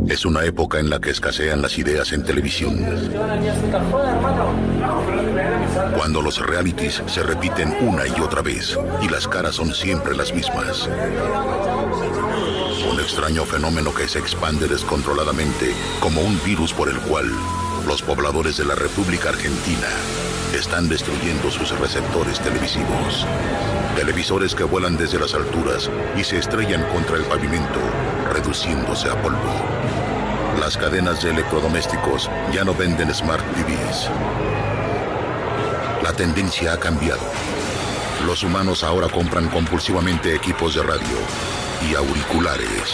Es una época en la que escasean las ideas en televisión. Cuando los realities se repiten una y otra vez y las caras son siempre las mismas. Un extraño fenómeno que se expande descontroladamente como un virus por el cual los pobladores de la República Argentina están destruyendo sus receptores televisivos. Televisores que vuelan desde las alturas y se estrellan contra el pavimento, reduciéndose a polvo. Las cadenas de electrodomésticos ya no venden Smart TVs. La tendencia ha cambiado. Los humanos ahora compran compulsivamente equipos de radio y auriculares.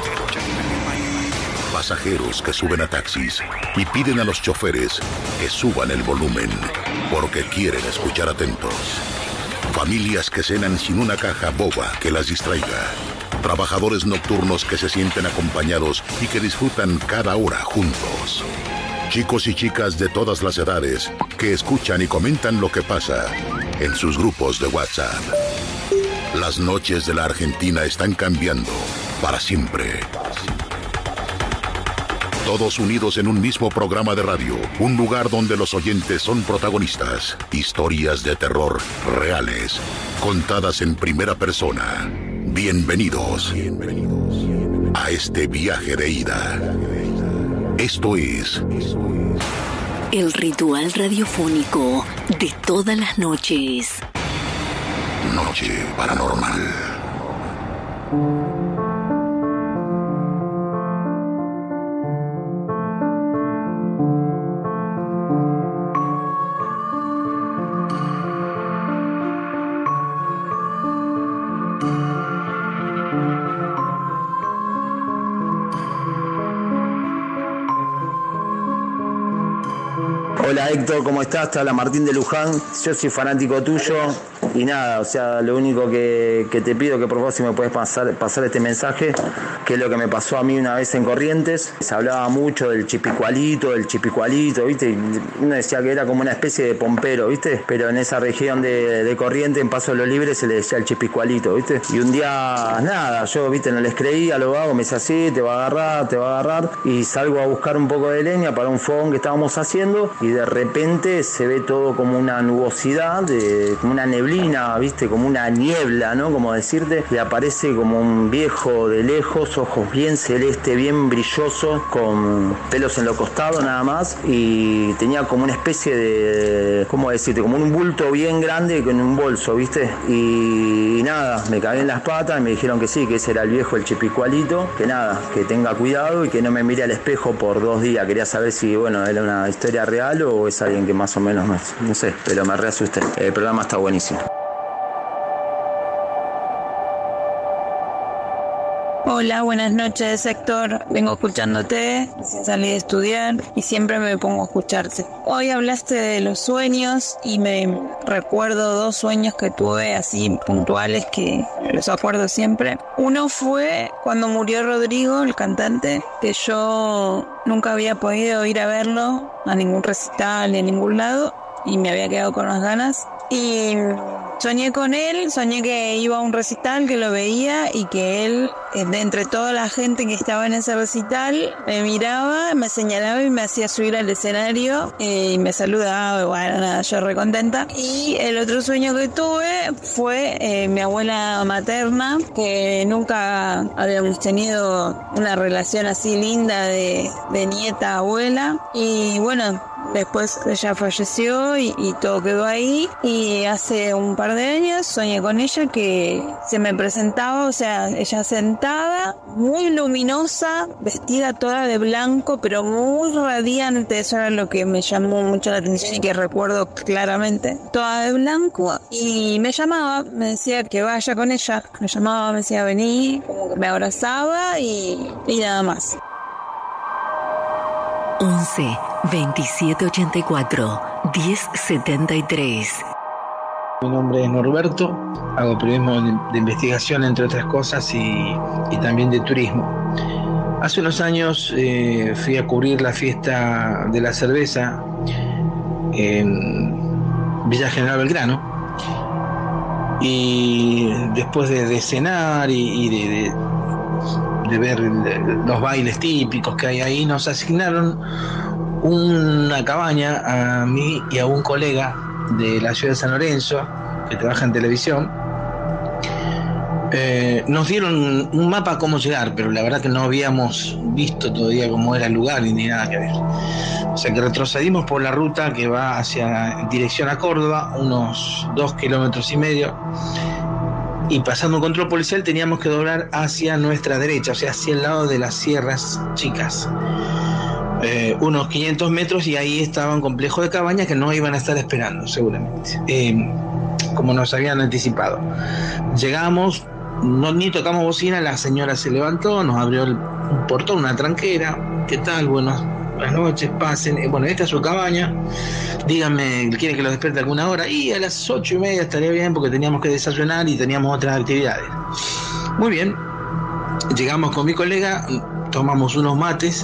Pasajeros que suben a taxis y piden a los choferes que suban el volumen porque quieren escuchar atentos. Familias que cenan sin una caja boba que las distraiga. Trabajadores nocturnos que se sienten acompañados y que disfrutan cada hora juntos. Chicos y chicas de todas las edades que escuchan y comentan lo que pasa en sus grupos de WhatsApp. Las noches de la Argentina están cambiando para siempre. Todos unidos en un mismo programa de radio, un lugar donde los oyentes son protagonistas. Historias de terror reales, contadas en primera persona. Bienvenidos a este viaje de ida. Esto es el ritual radiofónico de todas las noches. Noche Paranormal. Hola Héctor, ¿cómo estás? Te habla Martín de Luján, yo soy fanático tuyo y nada, o sea, lo único que te pido que por favor si me puedes pasar este mensaje, que es lo que me pasó a mí una vez en Corrientes. Se hablaba mucho del chipicualito, ¿viste? Uno decía que era como una especie de pompero, ¿viste? Pero en esa región de Corrientes, en Paso de los Libres, se le decía el chipicualito, ¿viste? Y un día, nada, yo, ¿viste? No les creía, lo hago, me decía así, te va a agarrar, y salgo a buscar un poco de leña para un fogón que estábamos haciendo, y de repente se ve todo como una nubosidad, como una neblina, ¿viste? Como una niebla, ¿no? Como decirte, y aparece como un viejo de lejos, ojos bien celeste, bien brilloso, con pelos en los costados nada más, y tenía como una especie de, ¿cómo decirte? Como un bulto bien grande con un bolso, ¿viste? Y nada, me cagué en las patas y me dijeron que sí, que ese era el viejo, el chipicualito, que nada, que tenga cuidado y que no me mire al espejo por 2 días. Quería saber si, bueno, era una historia real o es alguien que más o menos no sé, pero me reasusté. El programa está buenísimo. Hola, buenas noches, Héctor. Vengo escuchándote, salí de estudiar y siempre me pongo a escucharte. Hoy hablaste de los sueños y me recuerdo 2 sueños que tuve así puntuales que los acuerdo siempre. Uno fue cuando murió Rodrigo, el cantante, que yo nunca había podido ir a verlo a ningún recital ni a ningún lado y me había quedado con las ganas. Y soñé con él, soñé que iba a un recital, que lo veía y que él, de entre toda la gente que estaba en ese recital, me miraba, me señalaba y me hacía subir al escenario y me saludaba, bueno, nada, yo recontenta. Y el otro sueño que tuve fue mi abuela materna, que nunca habíamos tenido una relación así linda de nieta-abuela. Y bueno, después ella falleció y todo quedó ahí, y hace un par de años soñé con ella que se me presentaba, o sea, ella sentada, muy luminosa, vestida toda de blanco, pero muy radiante. Eso era lo que me llamó mucho la atención y que recuerdo claramente, toda de blanco, y me llamaba, me decía que vaya con ella, me llamaba, me decía vení, como que me abrazaba y nada más. 11 27 84 10 73. Mi nombre es Norberto, hago periodismo de investigación, entre otras cosas, y también de turismo. Hace unos años fui a cubrir la fiesta de la cerveza en Villa General Belgrano, y después de cenar y de ver los bailes típicos que hay ahí, nos asignaron una cabaña a mí y a un colega de la ciudad de San Lorenzo que trabaja en televisión. Nos dieron un mapa a cómo llegar, pero la verdad que no habíamos visto todavía cómo era el lugar ni nada que ver. O sea que retrocedimos por la ruta que va hacia dirección a Córdoba, unos 2,5 kilómetros, y pasando un control policial teníamos que doblar hacia nuestra derecha, o sea, hacia el lado de las Sierras Chicas. Unos 500 metros y ahí estaba un complejo de cabañas que no iban a estar esperando, seguramente, como nos habían anticipado. Llegamos, ni tocamos bocina, la señora se levantó, nos abrió un portón, una tranquera. ¿Qué tal? Buenas noches, pasen. Bueno, esta es su cabaña, díganme, ¿quieren que lo despierte alguna hora? Y a las 8:30 estaría bien porque teníamos que desayunar y teníamos otras actividades. Muy bien, llegamos con mi colega, tomamos unos mates.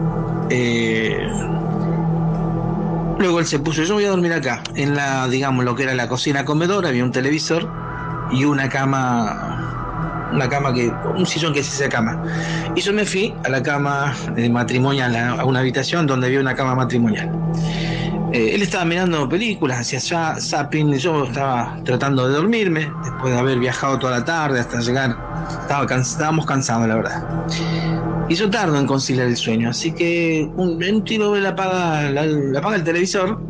Luego él se puso, yo voy a dormir acá, en la, digamos, lo que era la cocina comedor, había un televisor y una cama un sillón que se hacía cama. Y yo me fui a la cama matrimonial, a una habitación donde había una cama matrimonial. Él estaba mirando películas, hacía zapping, y yo estaba tratando de dormirme, después de haber viajado toda la tarde hasta llegar, estábamos cansados, la verdad. Y yo tardo en conciliar el sueño, así que un tiro le apaga el televisor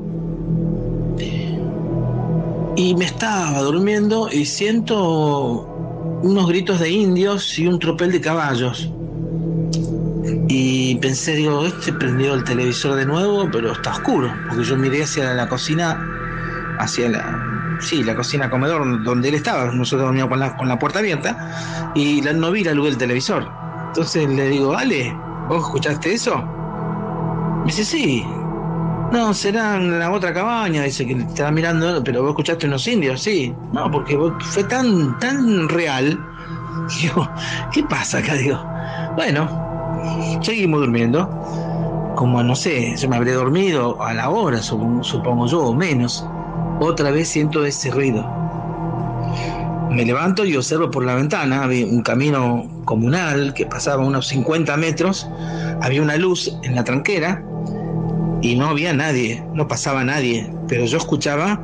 y me estaba durmiendo y siento unos gritos de indios y un tropel de caballos. Y pensé, digo, prendió el televisor de nuevo, pero está oscuro, porque yo miré hacia la cocina, hacia la cocina comedor donde él estaba. Nosotros dormíamos con la puerta abierta y no vi la luz del televisor. Entonces le digo, Ale, ¿vos escuchaste eso? Me dice, sí. No, será en la otra cabaña, dice que estaba mirando, pero vos escuchaste unos indios, sí. No, porque fue tan real. Digo, ¿qué pasa acá? Digo, bueno, seguimos durmiendo. Como, no sé, yo me habré dormido a la hora, supongo yo, o menos. Otra vez siento ese ruido. Me levanto y observo por la ventana, había un camino comunal que pasaba unos 50 metros, había una luz en la tranquera y no había nadie, no pasaba nadie, pero yo escuchaba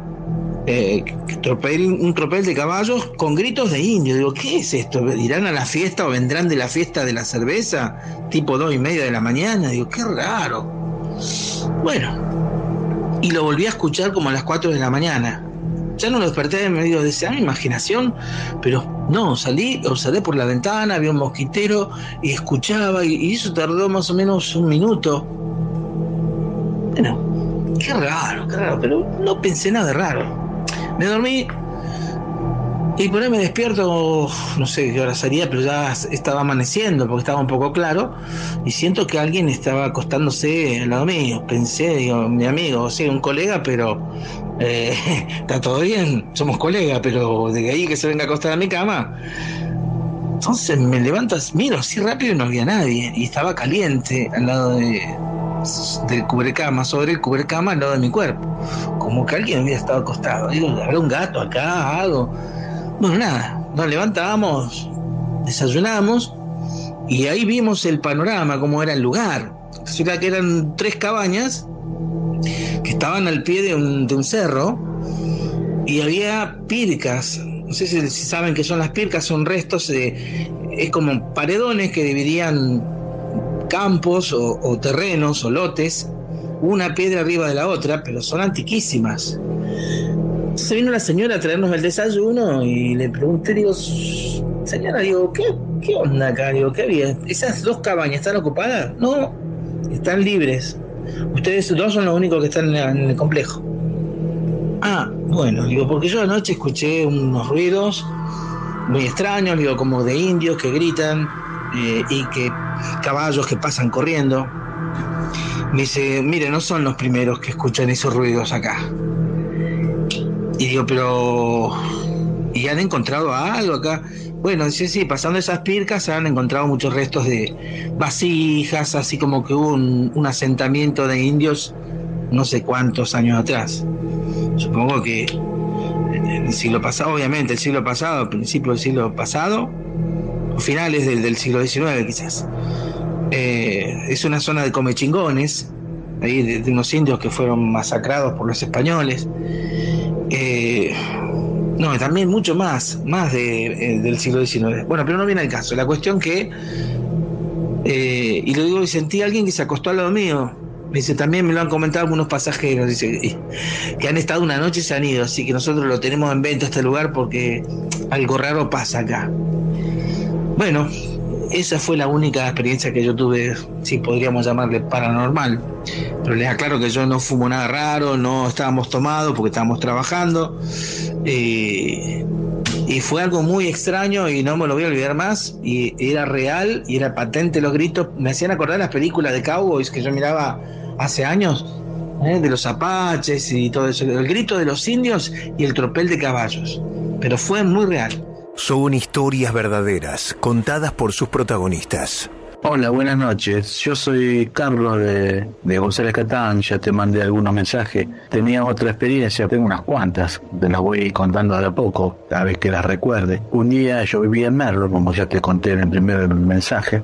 un tropel de caballos con gritos de indio. Digo, ¿qué es esto? ¿Irán a la fiesta o vendrán de la fiesta de la cerveza? Tipo 2:30 de la mañana. Digo, qué raro. Bueno, y lo volví a escuchar como a las 4 de la mañana. Ya no lo desperté en medio de esa imaginación, pero no, salí, observé por la ventana, había un mosquitero y escuchaba, y eso tardó más o menos 1 minuto. Bueno, qué raro, pero no pensé nada de raro. Me dormí y por ahí me despierto, no sé qué hora sería, pero ya estaba amaneciendo porque estaba un poco claro y siento que alguien estaba acostándose al lado mío. Pensé, digo, mi amigo, sí, un colega, pero está todo bien, somos colegas, pero de ahí que se venga a acostar a mi cama. Entonces me levanto, miro así rápido y no había nadie, y estaba caliente al lado del cubrecama, sobre el cubrecama al lado de mi cuerpo, como que alguien había estado acostado. Digo, ¿habrá un gato acá, algo? Bueno, nada, nos levantamos, desayunamos y ahí vimos el panorama, cómo era el lugar. Resulta que eran 3 cabañas que estaban al pie de un cerro y había pircas. No sé si saben qué son las pircas, son restos, es como paredones que dividían campos o terrenos o lotes, una piedra arriba de la otra, pero son antiquísimas. Entonces vino la señora a traernos el desayuno y le pregunté, digo, señora, digo, ¿qué onda acá? Digo, ¿qué había? ¿Esas 2 cabañas están ocupadas? No, están libres. Ustedes 2 son los únicos que están en el complejo. Ah, bueno, digo, porque yo anoche escuché unos ruidos muy extraños, digo, como de indios que gritan y que caballos que pasan corriendo. Me dice, mire, no son los primeros que escuchan esos ruidos acá. Y digo, pero ¿y han encontrado algo acá? Bueno, dice, sí, pasando esas pircas se han encontrado muchos restos de vasijas, así como que hubo un asentamiento de indios no sé cuántos años atrás. Supongo que en el siglo pasado, obviamente, al principio del siglo pasado, finales del siglo XIX quizás. Es una zona de comechingones, ahí de unos indios que fueron masacrados por los españoles. No, también mucho más del siglo XIX. Bueno, pero no viene al caso. La cuestión que, y lo digo, y sentí a alguien que se acostó al lado mío. Me dice, también me lo han comentado algunos pasajeros, dice, que han estado una noche y se han ido, así que nosotros lo tenemos en venta este lugar porque algo raro pasa acá. Bueno, esa fue la única experiencia que yo tuve, si podríamos llamarle paranormal. Pero les aclaro que yo no fumo nada raro, no estábamos tomados porque estábamos trabajando. Y fue algo muy extraño y no me lo voy a olvidar más. Y era real y era patente los gritos. Me hacían acordar las películas de cowboys que yo miraba hace años, de los apaches y todo eso. El grito de los indios y el tropel de caballos. Pero fue muy real. Son historias verdaderas, contadas por sus protagonistas. Hola, buenas noches. Yo soy Carlos de González Catán, ya te mandé algunos mensajes. Tenía otra experiencia, tengo unas cuantas, te las voy contando de a poco, a vez que las recuerde. Un día yo vivía en Merlo, como ya te conté en el primer mensaje,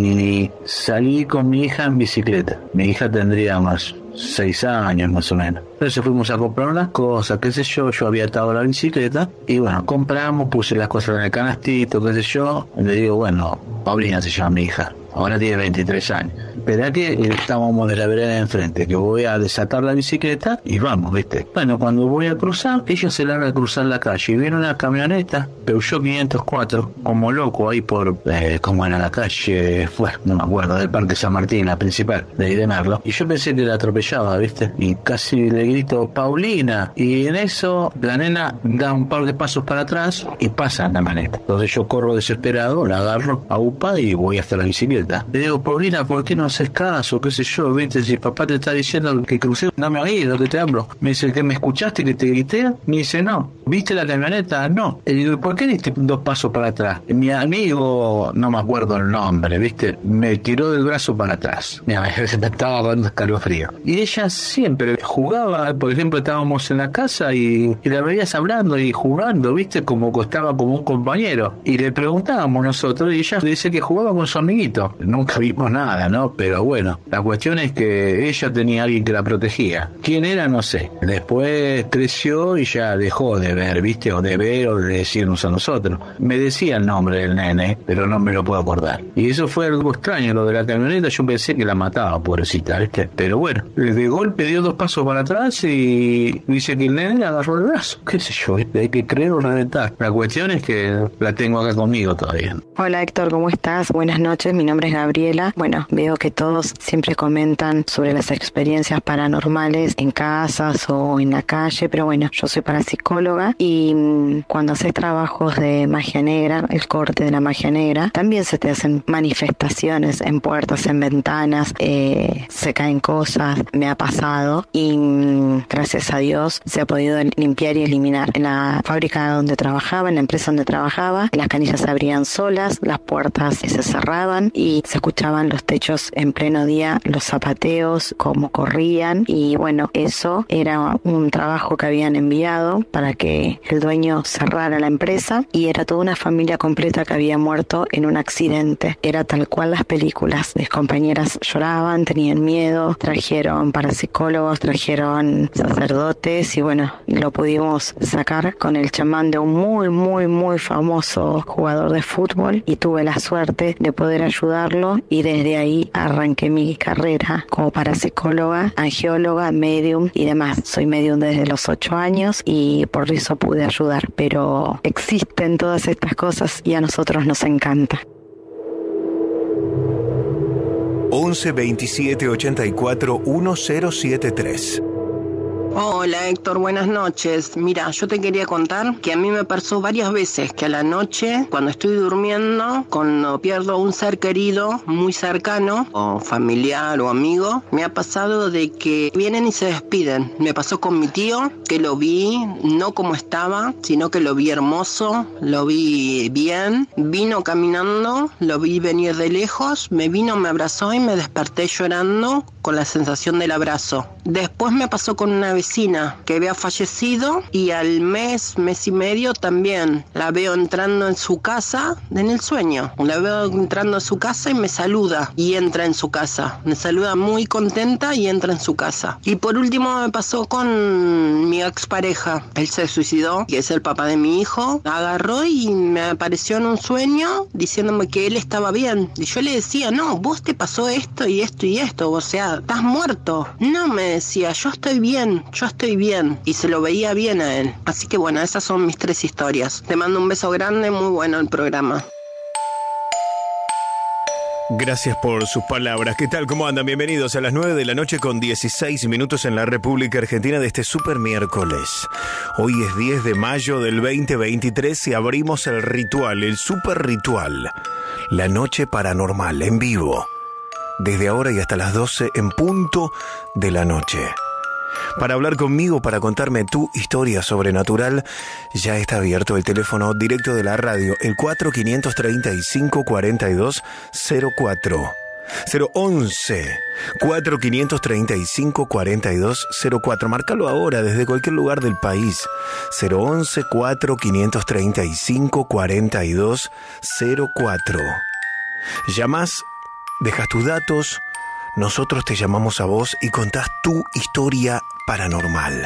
y salí con mi hija en bicicleta. Mi hija tendría unos 6 años más o menos. Entonces fuimos a comprar unas cosas, qué sé yo había atado la bicicleta y bueno, compramos, puse las cosas en el canastito, qué sé yo, y le digo, bueno, Paulina se llama mi hija, ahora tiene 23 años. Esperá que estábamos de la vereda de enfrente, que voy a desatar la bicicleta y vamos, ¿viste? Bueno, cuando voy a cruzar, ella se larga a cruzar la calle y viene una camioneta, Peugeot 504, como loco ahí por, como era la calle, no me acuerdo, del Parque San Martín, la principal, de ahí de Merlo. Y yo pensé que la atropellaba, ¿viste? Y casi le grito, Paulina. Y en eso, la nena da un par de pasos para atrás y pasa la maneta. Entonces yo corro desesperado, la agarro a UPA y voy hasta la bicicleta. Le digo, Paulina, ¿por qué no haces caso? ¿Qué sé yo? ¿Viste? Si papá te está diciendo que crucé, no me ha oído, que te hablo. Me dice, ¿que me escuchaste, que te grité? Me dice, no. ¿Viste la camioneta? No. Le digo, ¿por qué diste 2 pasos para atrás? Mi amigo, no me acuerdo el nombre, ¿viste? Me tiró del brazo para atrás. Mira, me estaba dando escalofrío. Y ella siempre jugaba, por ejemplo, estábamos en la casa y la veías hablando y jugando, ¿viste? Como estaba como un compañero. Y le preguntábamos nosotros y ella dice que jugaba con su amiguito. Nunca vimos nada, ¿no? Pero bueno, la cuestión es que ella tenía a alguien que la protegía. ¿Quién era? No sé. Después creció y ya dejó de ver, ¿viste? O de ver o de decirnos a nosotros. Me decía el nombre del nene, pero no me lo puedo acordar. Y eso fue algo extraño, lo de la camioneta. Yo pensé que la mataba, pobrecita, ¿viste? Pero bueno, de golpe dio 2 pasos para atrás y dice que el nene le agarró el brazo. ¿Qué sé yo? ¿Viste? Hay que creer o reventar. La cuestión es que la tengo acá conmigo todavía. Hola Héctor, ¿cómo estás? Buenas noches, mi nombre es Gabriela. Bueno, veo que todos siempre comentan sobre las experiencias paranormales en casas o en la calle, pero bueno, yo soy parapsicóloga y cuando haces trabajos de magia negra, el corte de la magia negra, también se te hacen manifestaciones en puertas, en ventanas, se caen cosas, me ha pasado y gracias a Dios se ha podido limpiar y eliminar. En la fábrica donde trabajaba, en la empresa donde trabajaba, las canillas se abrían solas, las puertas se cerraban y se escuchaban los techos en pleno día, los zapateos, cómo corrían y bueno, eso era un trabajo que habían enviado para que el dueño cerrara la empresa y era toda una familia completa que había muerto en un accidente. Era tal cual las películas. Mis compañeras lloraban, tenían miedo, trajeron parapsicólogos, trajeron sacerdotes y bueno, lo pudimos sacar con el chamán de un muy famoso jugador de fútbol y tuve la suerte de poder ayudarlo y desde ahí arranqué mi carrera como parapsicóloga, angióloga, medium y demás. Soy medium desde los 8 años y por eso pude ayudar, pero existen todas estas cosas y a nosotros nos encanta. 11 27 84 1073. Hola Héctor, buenas noches. Mira, yo te quería contar que a mí me pasó varias veces que a la noche, cuando estoy durmiendo, cuando pierdo un ser querido muy cercano, o familiar o amigo, me ha pasado de que vienen y se despiden. Me pasó con mi tío, que lo vi no como estaba, sino que lo vi hermoso, lo vi bien, vino caminando, lo vi venir de lejos, me vino, me abrazó y me desperté llorando con la sensación del abrazo. Después me pasó con una vecina que había fallecido y al mes y medio también la veo entrando en su casa, en el sueño. La veo entrando en su casa y me saluda y entra en su casa. Me saluda muy contenta y entra en su casa. Y por último me pasó con mi expareja. Él se suicidó, que es el papá de mi hijo. Agarró y me apareció en un sueño diciéndome que él estaba bien. Y yo le decía, no, vos te pasó esto y esto y esto, o sea, estás muerto. No, me decía, yo estoy bien. Y se lo veía bien a él. Así que bueno, esas son mis 3 historias. Te mando un beso grande, muy bueno el programa. Gracias por sus palabras. ¿Qué tal? ¿Cómo andan? Bienvenidos a las 9 de la noche con 16 minutos en la República Argentina de este super miércoles. Hoy es 10 de mayo del 2023 y abrimos el ritual, el super ritual. La noche paranormal en vivo. Desde ahora y hasta las 12 en punto de la noche. Para hablar conmigo, para contarme tu historia sobrenatural, ya está abierto el teléfono directo de la radio, el 4535-4204. 011 4535-4204. Márcalo ahora desde cualquier lugar del país. 011 4535-4204. Llamás, dejas tus datos, nosotros te llamamos a vos y contás tu historia paranormal.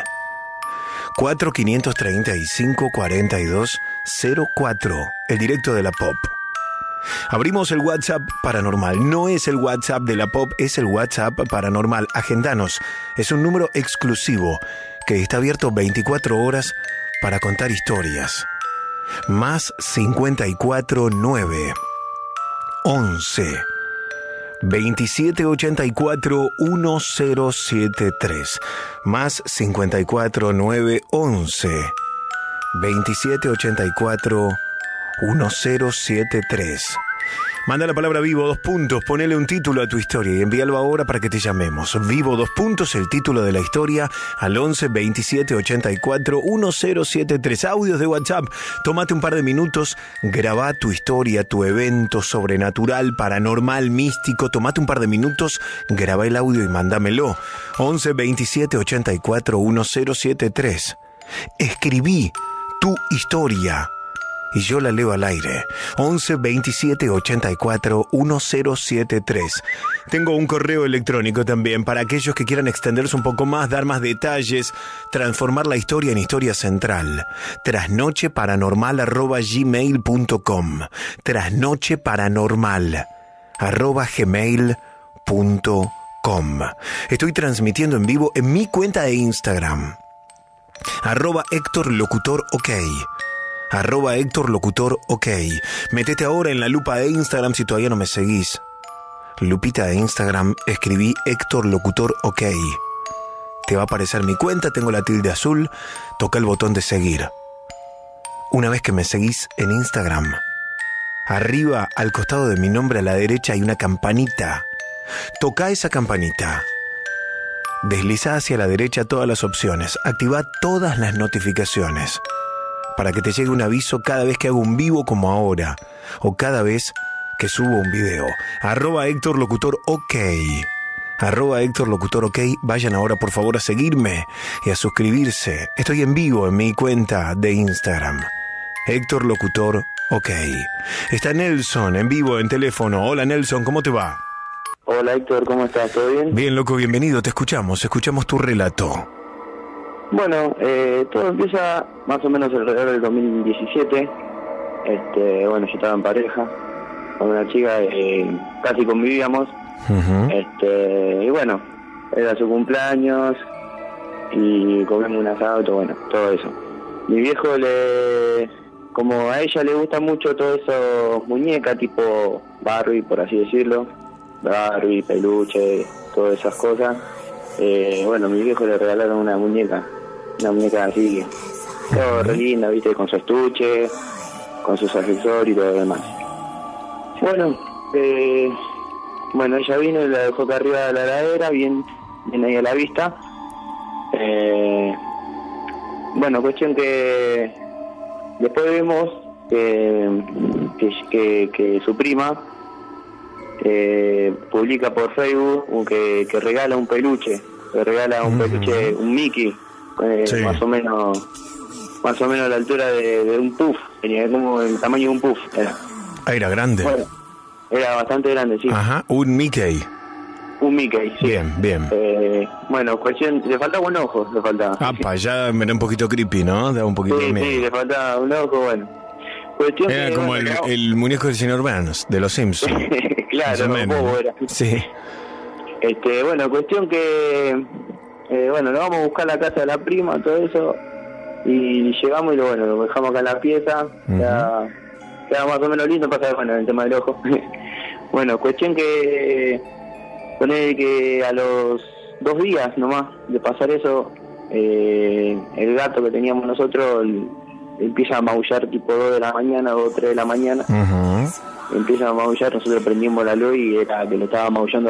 4535-4204, el directo de la Pop. Abrimos el WhatsApp paranormal. No es el WhatsApp de la Pop, es el WhatsApp paranormal. Agendanos. Es un número exclusivo que está abierto 24 horas para contar historias. Más 549 11 2784 1073. Más 549 11 2784 1073. Manda la palabra vivo, 2 puntos, ponele un título a tu historia y envíalo ahora para que te llamemos. Vivo, 2 puntos, el título de la historia al 11 27 84 1073. Audios de WhatsApp, tómate un par de minutos, grabá tu historia, tu evento sobrenatural, paranormal, místico. Tómate un par de minutos, grabá el audio y mándamelo. 11 27 84 1073. Escribí tu historia y yo la leo al aire. 11 27 84 1073. Tengo un correo electrónico también para aquellos que quieran extenderse un poco más, dar más detalles, transformar la historia en historia central. trasnocheparanormal@gmail.com. trasnocheparanormal@gmail.com. Estoy transmitiendo en vivo en mi cuenta de Instagram. @HéctorLocutorOK. @HéctorLocutorOK. Metete ahora en la lupa de Instagram si todavía no me seguís. Lupita de Instagram, escribí Héctor Locutor OK. Te va a aparecer mi cuenta, tengo la tilde azul, toca el botón de seguir. Una vez que me seguís en Instagram, arriba al costado de mi nombre a la derecha hay una campanita. Toca esa campanita. Desliza hacia la derecha todas las opciones. Activa todas las notificaciones para que te llegue un aviso cada vez que hago un vivo como ahora o cada vez que subo un video. @Héctor Locutor OK. @Héctor Locutor OK. Vayan ahora por favor a seguirme y a suscribirse. Estoy en vivo en mi cuenta de Instagram. Héctor Locutor OK. Está Nelson en vivo en teléfono. Hola Nelson, ¿cómo te va? Hola Héctor, ¿cómo estás? ¿Todo bien? Bien, loco, bienvenido. Te escuchamos tu relato. Bueno, todo empieza más o menos alrededor del 2017. Bueno, yo estaba en pareja con una chica, casi convivíamos. Y bueno, era su cumpleaños y comimos un asado, todo eso. Mi viejo como a ella le gusta mucho todo eso, muñeca tipo Barbie, por así decirlo, Barbie, peluche, todas esas cosas. Bueno, mi viejo le regalaron una muñeca así, todo re linda, viste, con su estuche, con sus accesorios y todo lo demás. Bueno, ella vino y la dejó acá arriba de la heladera, bien ahí a la vista. Bueno, cuestión que después vimos que su prima publica por Facebook que regala un peluche, peluche, un Mickey, Sí. más o menos a la altura de un puff, tenía como el tamaño de un puff. Era grande. Bueno, era bastante grande, sí. Ajá, un Mickey. Un Mickey, sí. Bien. Bueno, cuestión, le faltaba un ojo, le faltaba. Ya me da un poquito creepy, ¿no? Da un poquito de miedo. Sí, le faltaba un ojo, bueno. Cuestión Era que, como bueno, el muñeco del señor Burns, de los Simpsons. claro, un bobo era. Sí. Bueno, cuestión que lo vamos a buscar a la casa de la prima, todo eso, y llegamos y lo dejamos acá en la pieza. Queda más o menos lindo, pasa el tema del ojo. Bueno, cuestión que poner que a los 2 días nomás de pasar eso, el gato que teníamos nosotros empieza a maullar tipo 2 de la mañana o 3 de la mañana. Empieza a maullar, nosotros prendimos la luz y era que le estaba maullando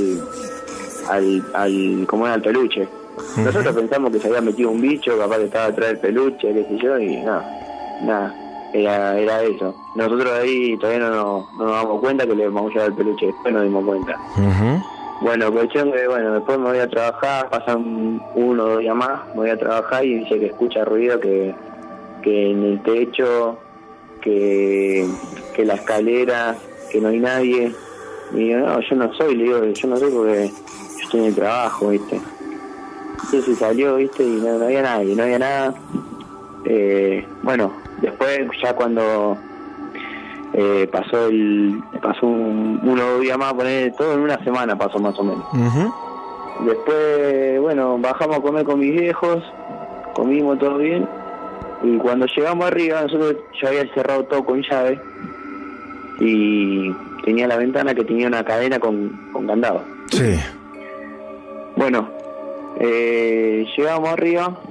al como era el peluche. Nosotros pensamos que se había metido un bicho, capaz que estaba atrás del peluche, qué sé yo, y nada, era eso. Nosotros ahí todavía no nos damos cuenta que le maullaba el peluche, después nos dimos cuenta. Bueno, cuestión que después me voy a trabajar, pasan 1 o 2 días más, me voy a trabajar y dice que escucha ruido, que en el techo, que la escalera, que no hay nadie. Y digo, no, yo no soy, le digo, yo no soy porque yo estoy en el trabajo, ¿viste? Entonces salió, ¿viste? Y no había nadie, no había nada. Después ya cuando pasó 1 o 2 días más, poner todo en una semana pasó más o menos. Después, bajamos a comer con mis viejos, comimos todo bien. Y cuando llegamos arriba, nosotros ya había cerrado todo con llave y tenía la ventana que tenía una cadena con candado. Sí. Bueno, llegamos arriba,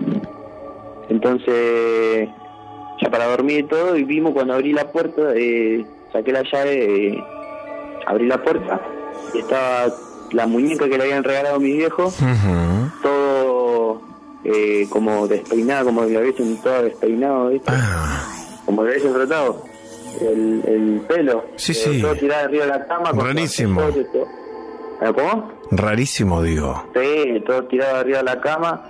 entonces ya para dormir y todo, y vimos cuando abrí la puerta, saqué la llave, abrí la puerta y estaba la muñeca que le habían regalado mis viejos, todo como despeinado, como lo hubiesen todo despeinado, ¿viste? Como lo hubiesen frotado el pelo, todo tirado arriba de la cama. Rarísimo. ¿Cómo? Rarísimo, digo. Sí, todo tirado arriba de la cama,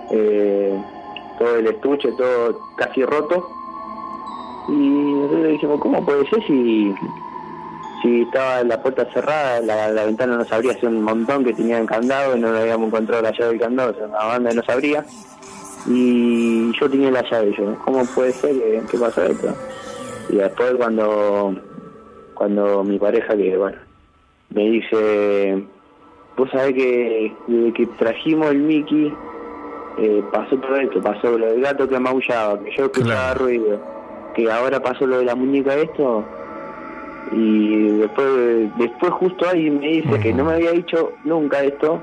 todo el estuche, todo casi roto. Y nosotros dijimos, ¿cómo puede ser si estaba la puerta cerrada, la ventana no se abría? Hace un montón que tenía candado y no le habíamos encontrado la llave del candado, o sea, la banda no se abría. Y yo tenía la llave, ¿cómo puede ser que pasó esto? Y después cuando mi pareja, me dice, vos sabés que desde que trajimos el Mickey, pasó todo esto, pasó lo del gato que maullaba, que yo escuchaba ruido, que ahora pasó lo de la muñeca esto. Y después justo ahí me dice que no me había dicho nunca esto,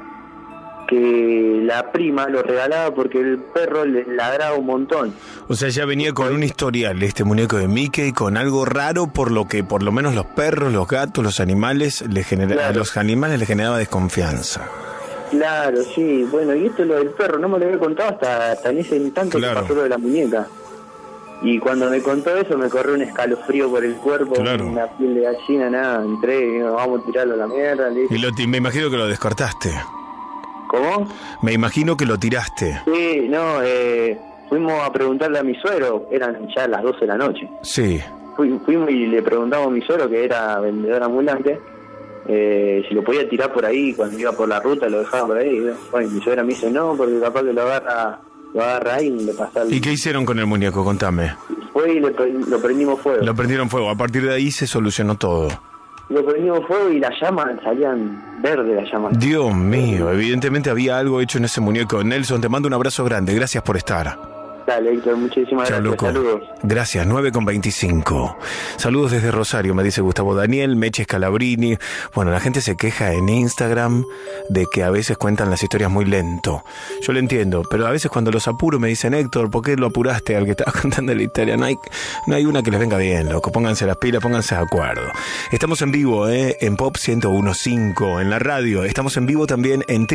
que la prima lo regalaba porque el perro le ladraba un montón. O sea, ya venía con un historial este muñeco de Mickey, con algo raro, por lo que por lo menos los perros, los gatos, los animales a los animales les generaba desconfianza. Claro, sí. Bueno, y esto lo del perro no me lo había contado hasta en ese instante que pasó lo de la muñeca. Y cuando me contó eso me corrió un escalofrío por el cuerpo, una piel de gallina, nada, entré, vamos a tirarlo a la mierda. Me imagino que lo descartaste. ¿Cómo? Me imagino que lo tiraste. Sí, fuimos a preguntarle a mi suegro, eran ya las 12 de la noche. Sí. Fuimos y le preguntamos a mi suegro, que era vendedor ambulante, si lo podía tirar por ahí, cuando iba por la ruta lo dejaba por ahí. Bueno, mi suegra me dice no, porque capaz que lo agarra ahí y le pasa algo. ¿Y qué hicieron con el muñeco? Contame. Fue y lo prendimos fuego. Lo prendieron fuego, a partir de ahí se solucionó todo. Lo prendimos fuego y las llamas salían verdes, las llamas. Dios mío, evidentemente había algo hecho en ese muñeco. Nelson, te mando un abrazo grande, gracias por estar. Dale, Héctor, muchísimas gracias. Loco. Saludos. Gracias, 9:25. Saludos desde Rosario, me dice Gustavo Daniel, Meche Scalabrini. Bueno, la gente se queja en Instagram de que a veces cuentan las historias muy lento. Yo lo entiendo, pero a veces cuando los apuro me dicen, Héctor, ¿por qué lo apuraste al que estaba contando la historia? No hay una que les venga bien, loco. Pónganse las pilas, pónganse de acuerdo. Estamos en vivo, en Pop 101.5, en la radio. Estamos en vivo también en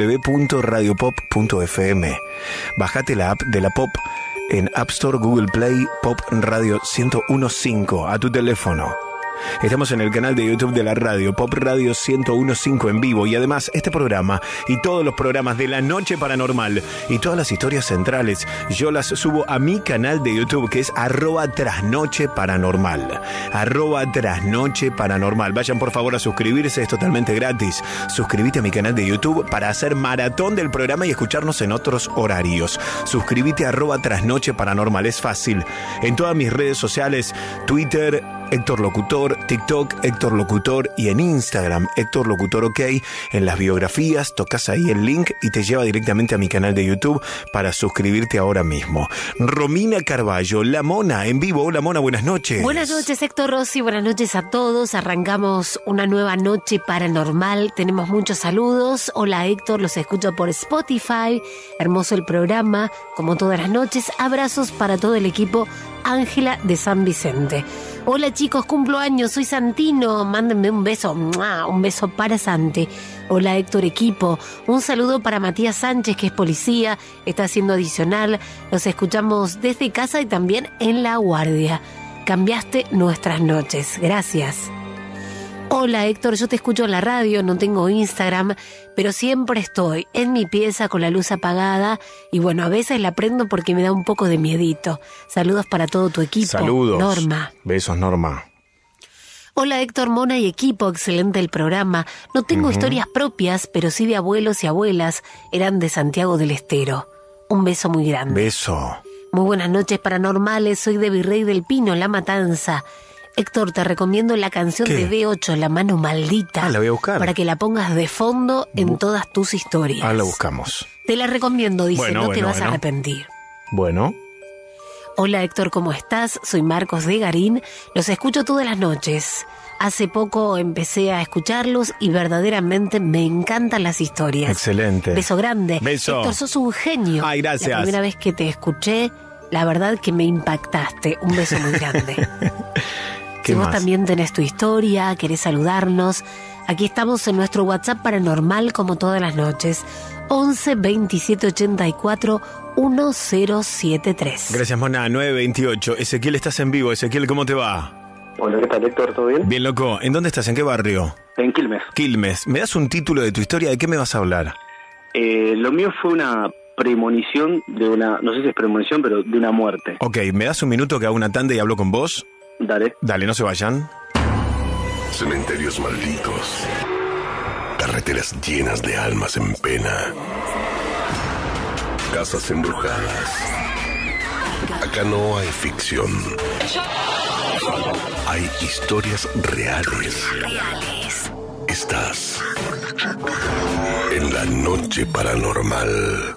www.radiopop.fm. Bajate la app de la Pop en App Store, Google Play, Pop Radio 101.5 a tu teléfono. Estamos en el canal de YouTube de la radio, Pop Radio 101.5 en vivo. Y además, este programa y todos los programas de La Noche Paranormal y todas las historias centrales, yo las subo a mi canal de YouTube, que es @trasnocheparanormal. @trasnocheparanormal. Vayan por favor a suscribirse, es totalmente gratis. Suscríbete a mi canal de YouTube para hacer maratón del programa y escucharnos en otros horarios. Suscríbete a @trasnocheparanormal, es fácil. En todas mis redes sociales, Twitter, Héctor Locutor, TikTok, Héctor Locutor, y en Instagram, Héctor Locutor OK. En las biografías tocas ahí el link y te lleva directamente a mi canal de YouTube para suscribirte ahora mismo. Romina Carballo, La Mona, en vivo. Hola Mona, buenas noches. Buenas noches, Héctor Rossi, buenas noches a todos. Arrancamos una nueva noche paranormal, tenemos muchos saludos. Hola Héctor, los escucho por Spotify. Hermoso el programa, como todas las noches. Abrazos para todo el equipo. Ángela de San Vicente. Hola chicos, cumplo años, soy Santino, mándenme un beso, un beso para Santi. Hola Héctor, equipo, un saludo para Matías Sánchez, que es policía, está haciendo adicional, los escuchamos desde casa y también en La Guardia. Cambiaste nuestras noches, gracias. Hola Héctor, yo te escucho en la radio, no tengo Instagram, pero siempre estoy en mi pieza con la luz apagada y bueno, a veces la prendo porque me da un poco de miedito. Saludos para todo tu equipo. Saludos. Norma. Besos, Norma. Hola Héctor, Mona y equipo, excelente el programa. No tengo historias propias, pero sí de abuelos y abuelas, eran de Santiago del Estero. Un beso muy grande. Beso. Muy buenas noches paranormales, soy de Virrey del Pino, La Matanza. Héctor, te recomiendo la canción de B8, La Mano Maldita. La voy a buscar. Para que la pongas de fondo en todas tus historias. La buscamos. Te la recomiendo, dice, no te vas a arrepentir. Bueno. Hola Héctor, ¿cómo estás? Soy Marcos de Garín. Los escucho todas las noches. Hace poco empecé a escucharlos y verdaderamente me encantan las historias. Excelente. Beso grande. Beso. Héctor, sos un genio. Ay, gracias. La primera vez que te escuché, la verdad que me impactaste. Un beso muy grande. Si vos también tenés tu historia, querés saludarnos, aquí estamos en nuestro WhatsApp paranormal como todas las noches. 11 27 84 1073. Gracias, Mona. 928. Ezequiel, estás en vivo. Ezequiel, ¿cómo te va? Hola, ¿qué tal, Héctor? ¿Todo bien? Bien, loco. ¿En dónde estás? ¿En qué barrio? En Quilmes. Quilmes. ¿Me das un título de tu historia? ¿De qué me vas a hablar? Lo mío fue una premonición de una, no sé si es premonición, pero de una muerte. Ok, ¿me das un minuto que hago una tanda y hablo con vos? Dale. Dale, no se vayan. Cementerios malditos. Carreteras llenas de almas en pena. Casas embrujadas. Acá no hay ficción. Hay historias reales. Estás en La Noche Paranormal.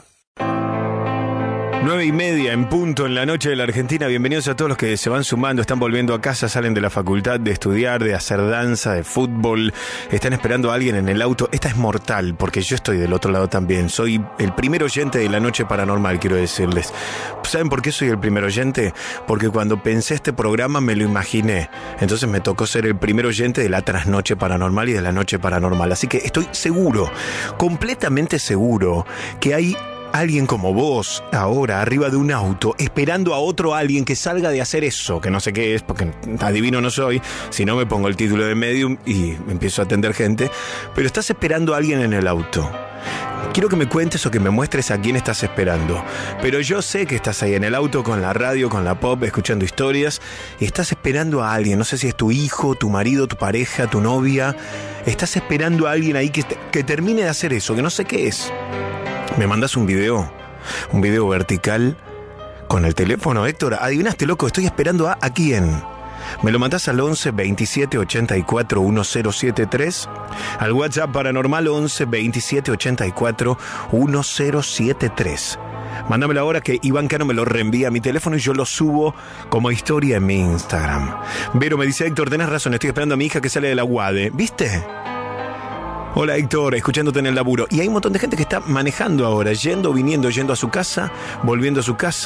9:30 en punto en la noche de la Argentina. Bienvenidos a todos los que se van sumando, están volviendo a casa, salen de la facultad de estudiar, de hacer danza, de fútbol, están esperando a alguien en el auto. Esta es mortal, porque yo estoy del otro lado también. Soy el primer oyente de La Noche Paranormal, quiero decirles. ¿Saben por qué soy el primer oyente? Porque cuando pensé este programa me lo imaginé. Entonces me tocó ser el primer oyente de la Trasnoche Paranormal y de La Noche Paranormal. Así que estoy seguro, completamente seguro, que hay alguien como vos, ahora, arriba de un auto, esperando a otro alguien que salga de hacer eso, que no sé qué es, porque adivino no soy, si no me pongo el título de medium y empiezo a atender gente, pero estás esperando a alguien en el auto. Quiero que me cuentes o que me muestres a quién estás esperando, pero yo sé que estás ahí en el auto con la radio, con la pop, escuchando historias, y estás esperando a alguien, no sé si es tu hijo, tu marido, tu pareja, tu novia, estás esperando a alguien ahí que termine de hacer eso, que no sé qué es. Me mandas un video vertical con el teléfono, Héctor. Adivinaste, loco, estoy esperando a quién. Me lo mandás al 11 27 84 1073, al WhatsApp paranormal 11 27 84 1073. Mándamelo ahora que Iván Cano me lo reenvía a mi teléfono y yo lo subo como historia en mi Instagram. Vero me dice, Héctor, tenés razón, estoy esperando a mi hija que sale de la UADE. ¿Viste? Hola Héctor, escuchándote en el laburo. Y hay un montón de gente que está manejando ahora, yendo, viniendo, yendo a su casa, volviendo a su casa.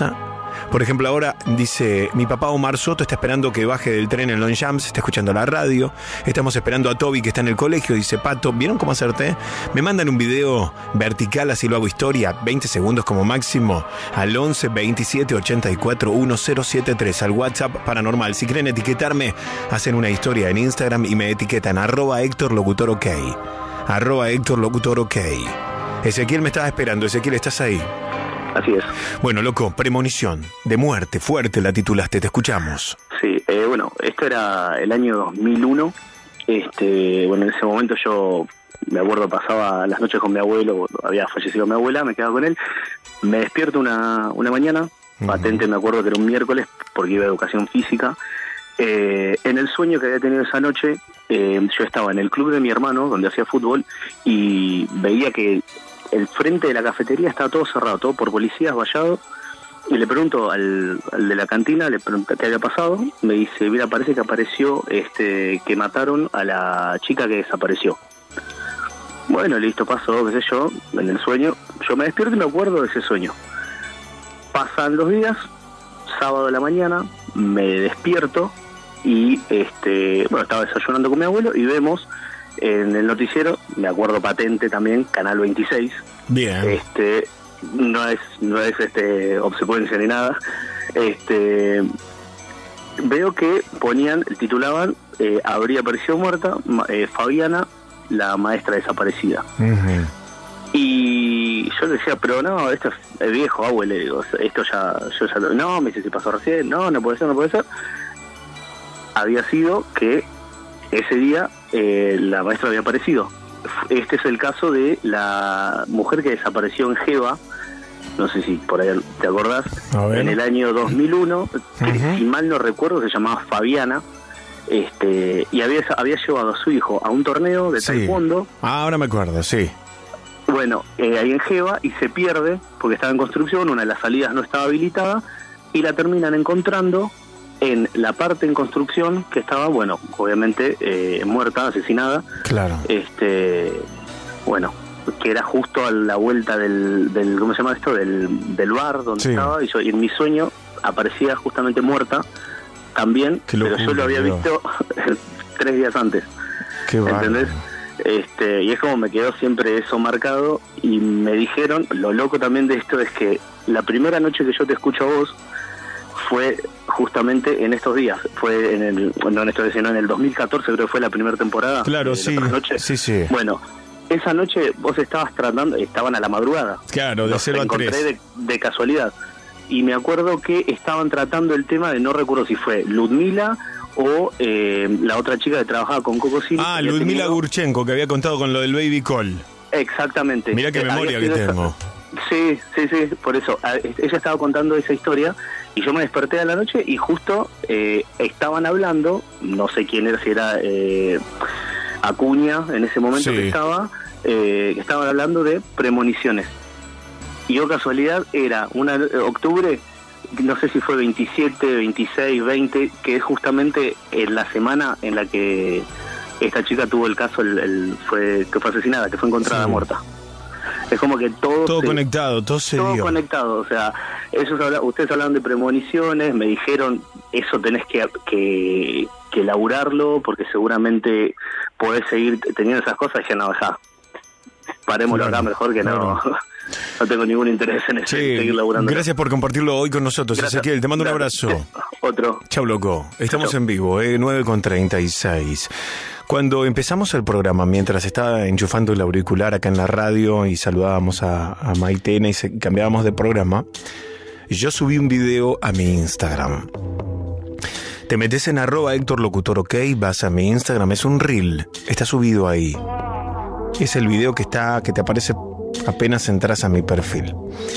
Por ejemplo, ahora dice, mi papá Omar Soto está esperando que baje del tren en Longchamps, está escuchando la radio. Estamos esperando a Toby, que está en el colegio, dice Pato. ¿Vieron cómo acerté? Me mandan un video vertical, así lo hago historia, 20 segundos como máximo, al 11 27 84 1073, al WhatsApp Paranormal. Si quieren etiquetarme, hacen una historia en Instagram y me etiquetan @HéctorLocutorOK. @HéctorLocutorOK. Ezequiel me estaba esperando. Ezequiel, ¿estás ahí? Así es. Bueno, loco, premonición de muerte, fuerte la titulaste, te escuchamos. Sí, bueno, esto era el año 2001. Bueno, en ese momento yo, me acuerdo, pasaba las noches con mi abuelo, había fallecido mi abuela, me quedaba con él. Me despierto una mañana, patente, me acuerdo que era un miércoles, porque iba a educación física. En el sueño que había tenido esa noche, yo estaba en el club de mi hermano, donde hacía fútbol, y veía que el frente de la cafetería estaba todo cerrado, todo por policías, vallado, y le pregunto al de la cantina, le pregunto qué había pasado. Me dice, mira, parece que apareció, que mataron a la chica que desapareció. Bueno, listo, pasó, qué sé yo, en el sueño. Yo me despierto y me acuerdo de ese sueño. Pasan los días, sábado de la mañana, me despierto y, bueno, estaba desayunando con mi abuelo y vemos en el noticiero, me acuerdo patente también, Canal 26. Bien. No es obsecuencia ni nada. Veo que titulaban, habría aparecido muerta Fabiana, la maestra desaparecida. Uh-huh. Y yo le decía, pero no, esto es viejo, abuelo, le digo, esto no, me dice, si pasó recién, no puede ser. Había sido que ese día la maestra había aparecido. Este es el caso de la mujer que desapareció en Jeva, no sé si por ahí te acordás, en el año 2001, que si mal no recuerdo se llamaba Fabiana, y había llevado a su hijo a un torneo de taekwondo. Ahora me acuerdo, sí. Bueno, ahí en Jeva, y se pierde porque estaba en construcción, una de las salidas no estaba habilitada, y la terminan encontrando en la parte en construcción que estaba, bueno, obviamente muerta, asesinada. Claro. Bueno, que era justo a la vuelta del ¿cómo se llama esto? Del bar donde estaba, y en mi sueño aparecía justamente muerta también, pero yo lo había visto 3 días antes. Qué ¿entendés? Y es como me quedó siempre eso marcado, y me dijeron, lo loco también de esto es que la primera noche que yo te escucho a vos fue justamente en estos días, fue en el 2014, creo que fue la primera temporada. Claro, sí. Sí. Bueno, esa noche vos estaban a la madrugada. Claro, de 0 a 3. Encontré de casualidad. Y me acuerdo que estaban tratando el tema de, no recuerdo si fue Ludmila o la otra chica que trabajaba con Coco Silva. Ah, Ludmila Gurchenko, que había contado con lo del Baby Call. Exactamente. Mirá qué memoria que tengo. Sí, por eso. Ella estaba contando esa historia y yo me desperté a la noche y justo estaban hablando, no sé quién era, si era Acuña en ese momento que estaban hablando de premoniciones. Y yo casualidad era octubre, no sé si fue 27, 26, 20, que es justamente en la semana en la que esta chica tuvo el caso, que fue asesinada, que fue encontrada muerta. Es como que todo conectado, todo conectado. O sea, ustedes hablaban de premoniciones, me dijeron, eso tenés que elaborarlo, porque seguramente podés seguir teniendo esas cosas. Y dije, no, ya, parémoslo acá, mejor que no tengo ningún interés en seguir laburando. Gracias por compartirlo hoy con nosotros, Ezequiel, te mando un abrazo. Otro. Chau, loco. Estamos en vivo, 9:36. Cuando empezamos el programa, mientras estaba enchufando el auricular acá en la radio y saludábamos a Maitena y cambiábamos de programa, yo subí un video a mi Instagram. Te metes en @HéctorLocutorOK, vas a mi Instagram, es un reel, está subido ahí. Es el video que te aparece apenas entras a mi perfil.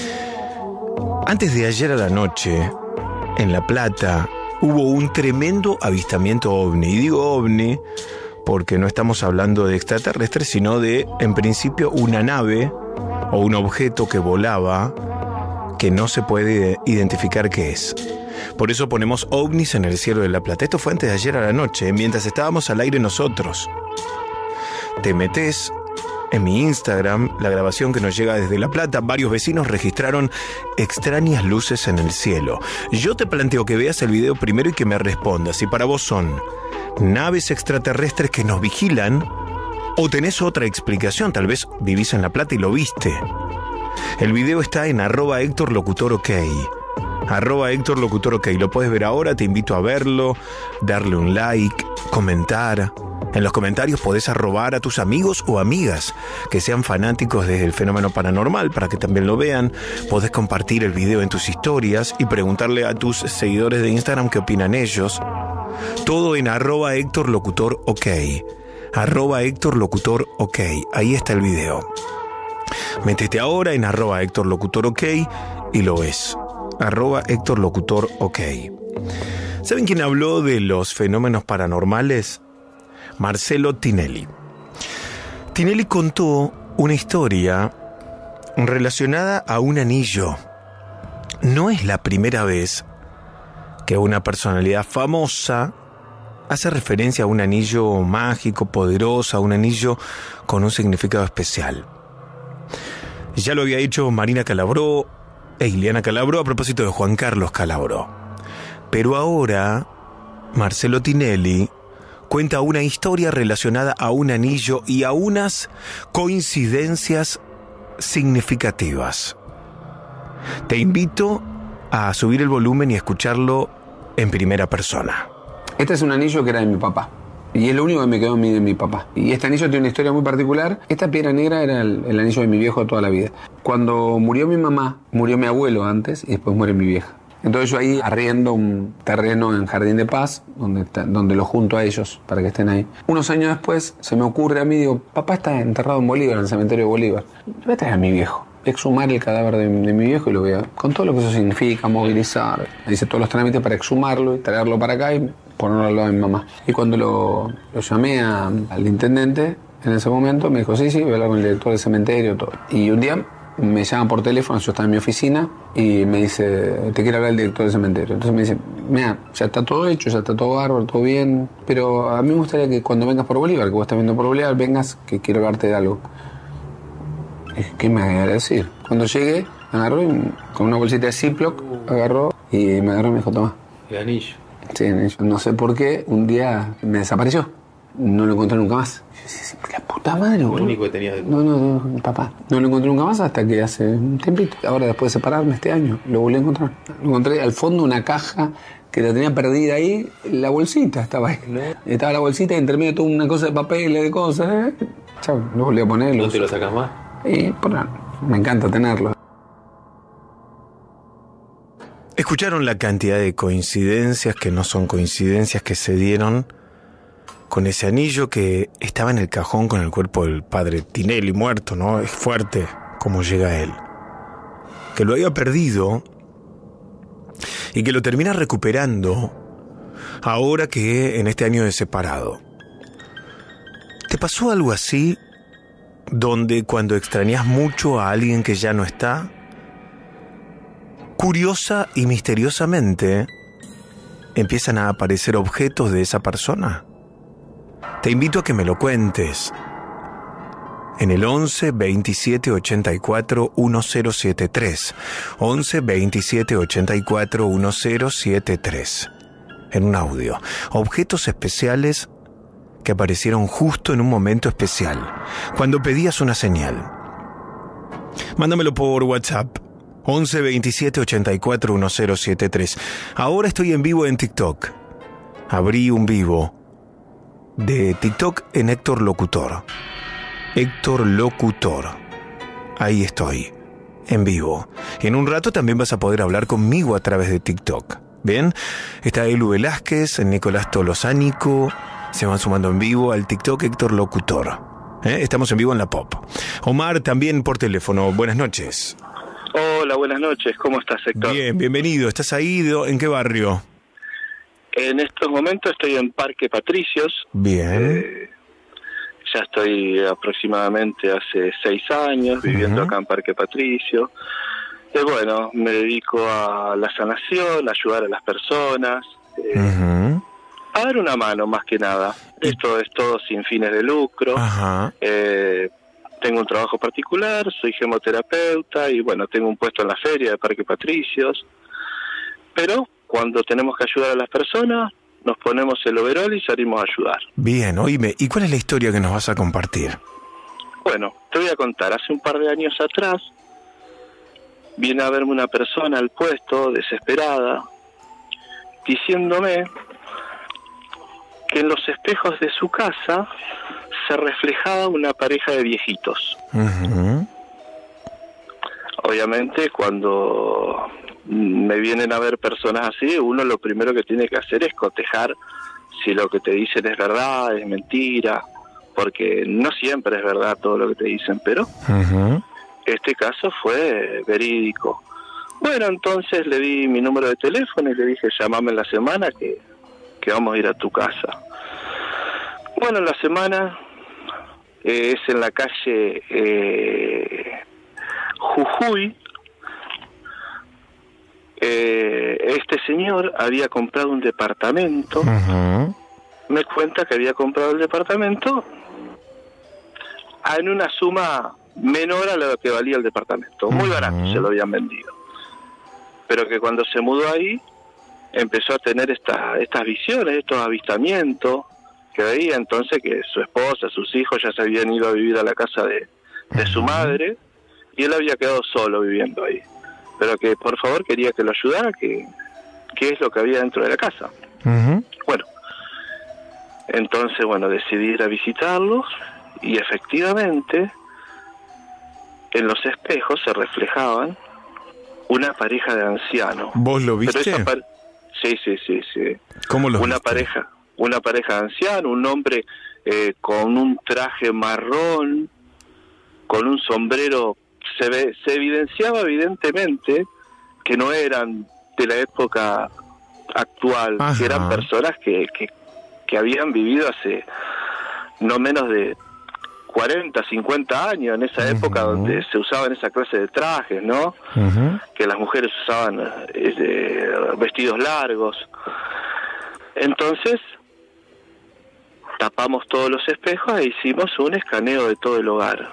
Antes de ayer a la noche, en La Plata, hubo un tremendo avistamiento ovni. Y digo ovni porque no estamos hablando de extraterrestres, sino de, en principio, una nave o un objeto que volaba que no se puede identificar qué es. Por eso ponemos ovnis en el cielo de La Plata. Esto fue antes de ayer a la noche, mientras estábamos al aire nosotros. Te metés En mi Instagram, la grabación que nos llega desde La Plata, varios vecinos registraron extrañas luces en el cielo. Yo te planteo que veas el video primero y que me respondas si para vos son naves extraterrestres que nos vigilan o tenés otra explicación. Tal vez vivís en La Plata y lo viste. El video está en @HéctorLocutorOK. @HéctorLocutorOK. Lo puedes ver ahora, te invito a verlo, darle un like, comentar. En los comentarios podés arrobar a tus amigos o amigas que sean fanáticos del fenómeno paranormal para que también lo vean. Podés compartir el video en tus historias y preguntarle a tus seguidores de Instagram qué opinan ellos. Todo en @HéctorLocutorOK. @HéctorLocutorOK. Ahí está el video. Métete ahora en @HéctorLocutorOK y lo ves. @HéctorLocutorOK. ¿Saben quién habló de los fenómenos paranormales? Marcelo Tinelli. Tinelli contó una historia relacionada a un anillo. No es la primera vez que una personalidad famosa hace referencia a un anillo mágico, poderoso, a un anillo con un significado especial. Ya lo había hecho Marina Calabró e Ileana Calabró a propósito de Juan Carlos Calabró. Pero ahora, Marcelo Tinelli cuenta una historia relacionada a un anillo y a unas coincidencias significativas. Te invito a subir el volumen y escucharlo en primera persona. Este es un anillo que era de mi papá. Y es lo único que me quedó de mi papá. Y este anillo tiene una historia muy particular. Esta piedra negra era el anillo de mi viejo de toda la vida. Cuando murió mi mamá, murió mi abuelo antes y después muere mi vieja. Entonces yo ahí arriendo un terreno en Jardín de Paz, donde lo junto a ellos para que estén ahí. Unos años después se me ocurre a mí, digo, papá está enterrado en Bolívar, en el cementerio de Bolívar. Voy a traer a mi viejo. Exhumar el cadáver de mi viejo y lo voy a... Con todo lo que eso significa, movilizar. Hice todos los trámites para exhumarlo y traerlo para acá y ponerlo al lado de mi mamá. Y cuando lo llamé al intendente, en ese momento me dijo, sí, voy a hablar con el director del cementerio, todo. Y un día me llama por teléfono, yo estaba en mi oficina, y me dice, te quiere hablar el director del cementerio. Entonces me dice, mira, ya está todo hecho, ya está todo bárbaro, todo bien, pero a mí me gustaría que cuando vengas por Bolívar, que vos estás viendo por Bolívar, vengas, que quiero hablarte de algo. ¿Qué me voy a decir? Cuando llegué, agarró con una bolsita de Ziploc, agarró y me agarró y me dijo, toma. El anillo. Sí, el anillo. No sé por qué, un día me desapareció. No lo encontré nunca más. Yo decía, la puta madre, boludo. Lo único que tenía de... No, papá. No lo encontré nunca más hasta que hace un tiempito. Ahora, después de separarme este año, lo volví a encontrar. Lo encontré al fondo, una caja que la tenía perdida ahí. La bolsita estaba ahí. ¿No? Estaba la bolsita y entre medio toda una cosa de papel, de cosas. Chao, lo volví a poner. ¿No te lo sacas más? Y me encanta tenerlo. Escucharon la cantidad de coincidencias que no son coincidencias que se dieron con ese anillo que estaba en el cajón con el cuerpo del padre Tinelli muerto, ¿no? Es fuerte cómo llega él. Que lo había perdido y que lo termina recuperando ahora que en este año de separado. ¿Te pasó algo así? Donde cuando extrañas mucho a alguien que ya no está, curiosa y misteriosamente empiezan a aparecer objetos de esa persona. Te invito a que me lo cuentes en el 11 27 84 1073. 11 27 84 1073. En un audio. Objetos especiales que aparecieron justo en un momento especial, cuando pedías una señal. Mándamelo por WhatsApp, 11 27 84 1073. Ahora estoy en vivo en TikTok. Abrí un vivo de TikTok en Héctor Locutor. Héctor Locutor. Ahí estoy, en vivo. Y en un rato también vas a poder hablar conmigo a través de TikTok. ¿Bien? Está Elu Velázquez, Nicolás Tolosánico. Se van sumando en vivo al TikTok Héctor Locutor. Estamos en vivo en la Pop. Omar también por teléfono. Buenas noches. Hola, buenas noches. ¿Cómo estás, Héctor? Bien, bienvenido. ¿Estás ahí? ¿En qué barrio? En estos momentos estoy en Parque Patricios. Bien. Ya estoy aproximadamente hace 6 años viviendo acá en Parque Patricios. Bueno, me dedico a la sanación, a ayudar a las personas. A dar una mano, más que nada. Esto es todo sin fines de lucro. Tengo un trabajo particular, soy gemoterapeuta y bueno, tengo un puesto en la feria de Parque Patricios, pero cuando tenemos que ayudar a las personas, nos ponemos el overol y salimos a ayudar. Bien, oíme, ¿y cuál es la historia que nos vas a compartir? Bueno, te voy a contar, hace un par de años atrás, viene a verme una persona al puesto, desesperada, diciéndome que en los espejos de su casa se reflejaba una pareja de viejitos. Uh-huh. Obviamente, cuando me vienen a ver personas así, uno lo primero que tiene que hacer es cotejar si lo que te dicen es verdad, es mentira, porque no siempre es verdad todo lo que te dicen, pero este caso fue verídico. Bueno, entonces le di mi número de teléfono y le dije, llámame en la semana que vamos a ir a tu casa. Bueno, en la semana es en la calle Jujuy. Este señor había comprado un departamento. Uh-huh. Me cuenta que había comprado el departamento en una suma menor a lo que valía el departamento, muy barato, se lo habían vendido, pero que cuando se mudó ahí empezó a tener estas visiones, estos avistamientos que veía. Entonces que su esposa, sus hijos ya se habían ido a vivir a la casa de su madre y él había quedado solo viviendo ahí, pero que por favor quería que lo ayudara, que es lo que había dentro de la casa. Bueno, entonces decidí ir a visitarlos y efectivamente en los espejos se reflejaban una pareja de ancianos. ¿Vos lo viste? Sí. ¿Cómo lo viste? Una pareja de ancianos, un hombre con un traje marrón, con un sombrero. Se evidenciaba evidentemente que no eran de la época actual, que eran personas que habían vivido hace no menos de 40, 50 años, en esa época donde se usaban esa clase de trajes, ¿no? Que las mujeres usaban vestidos largos. Entonces, tapamos todos los espejos e hicimos un escaneo de todo el hogar.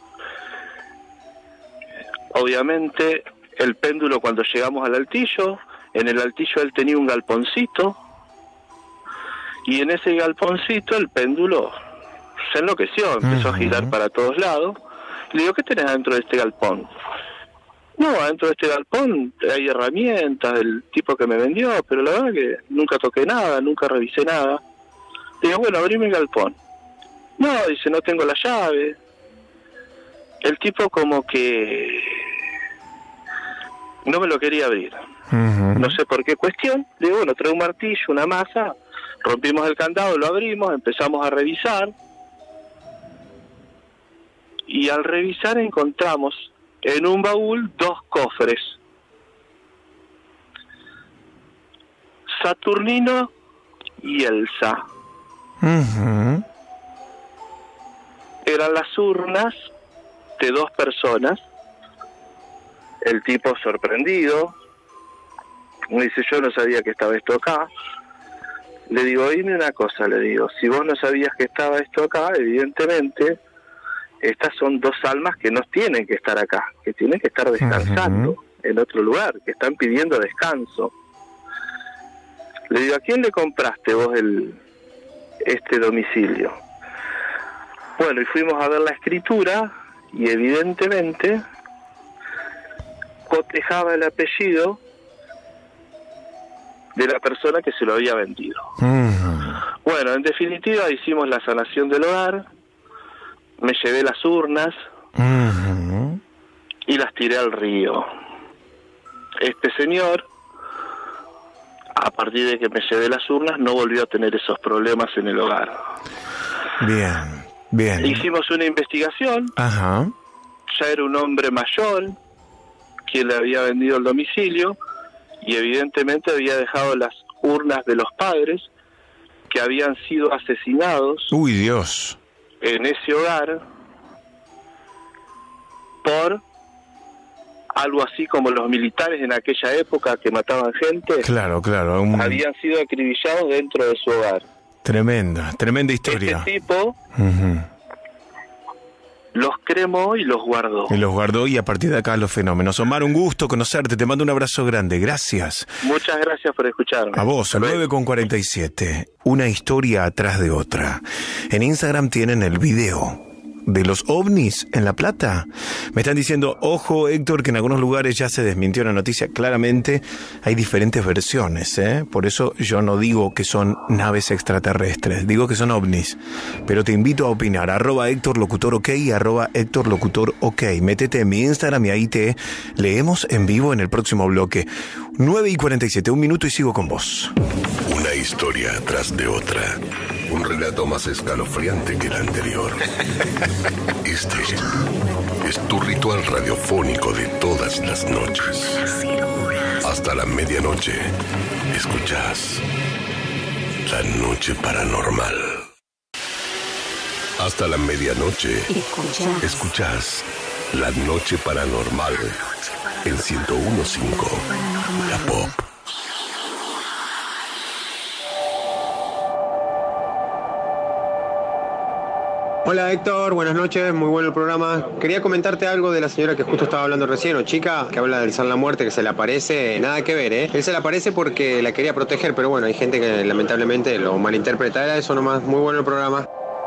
Obviamente, el péndulo, cuando llegamos al altillo, en el altillo él tenía un galponcito, y en ese galponcito el péndulo se enloqueció, empezó a girar para todos lados. Le digo, ¿qué tenés adentro de este galpón? No, adentro de este galpón hay herramientas del tipo que me vendió, pero la verdad que nunca toqué nada, nunca revisé nada. Le digo, bueno, abrime el galpón. No, dice, no tengo la llave. El tipo como que no me lo quería abrir. No sé por qué cuestión. Le digo, bueno, trae un martillo, una masa, rompimos el candado, lo abrimos, empezamos a revisar. Y al revisar encontramos en un baúl 2 cofres. Saturnino y Elsa. Eran las urnas de 2 personas. El tipo sorprendido me dice, yo no sabía que estaba esto acá. Le digo, dime una cosa, le digo, si vos no sabías que estaba esto acá, evidentemente estas son 2 almas que no tienen que estar acá, que tienen que estar descansando en otro lugar, que están pidiendo descanso. Le digo, ¿a quién le compraste vos este domicilio? Bueno, y fuimos a ver la escritura y evidentemente cotejaba el apellido de la persona que se lo había vendido. Bueno, en definitiva hicimos la sanación del hogar, me llevé las urnas y las tiré al río. Este señor, a partir de que me llevé las urnas, no volvió a tener esos problemas en el hogar. Bien. Hicimos una investigación. Ya era un hombre mayor quien le había vendido el domicilio y evidentemente había dejado las urnas de los padres que habían sido asesinados. ¡Uy, Dios! En ese hogar por algo así como los militares en aquella época que mataban gente. Claro. Habían sido acribillados dentro de su hogar. Tremenda historia. Este tipo los cremó y los guardó. Y los guardó, y a partir de acá los fenómenos. Omar, un gusto conocerte, te mando un abrazo grande, gracias. Muchas gracias por escucharme. A vos, 9:47, una historia atrás de otra. En Instagram tienen el video de los ovnis en La Plata. Me están diciendo, ojo Héctor, que en algunos lugares ya se desmintió la noticia. Claramente hay diferentes versiones, por eso yo no digo que son naves extraterrestres, digo que son ovnis. Pero te invito a opinar, @HéctorLocutorOK y @HéctorLocutorOK. Métete en mi Instagram y ahí te leemos en vivo en el próximo bloque. 9:47, 1 minuto y sigo con vos. Una historia atrás de otra. Un relato más escalofriante que el anterior. Este es tu ritual radiofónico de todas las noches. Hasta la medianoche, escuchás La Noche Paranormal. Hasta la medianoche, escuchás La Noche Paranormal en 101.5 La Pop. Hola Héctor, buenas noches, muy bueno el programa. Quería comentarte algo de la señora que justo estaba hablando recién, o chica, que habla del San La Muerte, que se le aparece, nada que ver, Él se le aparece porque la quería proteger, pero bueno, hay gente que lamentablemente lo malinterpreta. Era eso nomás, muy bueno el programa.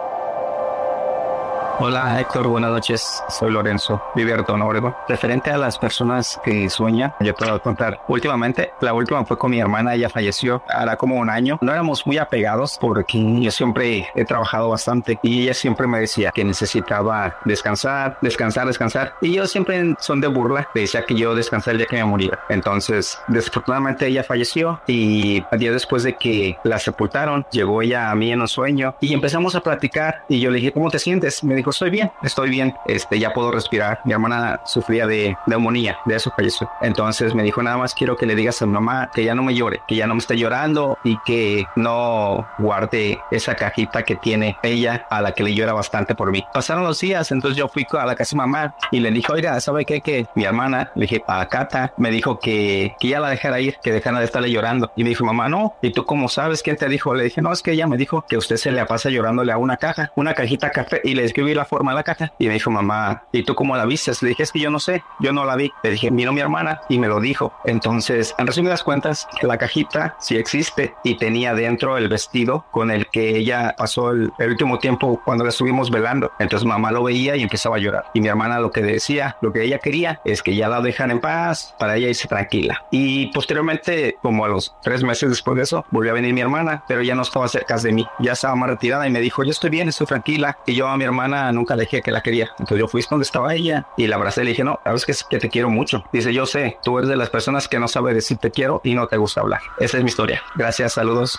Hola Héctor, buenas noches, soy Lorenzo Viverton Obregón. Referente a las personas que sueñan, yo te voy a contar. Últimamente, la última fue con mi hermana, ella falleció hará como 1 año. No éramos muy apegados porque yo siempre he trabajado bastante y ella siempre me decía que necesitaba descansar. Y yo siempre son de burla, le decía que yo descansara el día que me muriera. Entonces, desafortunadamente ella falleció y al día después de que la sepultaron, llegó ella a mí en un sueño y empezamos a platicar y yo le dije, ¿cómo te sientes? Me dijo, estoy bien, ya puedo respirar. Mi hermana sufría de neumonía, de eso falleció. Entonces me dijo, nada más quiero que le digas a mi mamá que ya no me llore, que ya no me esté llorando y que no guarde esa cajita que tiene ella, a la que le llora bastante por mí. Pasaron los días, entonces yo fui a la casa de mamá y le dije, oiga, ¿sabe qué? Que mi hermana, le dije, a Cata, me dijo que ya la dejara ir, que dejara de estarle llorando. Y me dijo, mamá, no. ¿Y tú cómo sabes? ¿Quién te dijo? Le dije, no, es que ella me dijo que usted se le pasa llorándole a una cajita café, y le escribí la forma de la caja y me dijo, mamá, ¿y tú cómo la viste? Le dije, es que yo no sé, yo no la vi. Le dije, vino mi hermana y me lo dijo. Entonces, en resumidas cuentas, la cajita sí existe y tenía dentro el vestido con el que ella pasó el último tiempo cuando la estuvimos velando. Entonces mamá lo veía y empezaba a llorar. Y mi hermana lo que decía, lo que ella quería es que ya la dejan en paz para ella irse tranquila. Y posteriormente, como a los 3 meses después de eso, volvió a venir mi hermana, pero ya no estaba cerca de mí, ya estaba más retirada y me dijo, yo estoy bien, estoy tranquila. Y yo a mi hermana nunca le dije que la quería. Entonces yo fui donde estaba ella y la abracé y le dije, no, sabes que te quiero mucho. Dice, yo sé, tú eres de las personas que no sabe decir te quiero y no te gusta hablar. Esa es mi historia. Gracias, saludos.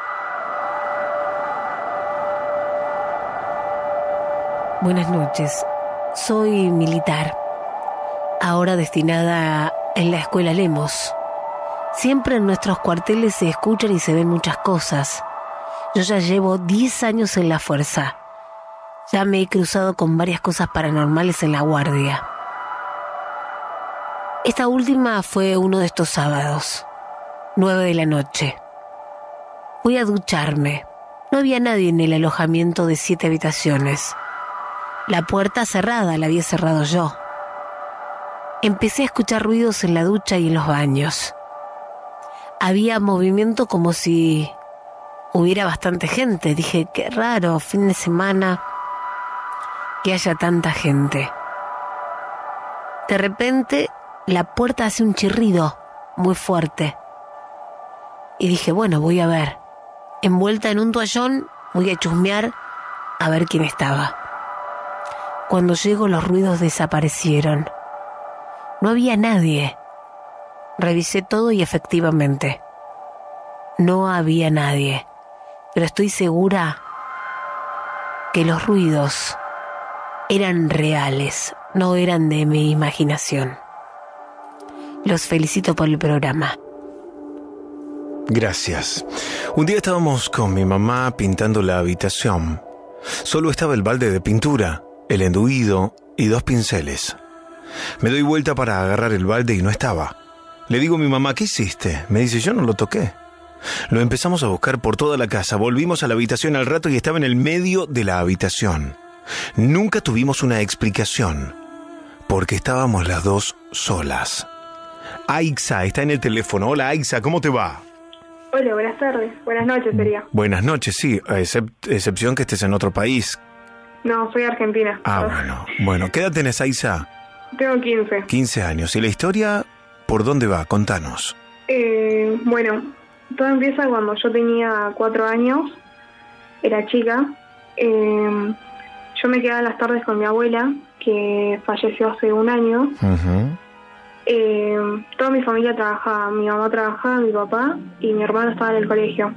Buenas noches. Soy militar, ahora destinada en la escuela Lemos. Siempre en nuestros cuarteles se escuchan y se ven muchas cosas. Yo ya llevo 10 años en la fuerza. Ya me he cruzado con varias cosas paranormales en la guardia. Esta última fue uno de estos sábados, 9 de la noche. Fui a ducharme. No había nadie en el alojamiento de 7 habitaciones. La puerta cerrada, la había cerrado yo. Empecé a escuchar ruidos en la ducha y en los baños. Había movimiento como si hubiera bastante gente. Dije, qué raro, fin de semana, que haya tanta gente. De repente, la puerta hace un chirrido muy fuerte. Y dije, bueno, voy a ver. Envuelta en un toallón, voy a chusmear a ver quién estaba. Cuando llego, los ruidos desaparecieron. No había nadie. Revisé todo y efectivamente, no había nadie. Pero estoy segura que los ruidos eran reales, no eran de mi imaginación. Los felicito por el programa. Gracias. Un día estábamos con mi mamá pintando la habitación. Solo estaba el balde de pintura, el enduido y 2 pinceles. Me doy vuelta para agarrar el balde y no estaba. Le digo a mi mamá, ¿qué hiciste? Me dice, yo no lo toqué. Lo empezamos a buscar por toda la casa. Volvimos a la habitación al rato y estaba en el medio de la habitación. Nunca tuvimos una explicación, porque estábamos las dos solas. Aixa está en el teléfono. Hola, Aixa, ¿cómo te va? Hola, buenas tardes. Buenas noches sería. Buenas noches, sí, excepción que estés en otro país. No, soy argentina. Bueno, ¿qué edad tenés, Aixa? Tengo 15. 15 años. ¿Y la historia por dónde va? Contanos. Bueno, todo empieza cuando yo tenía 4 años, era chica. Yo me quedaba en las tardes con mi abuela, que falleció hace 1 año. Toda mi familia trabajaba, mi mamá trabajaba, mi papá y mi hermano estaba en el colegio.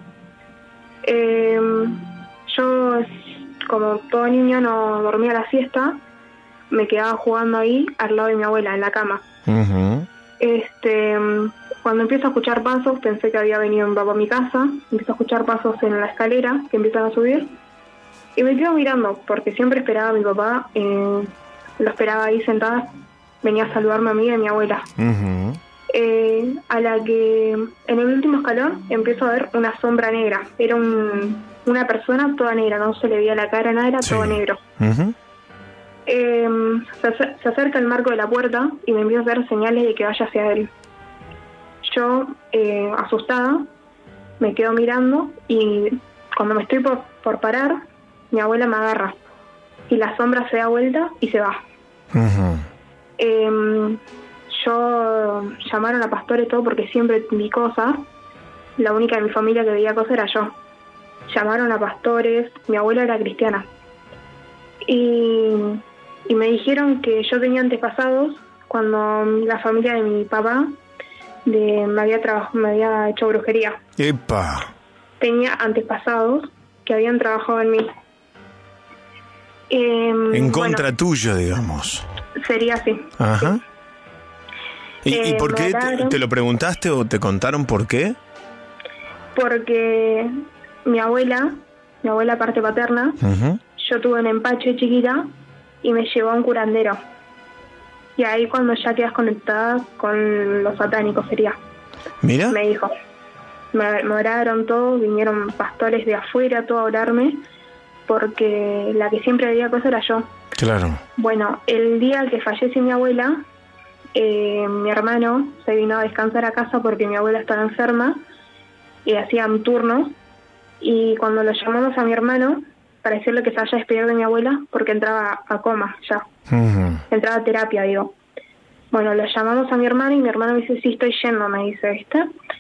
Yo, como todo niño, no dormía la siesta, me quedaba jugando ahí al lado de mi abuela, en la cama. Cuando empiezo a escuchar pasos, pensé que había venido mi papá a mi casa, empiezo a escuchar pasos en la escalera que empiezan a subir y me quedo mirando porque siempre esperaba a mi papá, lo esperaba ahí sentada, venía a saludarme a mí y a mi abuela. A la que en el último escalón empiezo a ver una sombra negra, era una persona toda negra, no se le veía la cara, nada, era todo negro. Se acerca al marco de la puerta y me empieza a hacer señales de que vaya hacia él. Yo, asustada, me quedo mirando y cuando me estoy por parar, mi abuela me agarra y la sombra se da vuelta y se va. Yo llamaron a pastores todo porque siempre vi cosas, la única de mi familia que veía cosas era yo. Llamaron a pastores, mi abuela era cristiana y me dijeron que yo tenía antepasados cuando la familia de mi papá me había hecho brujería. ¡Epa! Tenía antepasados que habían trabajado en mí. En contra tuyo, digamos. Sería así. Ajá. Sí. ¿Y por qué? ¿Te lo preguntaste o te contaron por qué? Porque mi abuela parte paterna, yo tuve un empache chiquita y me llevó a un curandero. Y ahí cuando ya quedas conectada con los satánicos sería. Mira. Me dijo. Me oraron todos, vinieron pastores de afuera todo a orarme, porque la que siempre veía cosas era yo. Claro. Bueno, el día que fallece mi abuela, mi hermano se vino a descansar a casa porque mi abuela estaba enferma y hacían turnos. Y cuando lo llamamos a mi hermano para decirle que se vaya a despedir de mi abuela porque entraba a coma ya. Entraba a terapia, digo. Bueno, lo llamamos a mi hermano y mi hermano me dice, sí, estoy yendo, me dice, ¿viste?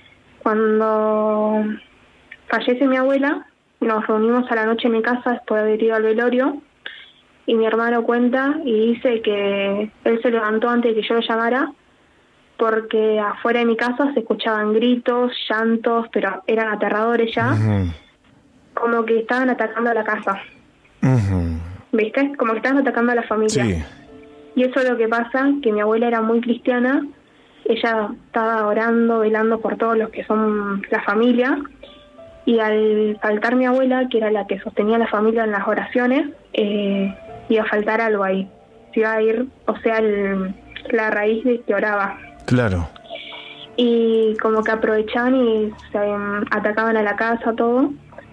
Cuando fallece mi abuela, nos reunimos a la noche en mi casa después de haber ido al velorio y mi hermano cuenta y dice que él se levantó antes de que yo lo llamara porque afuera de mi casa se escuchaban gritos, llantos, pero eran aterradores ya, como que estaban atacando a la casa. ¿Viste? Como que estaban atacando a la familia. Sí. Y eso es lo que pasa, que mi abuela era muy cristiana, ella estaba orando, velando por todos los que son la familia, y al faltar mi abuela, que era la que sostenía a la familia en las oraciones, iba a faltar algo ahí. Se iba a ir, o sea, la raíz de que oraba. Claro. Y como que aprovechaban y se atacaban a la casa, todo,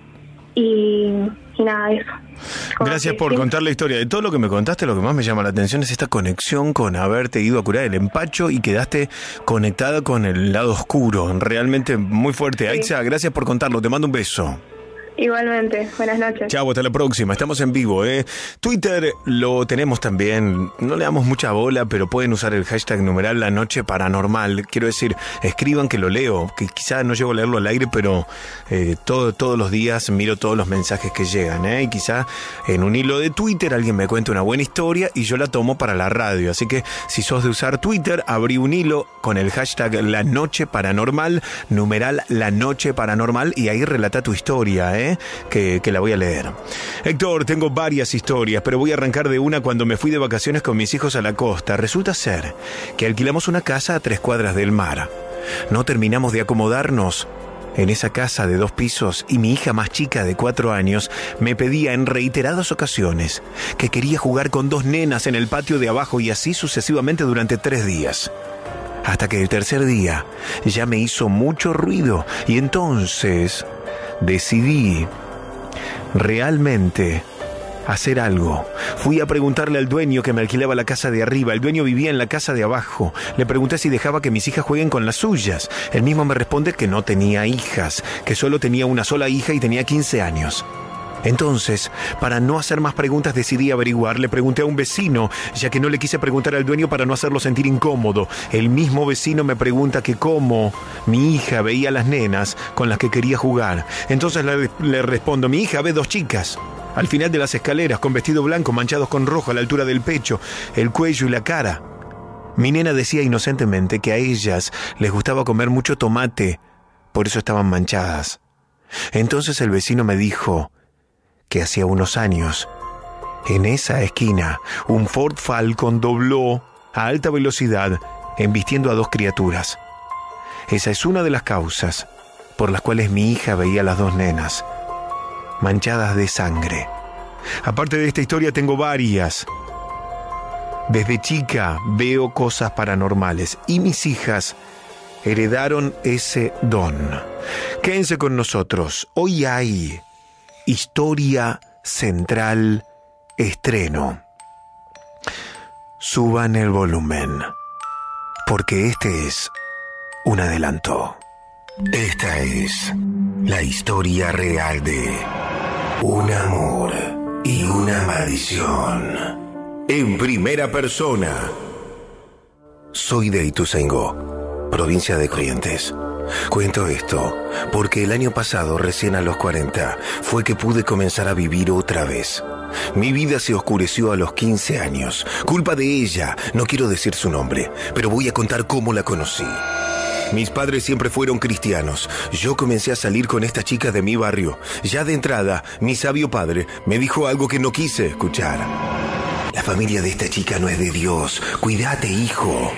y nada de eso. Gracias por contar la historia. De todo lo que me contaste, lo que más me llama la atención es esta conexión con haberte ido a curar el empacho y quedaste conectada con el lado oscuro. Realmente muy fuerte. Aixa, gracias por contarlo. Te mando un beso. Igualmente, buenas noches. Chau, hasta la próxima. Estamos en vivo, Twitter lo tenemos también. No le damos mucha bola, pero pueden usar el hashtag numeral La Noche Paranormal. Quiero decir, escriban que lo leo, que quizás no llego a leerlo al aire, pero todos los días miro todos los mensajes que llegan, y quizá en un hilo de Twitter alguien me cuente una buena historia y yo la tomo para la radio. Así que si sos de usar Twitter, abrí un hilo con el hashtag La Noche Paranormal, numeral La Noche Paranormal, y ahí relata tu historia, que la voy a leer. Héctor, tengo varias historias, pero voy a arrancar de una cuando me fui de vacaciones con mis hijos a la costa. Resulta ser que alquilamos una casa a 3 cuadras del mar. No terminamos de acomodarnos en esa casa de 2 pisos y mi hija más chica de 4 años me pedía en reiteradas ocasiones que quería jugar con 2 nenas en el patio de abajo y así sucesivamente durante 3 días. Hasta que el tercer día ya me hizo mucho ruido y entonces decidí realmente hacer algo. Fui a preguntarle al dueño que me alquilaba la casa de arriba. El dueño vivía en la casa de abajo. Le pregunté si dejaba que mis hijas jueguen con las suyas. Él mismo me responde que no tenía hijas, que solo tenía una sola hija y tenía 15 años. Entonces, para no hacer más preguntas, decidí averiguar. Le pregunté a un vecino, ya que no le quise preguntar al dueño para no hacerlo sentir incómodo. El mismo vecino me pregunta que cómo mi hija veía a las nenas con las que quería jugar. Entonces le respondo, mi hija ve 2 chicas al final de las escaleras, con vestido blanco manchados con rojo a la altura del pecho, el cuello y la cara. Mi nena decía inocentemente que a ellas les gustaba comer mucho tomate, por eso estaban manchadas. Entonces el vecino me dijo que hacía unos años, en esa esquina, un Ford Falcon dobló a alta velocidad, embistiendo a 2 criaturas. Esa es una de las causas por las cuales mi hija veía a las 2 nenas, manchadas de sangre. Aparte de esta historia tengo varias. Desde chica veo cosas paranormales y mis hijas heredaron ese don. Quédense con nosotros. Hoy hay Historia Central estreno. Suban el volumen, porque este es un adelanto. Esta es la historia real de un amor y una maldición. En primera persona. Soy de Ituzaingó, provincia de Corrientes. Cuento esto porque el año pasado, recién a los 40, fue que pude comenzar a vivir otra vez. Mi vida se oscureció a los 15 años. Culpa de ella, no quiero decir su nombre, pero voy a contar cómo la conocí. Mis padres siempre fueron cristianos. Yo comencé a salir con esta chica de mi barrio. Ya de entrada, mi sabio padre me dijo algo que no quise escuchar. La familia de esta chica no es de Dios. Cuídate, hijo.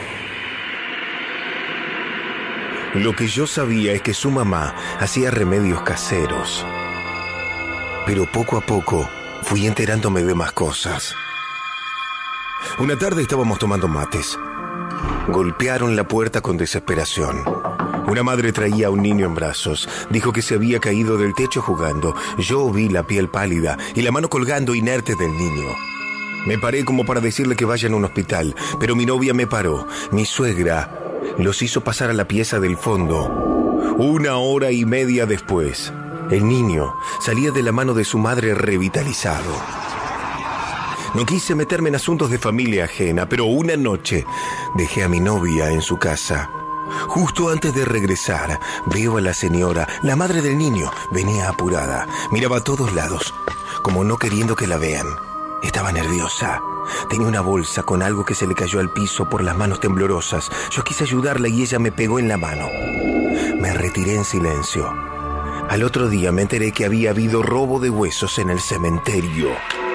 Lo que yo sabía es que su mamá hacía remedios caseros. Pero poco a poco fui enterándome de más cosas. Una tarde estábamos tomando mates. Golpearon la puerta con desesperación. Una madre traía a un niño en brazos. Dijo que se había caído del techo jugando. Yo vi la piel pálida y la mano colgando inerte del niño. Me paré como para decirle que vayan a un hospital, pero mi novia me paró. Mi suegra los hizo pasar a la pieza del fondo. 1 hora y media después, el niño salía de la mano de su madre revitalizado. No quise meterme en asuntos de familia ajena, pero una noche dejé a mi novia en su casa. Justo antes de regresar, veo a la señora, la madre del niño. Venía apurada, miraba a todos lados, como no queriendo que la vean. Estaba nerviosa. Tenía una bolsa con algo que se le cayó al piso por las manos temblorosas. Yo quise ayudarla y ella me pegó en la mano. Me retiré en silencio. Al otro día me enteré que había habido robo de huesos en el cementerio.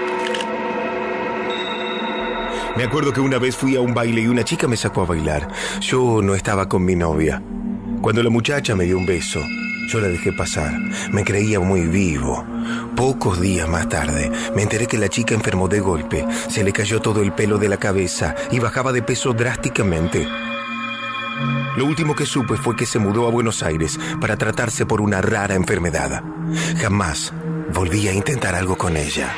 Me acuerdo que una vez fui a un baile y una chica me sacó a bailar. Yo no estaba con mi novia. Cuando la muchacha me dio un beso, yo la dejé pasar. Me creía muy vivo. Pocos días más tarde, me enteré que la chica enfermó de golpe. Se le cayó todo el pelo de la cabeza y bajaba de peso drásticamente. Lo último que supe fue que se mudó a Buenos Aires para tratarse por una rara enfermedad. Jamás volví a intentar algo con ella.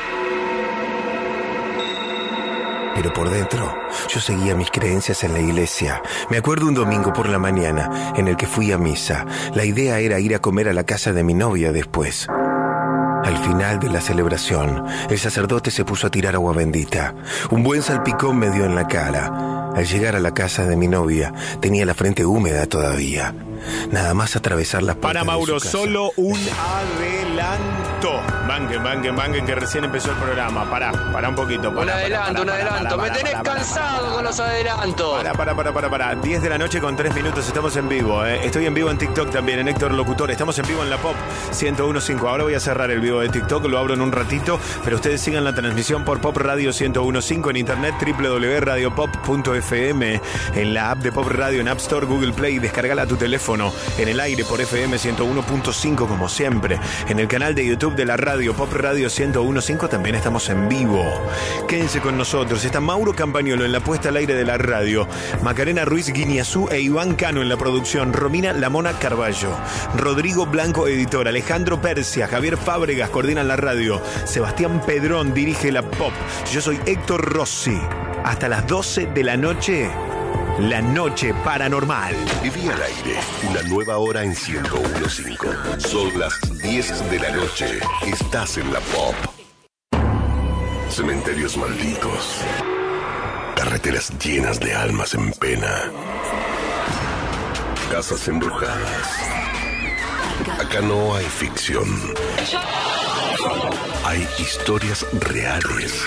Pero por dentro, yo seguía mis creencias en la iglesia. Me acuerdo un domingo por la mañana en el que fui a misa. La idea era ir a comer a la casa de mi novia después. Al final de la celebración, el sacerdote se puso a tirar agua bendita. Un buen salpicón me dio en la cara. Al llegar a la casa de mi novia, tenía la frente húmeda todavía. Nada más atravesar las puertas. Para Mauro, de su casa. solo un adelanto. Manguen, que recién empezó el programa. Pará un poquito. Un adelanto. Me tenés cansado con los adelantos. Pará. 10 de la noche con 3 minutos, estamos en vivo. Estoy en vivo en TikTok también, en Héctor Locutor. Estamos en vivo en la Pop 101.5. Ahora voy a cerrar el vivo de TikTok, lo abro en un ratito, pero ustedes sigan la transmisión por Pop Radio 101.5 en internet, www.radiopop.fm, en la app de Pop Radio, en App Store, Google Play, descargala a tu teléfono, en el aire por FM 101.5 como siempre, en el canal de YouTube YouTube de la radio, Pop Radio 101.5, también estamos en vivo. Quédense con nosotros. Está Mauro Campagnolo en la puesta al aire de la radio, Macarena Ruiz Guiñazú e Iván Cano en la producción, Romina La Mona Carballo, Rodrigo Blanco, editor, Alejandro Persia, Javier Fábregas coordinan la radio, Sebastián Pedrón dirige la Pop. Yo soy Héctor Rossi. Hasta las 12 de la noche, La Noche Paranormal. Viví al aire, una nueva hora en 101.5. Son las 10 de la noche. Estás en la Pop. Cementerios malditos. Carreteras llenas de almas en pena. Casas embrujadas. Acá no hay ficción. Hay historias reales.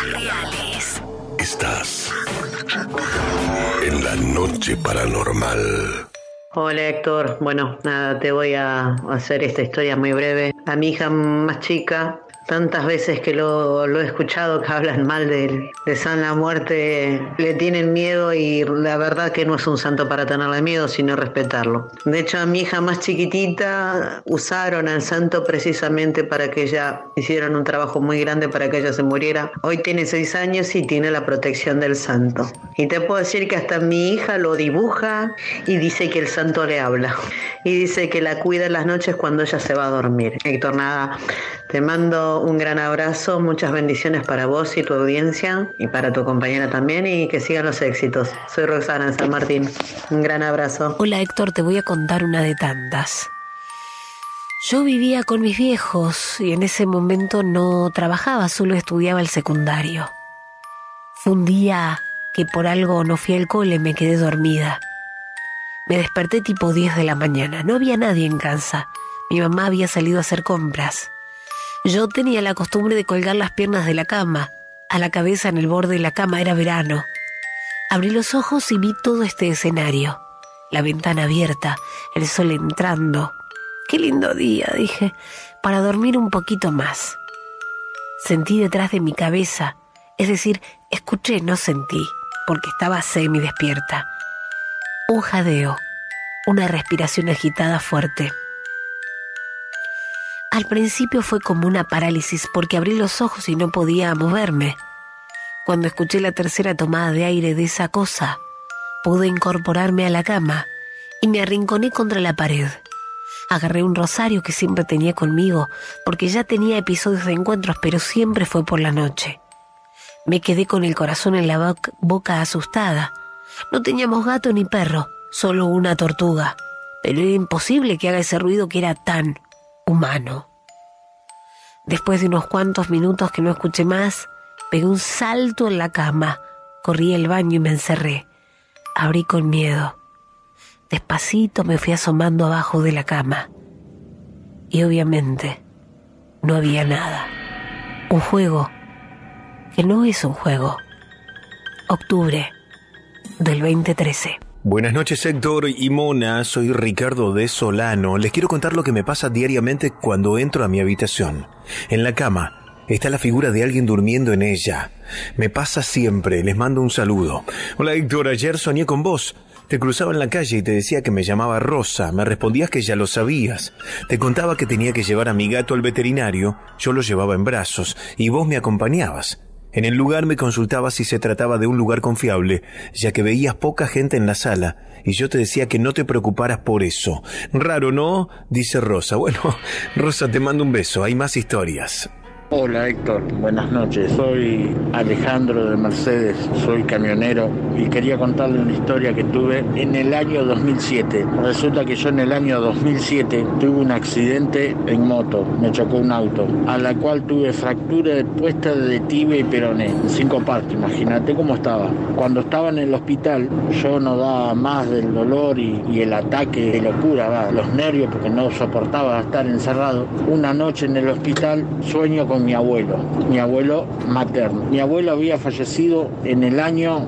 Estás en La Noche Paranormal. Hola Héctor, bueno, nada, te voy a hacer esta historia muy breve. A mi hija más chica, tantas veces que lo he escuchado que hablan mal de San la Muerte, le tienen miedo y la verdad que no es un santo para tenerle miedo, sino respetarlo. De hecho, a mi hija más chiquitita usaron al santo precisamente para que ella hicieran un trabajo muy grande para que ella se muriera. Hoy tiene 6 años y tiene la protección del santo. Y te puedo decir que hasta mi hija lo dibuja y dice que el santo le habla. Y dice que la cuida en las noches cuando ella se va a dormir. Héctor, nada, te mando un gran abrazo, muchas bendiciones para vos y tu audiencia y para tu compañera también y que sigan los éxitos. Soy Roxana en San Martín. Un gran abrazo. Hola Héctor, te voy a contar una de tantas. Yo vivía con mis viejos y en ese momento no trabajaba, solo estudiaba el secundario. Fue un día que por algo no fui al cole, me quedé dormida. Me desperté tipo 10 de la mañana, no había nadie en casa. Mi mamá había salido a hacer compras. Yo tenía la costumbre de colgar las piernas de la cama, a la cabeza en el borde de la cama, era verano. Abrí los ojos y vi todo este escenario. La ventana abierta, el sol entrando. Qué lindo día, dije, para dormir un poquito más. Sentí detrás de mi cabeza, es decir, escuché, no sentí, porque estaba semi despierta. Un jadeo, una respiración agitada fuerte. Al principio fue como una parálisis porque abrí los ojos y no podía moverme. Cuando escuché la tercera tomada de aire de esa cosa, pude incorporarme a la cama y me arrinconé contra la pared. Agarré un rosario que siempre tenía conmigo porque ya tenía episodios de encuentros, pero siempre fue por la noche. Me quedé con el corazón en la boca asustada. No teníamos gato ni perro, solo una tortuga, pero era imposible que haga ese ruido que era tan humano. Después de unos cuantos minutos que no escuché más, pegué un salto en la cama, corrí al baño y me encerré. Abrí con miedo. Despacito me fui asomando abajo de la cama. Y obviamente no había nada. Un juego que no es un juego. Octubre del 2013. Buenas noches Héctor y Mona, soy Ricardo de Solano. Les quiero contar lo que me pasa diariamente cuando entro a mi habitación. En la cama está la figura de alguien durmiendo en ella. Me pasa siempre, les mando un saludo. Hola Héctor, ayer soñé con vos. Te cruzaba en la calle y te decía que me llamaba Rosa. Me respondías que ya lo sabías. Te contaba que tenía que llevar a mi gato al veterinario. Yo lo llevaba en brazos y vos me acompañabas. En el lugar me consultabas si se trataba de un lugar confiable, ya que veías poca gente en la sala, y yo te decía que no te preocuparas por eso. Raro, ¿no? Dice Rosa. Bueno, Rosa, te mando un beso. Hay más historias. Hola Héctor, buenas noches. Soy Alejandro de Mercedes, soy camionero y quería contarle una historia que tuve en el año 2007. Resulta que yo en el año 2007 tuve un accidente en moto, me chocó un auto, a la cual tuve fractura puesta de tibia y peroné, en 5 partes, imagínate cómo estaba. Cuando estaba en el hospital yo no daba más del dolor y el ataque de locura, los nervios, porque no soportaba estar encerrado. Una noche en el hospital sueño con con mi abuelo materno. Mi abuelo había fallecido en el año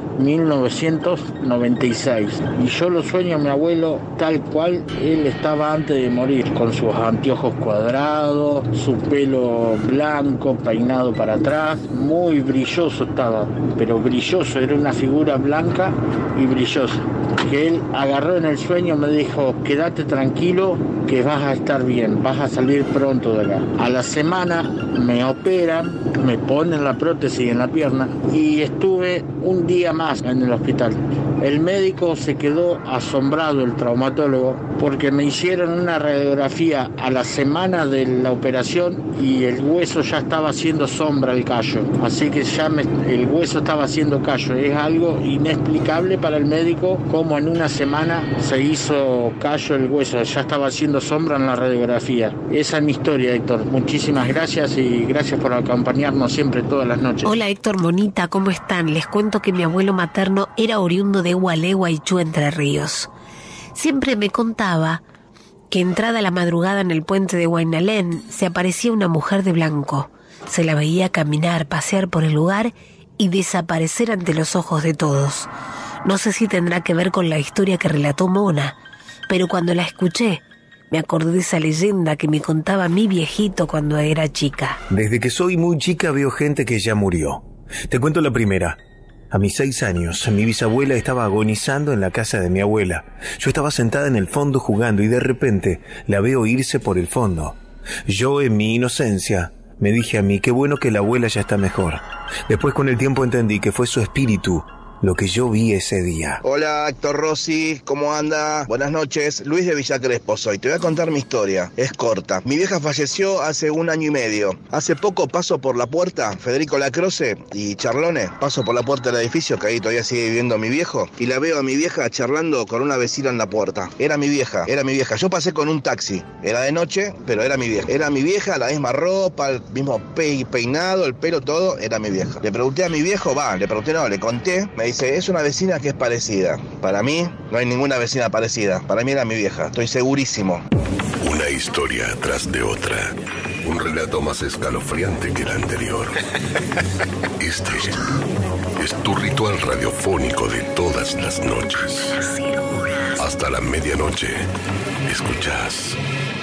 1996 y yo lo sueño a mi abuelo tal cual él estaba antes de morir, con sus anteojos cuadrados, su pelo blanco, peinado para atrás, muy brilloso estaba, pero brilloso, era una figura blanca y brillosa, que él agarró en el sueño y me dijo: quédate tranquilo que vas a estar bien, vas a salir pronto de acá. A la semana me operan, me ponen la prótesis en la pierna y estuve un día más en el hospital. El médico se quedó asombrado, el traumatólogo, porque me hicieron una radiografía a la semana de la operación y el hueso ya estaba haciendo sombra al callo. Así que ya el hueso estaba haciendo callo. Es algo inexplicable para el médico cómo en una semana se hizo callo el hueso. Ya estaba haciendo sombra en la radiografía. Esa es mi historia, Héctor. Muchísimas gracias y gracias por acompañarnos siempre todas las noches. Hola Héctor, Monita, ¿cómo están? Les cuento que mi abuelo materno era oriundo de Gualeguaychú, Entre Ríos. Siempre me contaba que entrada la madrugada en el puente de Huaynalén se aparecía una mujer de blanco. Se la veía caminar, pasear por el lugar y desaparecer ante los ojos de todos. No sé si tendrá que ver con la historia que relató Mona, pero cuando la escuché me acordé de esa leyenda que me contaba mi viejito cuando era chica. Desde que soy muy chica veo gente que ya murió. Te cuento la primera. A mis 6 años, mi bisabuela estaba agonizando en la casa de mi abuela. Yo estaba sentada en el fondo jugando y de repente la veo irse por el fondo. Yo, en mi inocencia, me dije a mí, qué bueno que la abuela ya está mejor. Después, con el tiempo, entendí que fue su espíritu lo que yo vi ese día. Hola, Héctor Rossi, ¿cómo anda? Buenas noches, Luis de Villa Crespo soy. Te voy a contar mi historia, es corta. Mi vieja falleció hace 1 año y medio. Hace poco paso por la puerta, Federico Lacroce y Charlone, paso por la puerta del edificio, que ahí todavía sigue viviendo mi viejo, y la veo a mi vieja charlando con una vecina en la puerta. Era mi vieja. Yo pasé con un taxi, era de noche, pero era mi vieja, la misma ropa, el mismo peinado, el pelo, todo, era mi vieja. Le pregunté a mi viejo, le conté, me dice, es una vecina que es parecida. Para mí, no hay ninguna vecina parecida. Para mí era mi vieja, estoy segurísimo. Una historia tras de otra. Un relato más escalofriante que el anterior. Este es tu ritual radiofónico de todas las noches. Hasta la medianoche, escuchás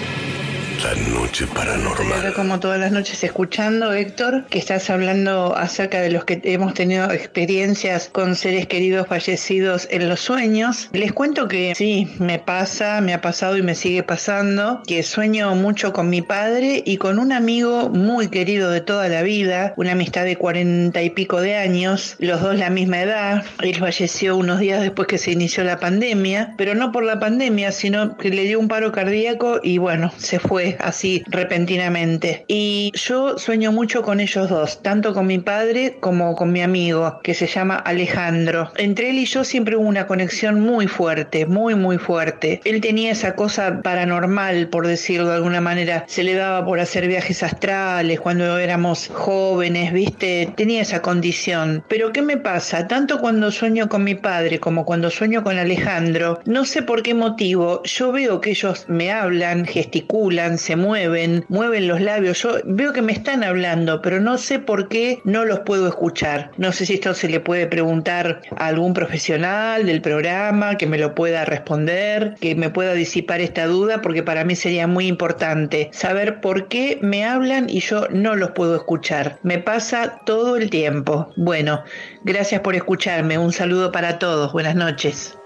La Noche Paranormal. Como todas las noches escuchando, Héctor, que estás hablando acerca de los que hemos tenido experiencias con seres queridos fallecidos en los sueños. Les cuento que sí, me ha pasado y me sigue pasando, que sueño mucho con mi padre y con un amigo muy querido de toda la vida, una amistad de 40 y pico de años, los dos la misma edad. Él falleció unos días después que se inició la pandemia, pero no por la pandemia, sino que le dio un paro cardíaco y bueno, se fue así repentinamente. Y yo sueño mucho con ellos dos, tanto con mi padre como con mi amigo, que se llama Alejandro. Entre él y yo siempre hubo una conexión muy fuerte, muy muy fuerte. Él tenía esa cosa paranormal, por decirlo de alguna manera. Se le daba por hacer viajes astrales cuando éramos jóvenes, ¿viste? Tenía esa condición. Pero ¿qué me pasa? Tanto cuando sueño con mi padre como cuando sueño con Alejandro, no sé por qué motivo, yo veo que ellos me hablan, gesticulan, se mueven los labios. Yo veo que me están hablando, pero no sé por qué no los puedo escuchar. No sé si esto se le puede preguntar a algún profesional del programa que me lo pueda responder, que me pueda disipar esta duda, porque para mí sería muy importante saber por qué me hablan y yo no los puedo escuchar. Me pasa todo el tiempo. Bueno, gracias por escucharme. Un saludo para todos. Buenas noches.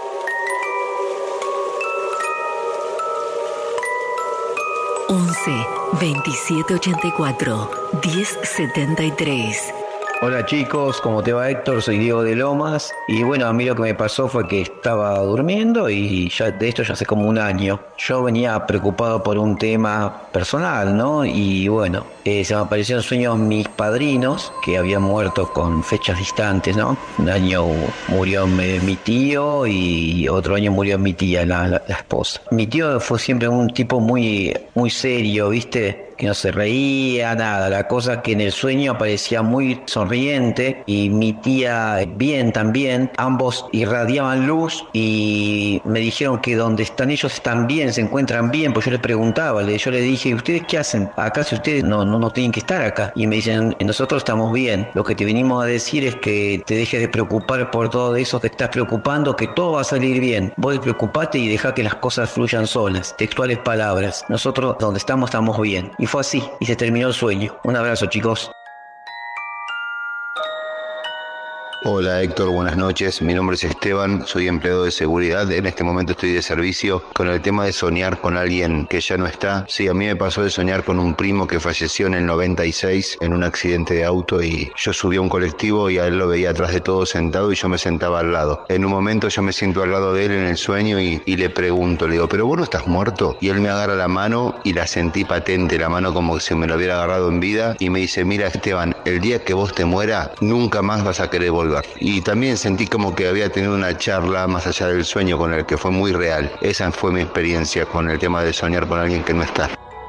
11 27 84 10 73. Hola chicos, ¿cómo te va Héctor? Soy Diego de Lomas y bueno, a mí lo que me pasó fue que estaba durmiendo y ya de esto ya hace como 1 año. Yo venía preocupado por un tema personal, ¿no? Y bueno, se me aparecieron sueños mis padrinos que habían muerto con fechas distantes, ¿no? Un año murió mi tío y otro año murió mi tía, la esposa. Mi tío fue siempre un tipo muy serio, ¿viste? que no se reía, nada. La cosa que en el sueño aparecía muy sonriente y mi tía bien también. Ambos irradiaban luz y me dijeron que donde están ellos están bien, se encuentran bien. Pues yo les preguntaba, yo le dije, ¿ustedes qué hacen acá si ustedes no tienen que estar acá? Y me dicen, nosotros estamos bien. Lo que te venimos a decir es que te dejes de preocupar por todo eso que estás preocupando, que todo va a salir bien. Vos preocupate y deja que las cosas fluyan solas. Textuales palabras. Nosotros donde estamos bien. Y fue así, y se terminó el sueño. Un abrazo, chicos. Hola Héctor, buenas noches. Mi nombre es Esteban, soy empleado de seguridad. En este momento estoy de servicio. Con el tema de soñar con alguien que ya no está. Sí, a mí me pasó de soñar con un primo que falleció en el 96 en un accidente de auto y yo subí a un colectivo y a él lo veía atrás de todo sentado y yo me sentaba al lado. En un momento yo me siento al lado de él en el sueño y le pregunto, le digo, ¿pero vos no estás muerto? Y él me agarra la mano y la sentí patente, la mano como si me la hubiera agarrado en vida y me dice, mira Esteban, el día que vos te mueras, nunca más vas a querer volver. Y también sentí como que había tenido una charla más allá del sueño con él, que fue muy real. Esa fue mi experiencia con el tema de soñar con alguien que no está.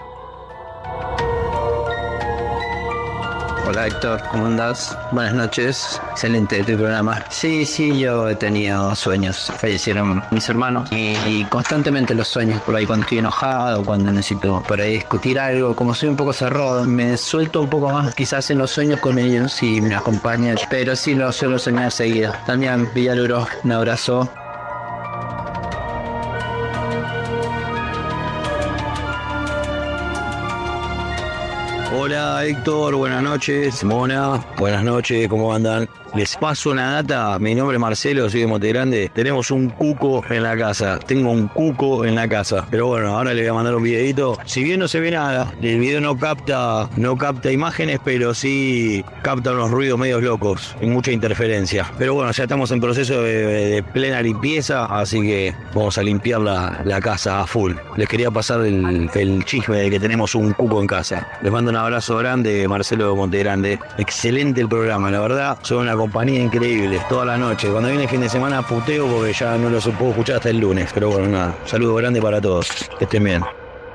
Hola Héctor, ¿cómo andás? Buenas noches, excelente tu programa. Sí, yo he tenido sueños, fallecieron mis hermanos y constantemente los sueños por ahí cuando estoy enojado, cuando necesito por ahí discutir algo, como soy un poco cerrado, me suelto un poco más quizás en los sueños con ellos y me acompañan, pero sí lo suelo soñar seguida. También Villaluro, un abrazo. Hola Héctor, buenas noches. Mona, buenas noches, ¿cómo andan? Les paso una data, mi nombre es Marcelo, soy de Montegrande. Tenemos un cuco en la casa, tengo un cuco en la casa. Pero bueno, ahora le voy a mandar un videito. Si bien no se ve nada, el video no capta imágenes, pero sí capta unos ruidos medios locos y mucha interferencia. Pero bueno, ya estamos en proceso de plena limpieza, así que vamos a limpiar la casa a full. Les quería pasar el chisme de que tenemos un cuco en casa. Les mando un abrazo grande, Marcelo de Montegrande. Excelente el programa, la verdad, son una compañía increíble, toda la noche. Cuando viene el fin de semana puteo porque ya no lo puedo escuchar hasta el lunes. Pero bueno, nada, saludo grande para todos, que estén bien.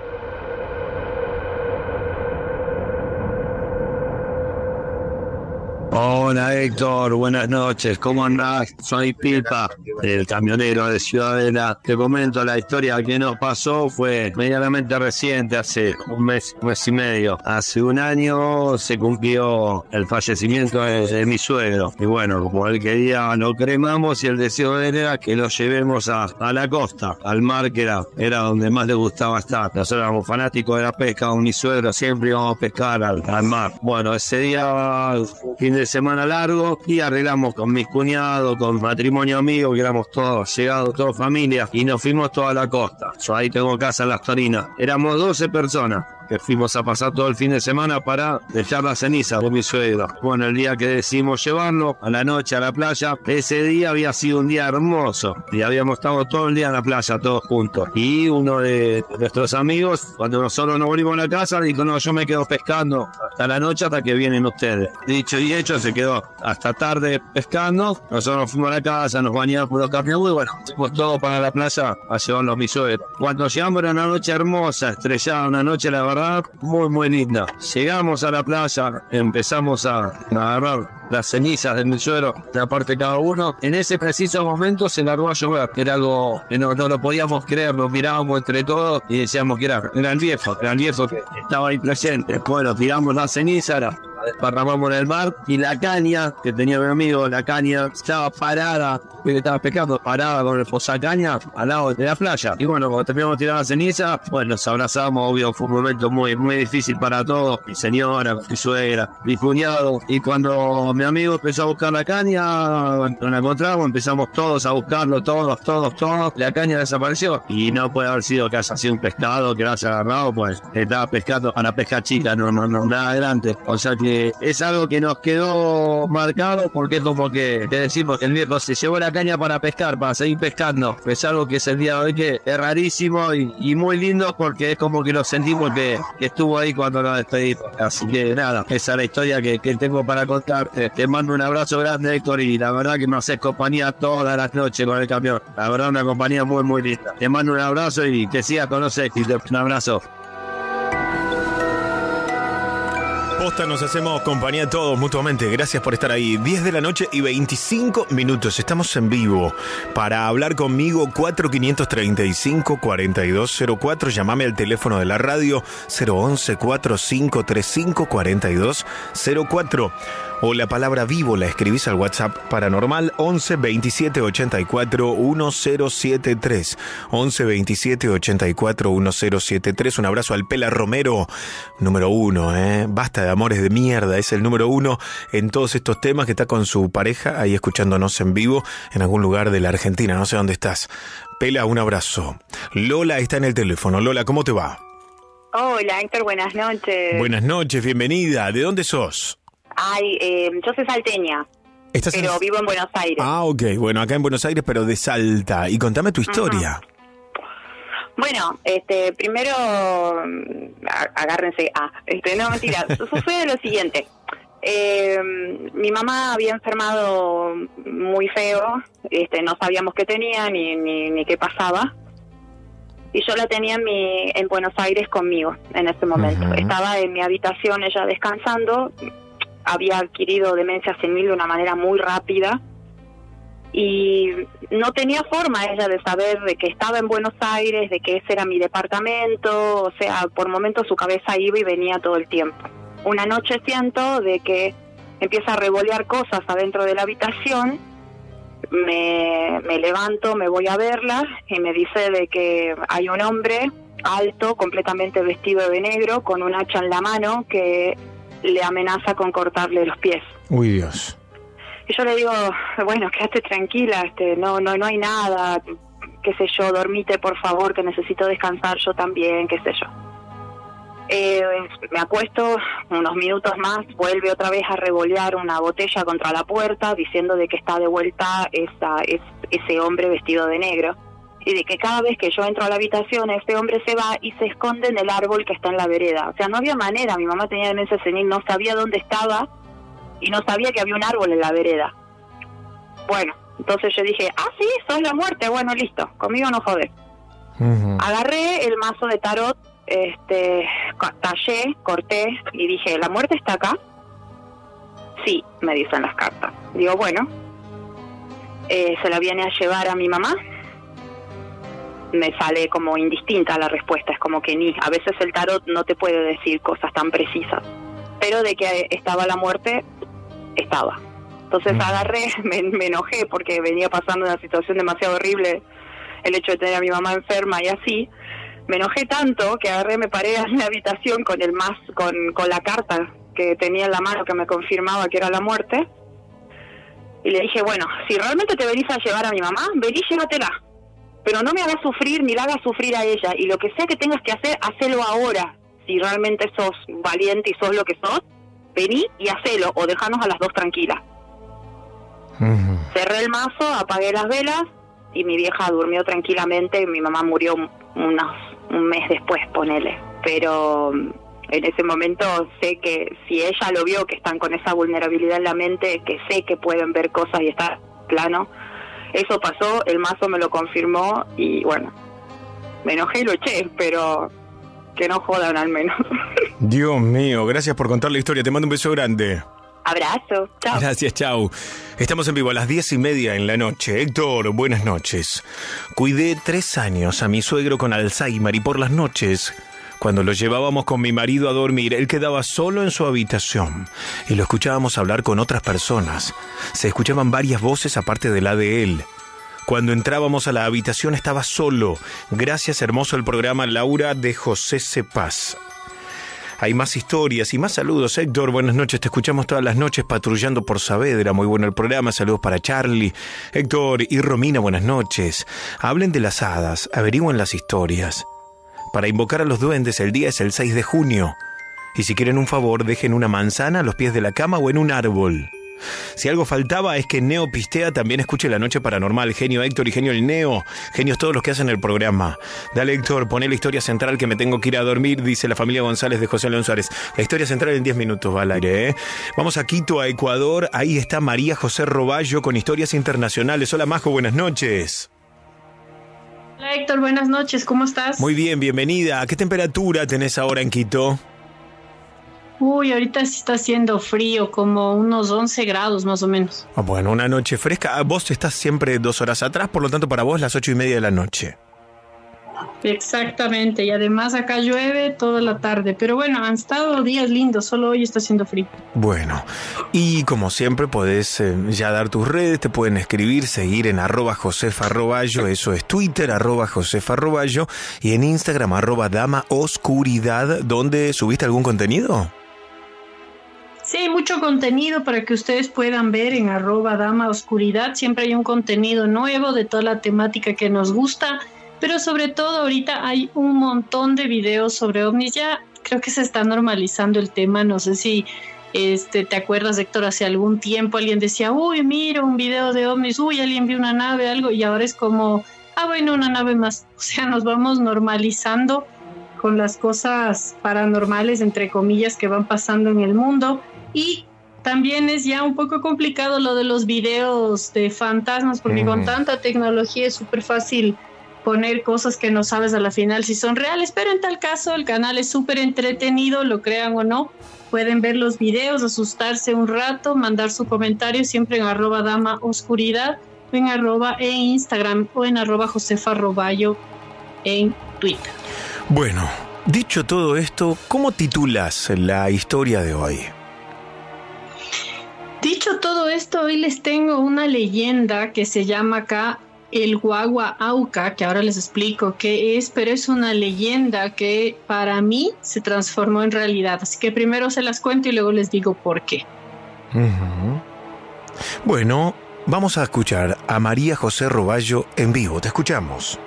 Hola Héctor, buenas noches, ¿cómo andás? Soy Pilpa, el camionero de Ciudadela. Te comento, la historia que nos pasó fue medianamente reciente, hace un mes y medio. Hace un año se cumplió el fallecimiento de mi suegro. Y bueno, como él quería, lo cremamos y el deseo de él era que lo llevemos a la costa, al mar, que era donde más le gustaba estar. Nosotros éramos fanáticos de la pesca, con mi suegro siempre íbamos a pescar al mar. Bueno, ese día, fin de semana largo, y arreglamos con mis cuñados, con matrimonio amigo, que éramos todos llegados, toda familia, y nos fuimos toda la costa. Yo ahí tengo casa en Las Torinas. Éramos 12 personas que fuimos a pasar todo el fin de semana para dejar la ceniza de mi suegro. Bueno, el día que decidimos llevarlo a la noche a la playa, ese día había sido un día hermoso y habíamos estado todo el día en la playa todos juntos. Y uno de nuestros amigos, cuando nosotros nos volvimos a la casa, dijo, no, yo me quedo pescando hasta la noche, hasta que vienen ustedes. Dicho y hecho, se quedó hasta tarde pescando. Nosotros nos fuimos a la casa, nos bañamos por los carneados y bueno, fuimos todos para la playa a llevarlos a mi suegro. Cuando llegamos era una noche hermosa, estrellada, una noche, la verdad, muy linda. Llegamos a la playa, empezamos a agarrar las cenizas de mi suegro, de aparte cada uno. En ese preciso momento se largó a llover. Era algo que no lo podíamos creer, lo mirábamos entre todos y decíamos que era el viejo que estaba ahí presente. Bueno, tiramos la ceniza, la desparramamos en el mar y la caña que tenía mi amigo, la caña estaba parada, estaba pescando, parada con el posacaña al lado de la playa. Y bueno, cuando terminamos de tirar la ceniza, bueno, nos abrazamos, obvio, fue un momento muy difícil para todos, mi señora, mi suegra, mi cuñado. Y cuando mi amigo empezó a buscar la caña, no la encontramos, empezamos todos a buscarlo, todos, la caña desapareció. Y no puede haber sido que haya sido un pescado que lo haya agarrado, pues estaba pescando para pesca chica, no nada grande. O sea que es algo que nos quedó marcado, porque es como que te decimos que el viejo se llevó la caña para pescar, para seguir pescando. Es algo que es el día de hoy que es rarísimo y muy lindo, porque es como que lo sentimos que estuvo ahí cuando nos despedimos. Así que nada, esa es la historia que tengo para contarte. Te mando un abrazo grande, Héctor, y la verdad que me haces compañía todas las noches con el camión. La verdad, una compañía muy linda. Te mando un abrazo y que sigas con los éxitos. Un abrazo. Posta, nos hacemos compañía todos mutuamente. Gracias por estar ahí. 10 de la noche y 25 minutos. Estamos en vivo. Para hablar conmigo, 4535-4204. Llámame al teléfono de la radio 011-4535-4204. O la palabra vivo la escribís al WhatsApp Paranormal 11 27 84 1073. 11 27 84 1073. Un abrazo al Pela Romero, número 1, Basta de amores de mierda, es el número 1 en todos estos temas, que está con su pareja ahí escuchándonos en vivo en algún lugar de la Argentina, no sé dónde estás. Pela, un abrazo. Lola está en el teléfono. Lola, ¿cómo te va? Hola, Héctor, buenas noches. Buenas noches, bienvenida. ¿De dónde sos? Ay, yo soy salteña, pero vivo en Buenos Aires. Ah, ok, bueno, acá en Buenos Aires, pero de Salta. Y contame tu historia. Bueno, primero, agárrense. No, mentira, sucede lo siguiente. Mi mamá había enfermado muy feo, no sabíamos qué tenía ni qué pasaba. Y yo la tenía en Buenos Aires conmigo en ese momento. Estaba en mi habitación ella descansando. Había adquirido demencia senil de una manera muy rápida y no tenía forma ella de saber de que estaba en Buenos Aires, de que ese era mi departamento. O sea, por momentos su cabeza iba y venía todo el tiempo. Una noche siento de que empieza a revolear cosas adentro de la habitación. Me levanto, me voy a verla y me dice de que hay un hombre alto, completamente vestido de negro, con un hacha en la mano, que le amenaza con cortarle los pies. Uy, Dios. Y yo le digo, bueno, quédate tranquila, no hay nada, qué sé yo, dormite por favor, que necesito descansar yo también, qué sé yo. Me acuesto, unos minutos más, vuelve otra vez a revolear una botella contra la puerta, diciendo de que está de vuelta ese hombre vestido de negro. Y de que cada vez que yo entro a la habitación, este hombre se va y se esconde en el árbol que está en la vereda. O sea, no había manera, mi mamá tenía demencia senil, no sabía dónde estaba y no sabía que había un árbol en la vereda. Bueno, entonces yo dije, sí, sos la muerte, bueno, listo, conmigo no jodés. Agarré el mazo de tarot, tallé, corté y dije, ¿la muerte está acá? Sí, me dicen las cartas. Digo, bueno, se la viene a llevar a mi mamá. Me sale como indistinta la respuesta, es como que a veces el tarot no te puede decir cosas tan precisas, pero de que estaba la muerte, estaba. Entonces agarré, me enojé porque venía pasando una situación demasiado horrible, el hecho de tener a mi mamá enferma y así. Me enojé tanto que agarré, me paré en la habitación con con la carta que tenía en la mano que me confirmaba que era la muerte, y le dije, bueno, si realmente te venís a llevar a mi mamá, vení, llévatela. Pero no me hagas sufrir ni la hagas sufrir a ella. Y lo que sea que tengas que hacer, hacelo ahora. Si realmente sos valiente y sos lo que sos, vení y hacelo. O dejanos a las dos tranquilas. Cerré el mazo, apagué las velas y mi vieja durmió tranquilamente. Mi mamá murió un mes después, ponele. Pero en ese momento sé que si ella lo vio, que están con esa vulnerabilidad en la mente, que sé que pueden ver cosas y estar plano. Eso pasó, el mazo me lo confirmó y bueno, me enojé y lo eché, pero que no jodan al menos. Dios mío, gracias por contar la historia, te mando un beso grande. Abrazo, chao. Gracias, chao. Estamos en vivo a las 10:30 en la noche. Héctor, buenas noches. Cuidé 3 años a mi suegro con Alzheimer y por las noches, cuando lo llevábamos con mi marido a dormir, él quedaba solo en su habitación y lo escuchábamos hablar con otras personas. Se escuchaban varias voces aparte de la de él. Cuando entrábamos a la habitación estaba solo. Gracias, hermoso el programa, Laura de José Cepaz. Hay más historias y más saludos. Héctor, buenas noches, te escuchamos todas las noches patrullando por Saavedra. Muy bueno el programa, saludos para Charlie. Héctor y Romina, buenas noches. Hablen de las hadas, averigüen las historias. Para invocar a los duendes el día es el 6 de junio. Y si quieren un favor, dejen una manzana a los pies de la cama o en un árbol. Si algo faltaba es que Neo Pistea también escuche La Noche Paranormal. Genio Héctor y genio el Neo. Genios todos los que hacen el programa. Dale, Héctor, poné la historia central que me tengo que ir a dormir, dice la familia González de José León Suárez. La historia central en 10 minutos va al aire, ¿eh? Vamos a Quito, a Ecuador. Ahí está María José Roballo con historias internacionales. Hola, Majo, buenas noches. Hola, Héctor, buenas noches, ¿cómo estás? Muy bien, bienvenida. ¿A qué temperatura tenés ahora en Quito? Uy, ahorita sí está haciendo frío, como unos 11 grados más o menos. Bueno, una noche fresca. Vos estás siempre 2 horas atrás, por lo tanto para vos las 8:30 de la noche. Exactamente, y además acá llueve toda la tarde, pero bueno, han estado días lindos, solo hoy está haciendo frío. Bueno, y como siempre podés ya dar tus redes, te pueden escribir, seguir en @josefa_arrobayo, eso es Twitter, @josefa_arrobayo, y en Instagram @damaoscuridad, ¿donde subiste algún contenido? Sí, mucho contenido para que ustedes puedan ver en @damaoscuridad, siempre hay un contenido nuevo de toda la temática que nos gusta. Pero sobre todo ahorita hay un montón de videos sobre ovnis. Ya creo que se está normalizando el tema. No sé si te acuerdas, Héctor, hace algún tiempo alguien decía, uy, mira un video de ovnis, uy, alguien vio una nave, algo, y ahora es como, bueno, una nave más. O sea, nos vamos normalizando con las cosas paranormales, entre comillas, que van pasando en el mundo. Y también es ya un poco complicado lo de los videos de fantasmas, porque con tanta tecnología es súper fácil poner cosas que no sabes a la final si son reales, pero en tal caso el canal es súper entretenido, lo crean o no, pueden ver los videos, asustarse un rato, mandar su comentario siempre en @damaoscuridad, en Instagram o en @josefa_arrobayo en Twitter. Bueno, dicho todo esto, ¿cómo titulas la historia de hoy? Dicho todo esto, hoy les tengo una leyenda que se llama acá el Guagua Auca, que ahora les explico qué es, pero es una leyenda que para mí se transformó en realidad. Así que primero se las cuento y luego les digo por qué. Bueno, vamos a escuchar a María José Roballo en vivo. Te escuchamos.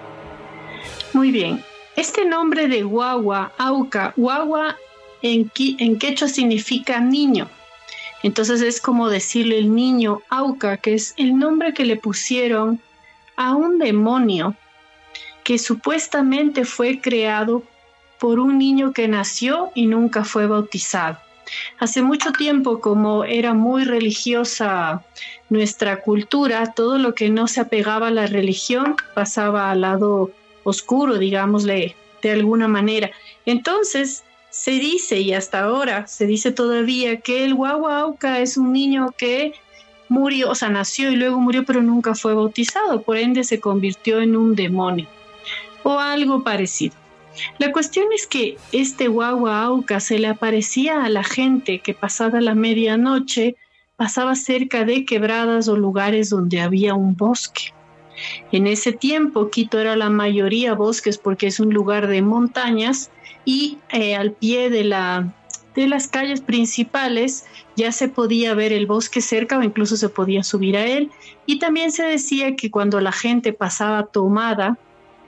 Muy bien. Este nombre de Guagua Auca, Guagua en quechua significa niño. Entonces es como decirle el niño Auca, que es el nombre que le pusieron a un demonio que supuestamente fue creado por un niño que nació y nunca fue bautizado. Hace mucho tiempo, como era muy religiosa nuestra cultura, todo lo que no se apegaba a la religión pasaba al lado oscuro, digámosle, de alguna manera. Entonces se dice, y hasta ahora se dice todavía, que el Guagua Auca es un niño que murió, o sea, nació y luego murió, pero nunca fue bautizado, por ende se convirtió en un demonio o algo parecido. La cuestión es que este Guagua Auca se le aparecía a la gente que pasada la medianoche pasaba cerca de quebradas o lugares donde había un bosque. En ese tiempo Quito era la mayoría bosques porque es un lugar de montañas y al pie de las calles principales ya se podía ver el bosque cerca o incluso se podía subir a él. Y también se decía que cuando la gente pasaba tomada,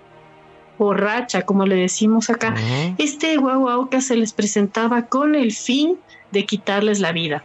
borracha, como le decimos acá, este Guagua Auca se les presentaba con el fin de quitarles la vida.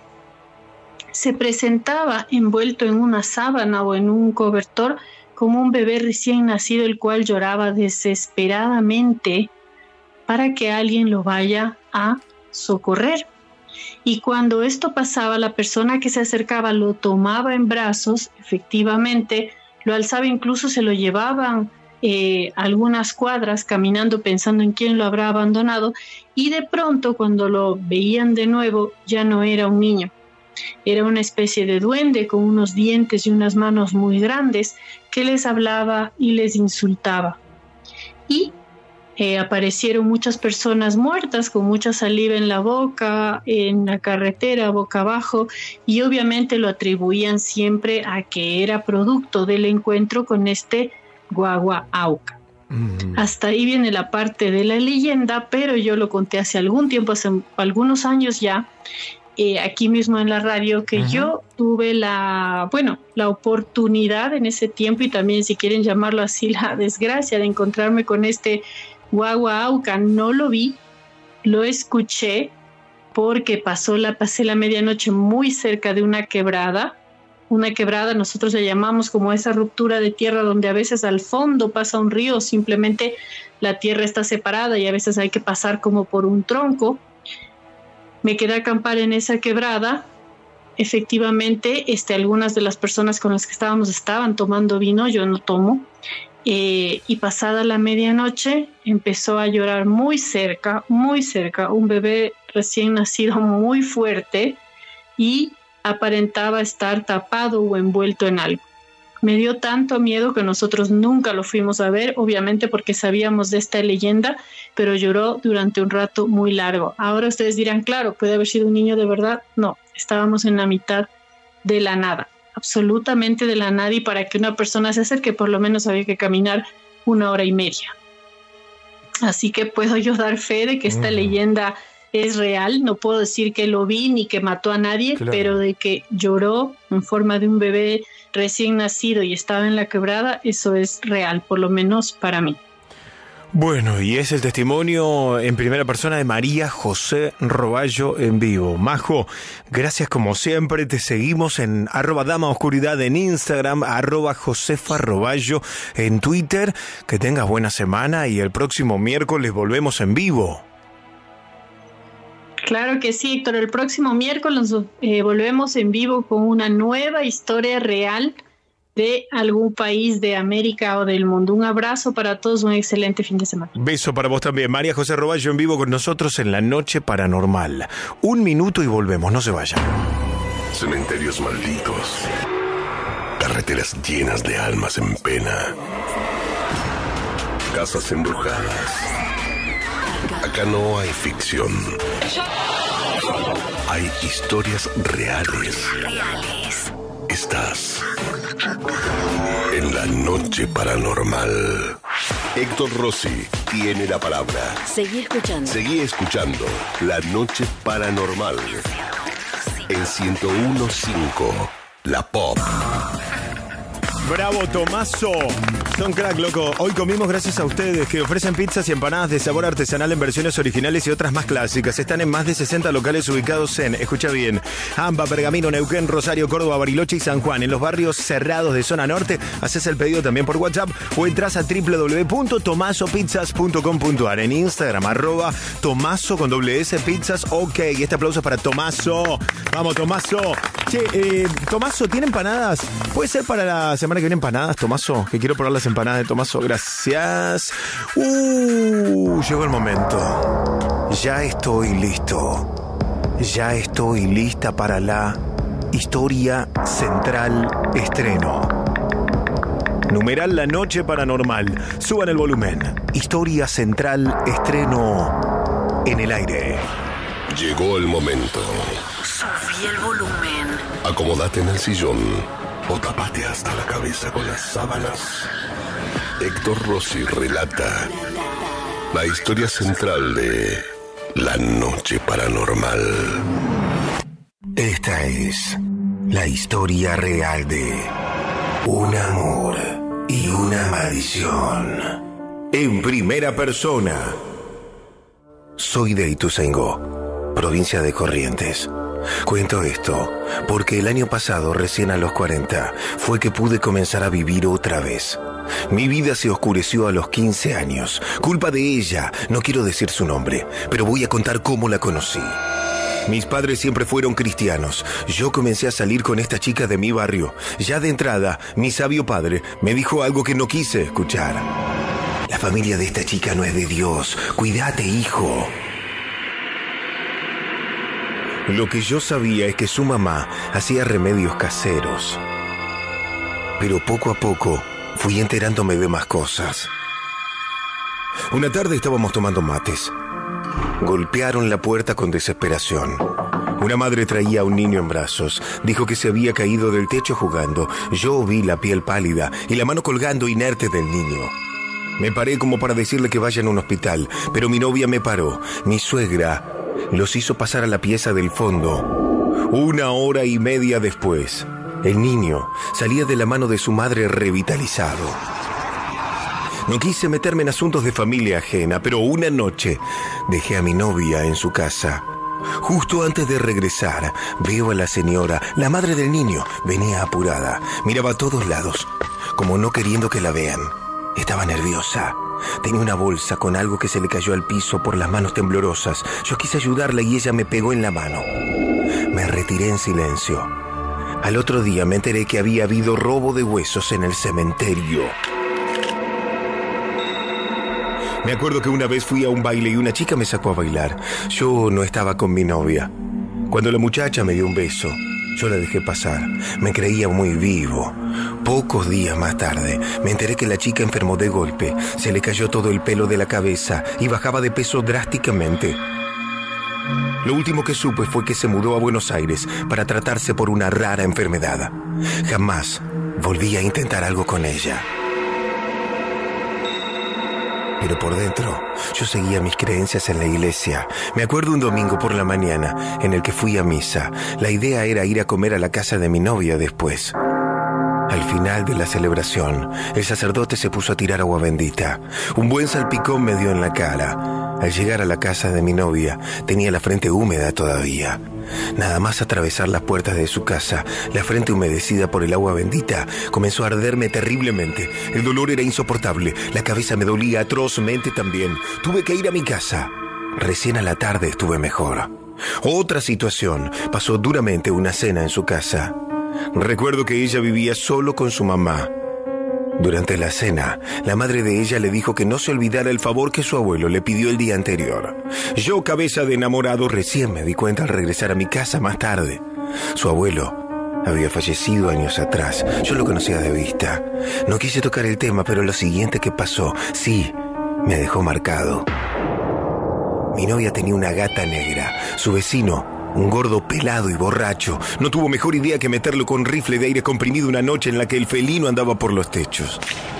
Se presentaba envuelto en una sábana o en un cobertor como un bebé recién nacido, el cual lloraba desesperadamente para que alguien lo vaya a socorrer. Y cuando esto pasaba, la persona que se acercaba lo tomaba en brazos, efectivamente, lo alzaba, incluso se lo llevaban algunas cuadras caminando pensando en quién lo habrá abandonado, y de pronto cuando lo veían de nuevo ya no era un niño. Era una especie de duende con unos dientes y unas manos muy grandes que les hablaba y les insultaba. Y aparecieron muchas personas muertas con mucha saliva en la boca, en la carretera, boca abajo, y obviamente lo atribuían siempre a que era producto del encuentro con este Guagua Auca. Hasta ahí viene la parte de la leyenda, pero yo lo conté hace algún tiempo, hace algunos años ya, aquí mismo en la radio, que yo tuve la oportunidad en ese tiempo, y también, si quieren llamarlo así, la desgracia de encontrarme con este Guagua Auca. No lo vi, lo escuché porque pasé la medianoche muy cerca de una quebrada, nosotros le llamamos como esa ruptura de tierra donde a veces al fondo pasa un río, simplemente la tierra está separada y a veces hay que pasar como por un tronco. Me quedé a acampar en esa quebrada. Efectivamente, algunas de las personas con las que estábamos estaban tomando vino, yo no tomo, y pasada la medianoche empezó a llorar muy cerca, un bebé recién nacido muy fuerte y aparentaba estar tapado o envuelto en algo. Me dio tanto miedo que nosotros nunca lo fuimos a ver, obviamente porque sabíamos de esta leyenda, pero lloró durante un rato muy largo. Ahora ustedes dirán, claro, ¿puede haber sido un niño de verdad? No, estábamos en la mitad de la nada, absolutamente de la nada, y para que una persona se acerque por lo menos había que caminar 1 hora y media. Así que puedo yo dar fe de que esta leyenda es real. No puedo decir que lo vi ni que mató a nadie, claro, pero de que lloró en forma de un bebé recién nacido y estaba en la quebrada, eso es real, por lo menos para mí. Bueno, y es el testimonio en primera persona de María José Roballo en vivo. Majo, gracias como siempre. Te seguimos en @damaoscuridad en Instagram, @Josefa Roballo en Twitter. Que tengas buena semana y el próximo miércoles volvemos en vivo. Claro que sí, Héctor. El próximo miércoles volvemos en vivo con una nueva historia real de algún país de América o del mundo. Un abrazo para todos, un excelente fin de semana. Beso para vos también. María José Roballo en vivo con nosotros en La Noche Paranormal. 1 minuto y volvemos, no se vayan. Cementerios malditos. Carreteras llenas de almas en pena. Casas embrujadas. Acá no hay ficción. Hay historias reales. Estás en La Noche Paranormal. Héctor Rossi tiene la palabra. Seguí escuchando. Seguí escuchando La Noche Paranormal en 101.5 La Pop. Bravo, Tomaso. Son crack, loco. Hoy comimos gracias a ustedes, que ofrecen pizzas y empanadas de sabor artesanal en versiones originales y otras más clásicas. Están en más de 60 locales ubicados en, escucha bien, Ampa, Pergamino, Neuquén, Rosario, Córdoba, Bariloche y San Juan. En los barrios cerrados de zona norte, haces el pedido también por WhatsApp o entras a www.tomasopizzas.com.ar. En Instagram, @Tomaso con S, pizzas, ok. Este aplauso es para Tomaso. Vamos, Tomaso. Che, Tomaso, ¿tiene empanadas? ¿Puede ser para la semana que viene empanadas, Tomaso? Que quiero probar las empanadas de Tomaso. Gracias. Llegó el momento. Ya estoy listo. Ya estoy lista para la Historia Central Estreno. Numeral La Noche Paranormal. Suban el volumen. Historia Central Estreno en el aire. Llegó el momento. Subí el volumen. Acomódate en el sillón o tapate hasta la cabeza con las sábanas. Héctor Rossi relata la historia central de La Noche Paranormal. Esta es la historia real de un amor y una maldición. En primera persona. Soy de Ituzaingó, provincia de Corrientes. Cuento esto porque el año pasado, recién a los 40, fue que pude comenzar a vivir otra vez. Mi vida se oscureció a los 15 años. Culpa de ella, no quiero decir su nombre, pero voy a contar cómo la conocí. Mis padres siempre fueron cristianos. Yo comencé a salir con esta chica de mi barrio. Ya de entrada, mi sabio padre me dijo algo que no quise escuchar. La familia de esta chica no es de Dios. Cuídate, hijo. Lo que yo sabía es que su mamá hacía remedios caseros. Pero poco a poco fui enterándome de más cosas. Una tarde estábamos tomando mates. Golpearon la puerta con desesperación. Una madre traía a un niño en brazos. Dijo que se había caído del techo jugando. Yo vi la piel pálida y la mano colgando inerte del niño. Me paré como para decirle que vayan a un hospital, pero mi novia me paró. Mi suegra los hizo pasar a la pieza del fondo. 1 hora y media después, el niño salía de la mano de su madre revitalizado. No quise meterme en asuntos de familia ajena, pero una noche dejé a mi novia en su casa. Justo antes de regresar, veo a la señora, la madre del niño. Venía apurada, miraba a todos lados, como no queriendo que la vean. Estaba nerviosa. Tenía una bolsa con algo que se le cayó al piso por las manos temblorosas. Yo quise ayudarla y ella me pegó en la mano. Me retiré en silencio. Al otro día me enteré que había habido robo de huesos en el cementerio. Me acuerdo que una vez fui a un baile y una chica me sacó a bailar. Yo no estaba con mi novia. Cuando la muchacha me dio un beso, yo la dejé pasar. Me creía muy vivo. Pocos días más tarde, me enteré que la chica enfermó de golpe. Se le cayó todo el pelo de la cabeza y bajaba de peso drásticamente. Lo último que supe fue que se mudó a Buenos Aires para tratarse por una rara enfermedad. Jamás volví a intentar algo con ella. Pero por dentro, yo seguía mis creencias en la iglesia. Me acuerdo un domingo por la mañana en el que fui a misa. La idea era ir a comer a la casa de mi novia después. Al final de la celebración, el sacerdote se puso a tirar agua bendita. Un buen salpicón me dio en la cara. Al llegar a la casa de mi novia, tenía la frente húmeda todavía. Nada más atravesar las puertas de su casa, la frente humedecida por el agua bendita comenzó a arderme terriblemente. El dolor era insoportable, la cabeza me dolía atrozmente también. Tuve que ir a mi casa. Recién a la tarde estuve mejor. Otra situación, pasó duramente una cena en su casa. Recuerdo que ella vivía solo con su mamá. Durante la cena, la madre de ella le dijo que no se olvidara el favor que su abuelo le pidió el día anterior. Yo, cabeza de enamorado, recién me di cuenta al regresar a mi casa más tarde. Su abuelo había fallecido años atrás. Yo lo conocía de vista. No quise tocar el tema, pero lo siguiente que pasó, sí, me dejó marcado. Mi novia tenía una gata negra. Su vecino, un gordo pelado y borracho, no tuvo mejor idea que meterlo con rifle de aire comprimido una noche en la que el felino andaba por los techos.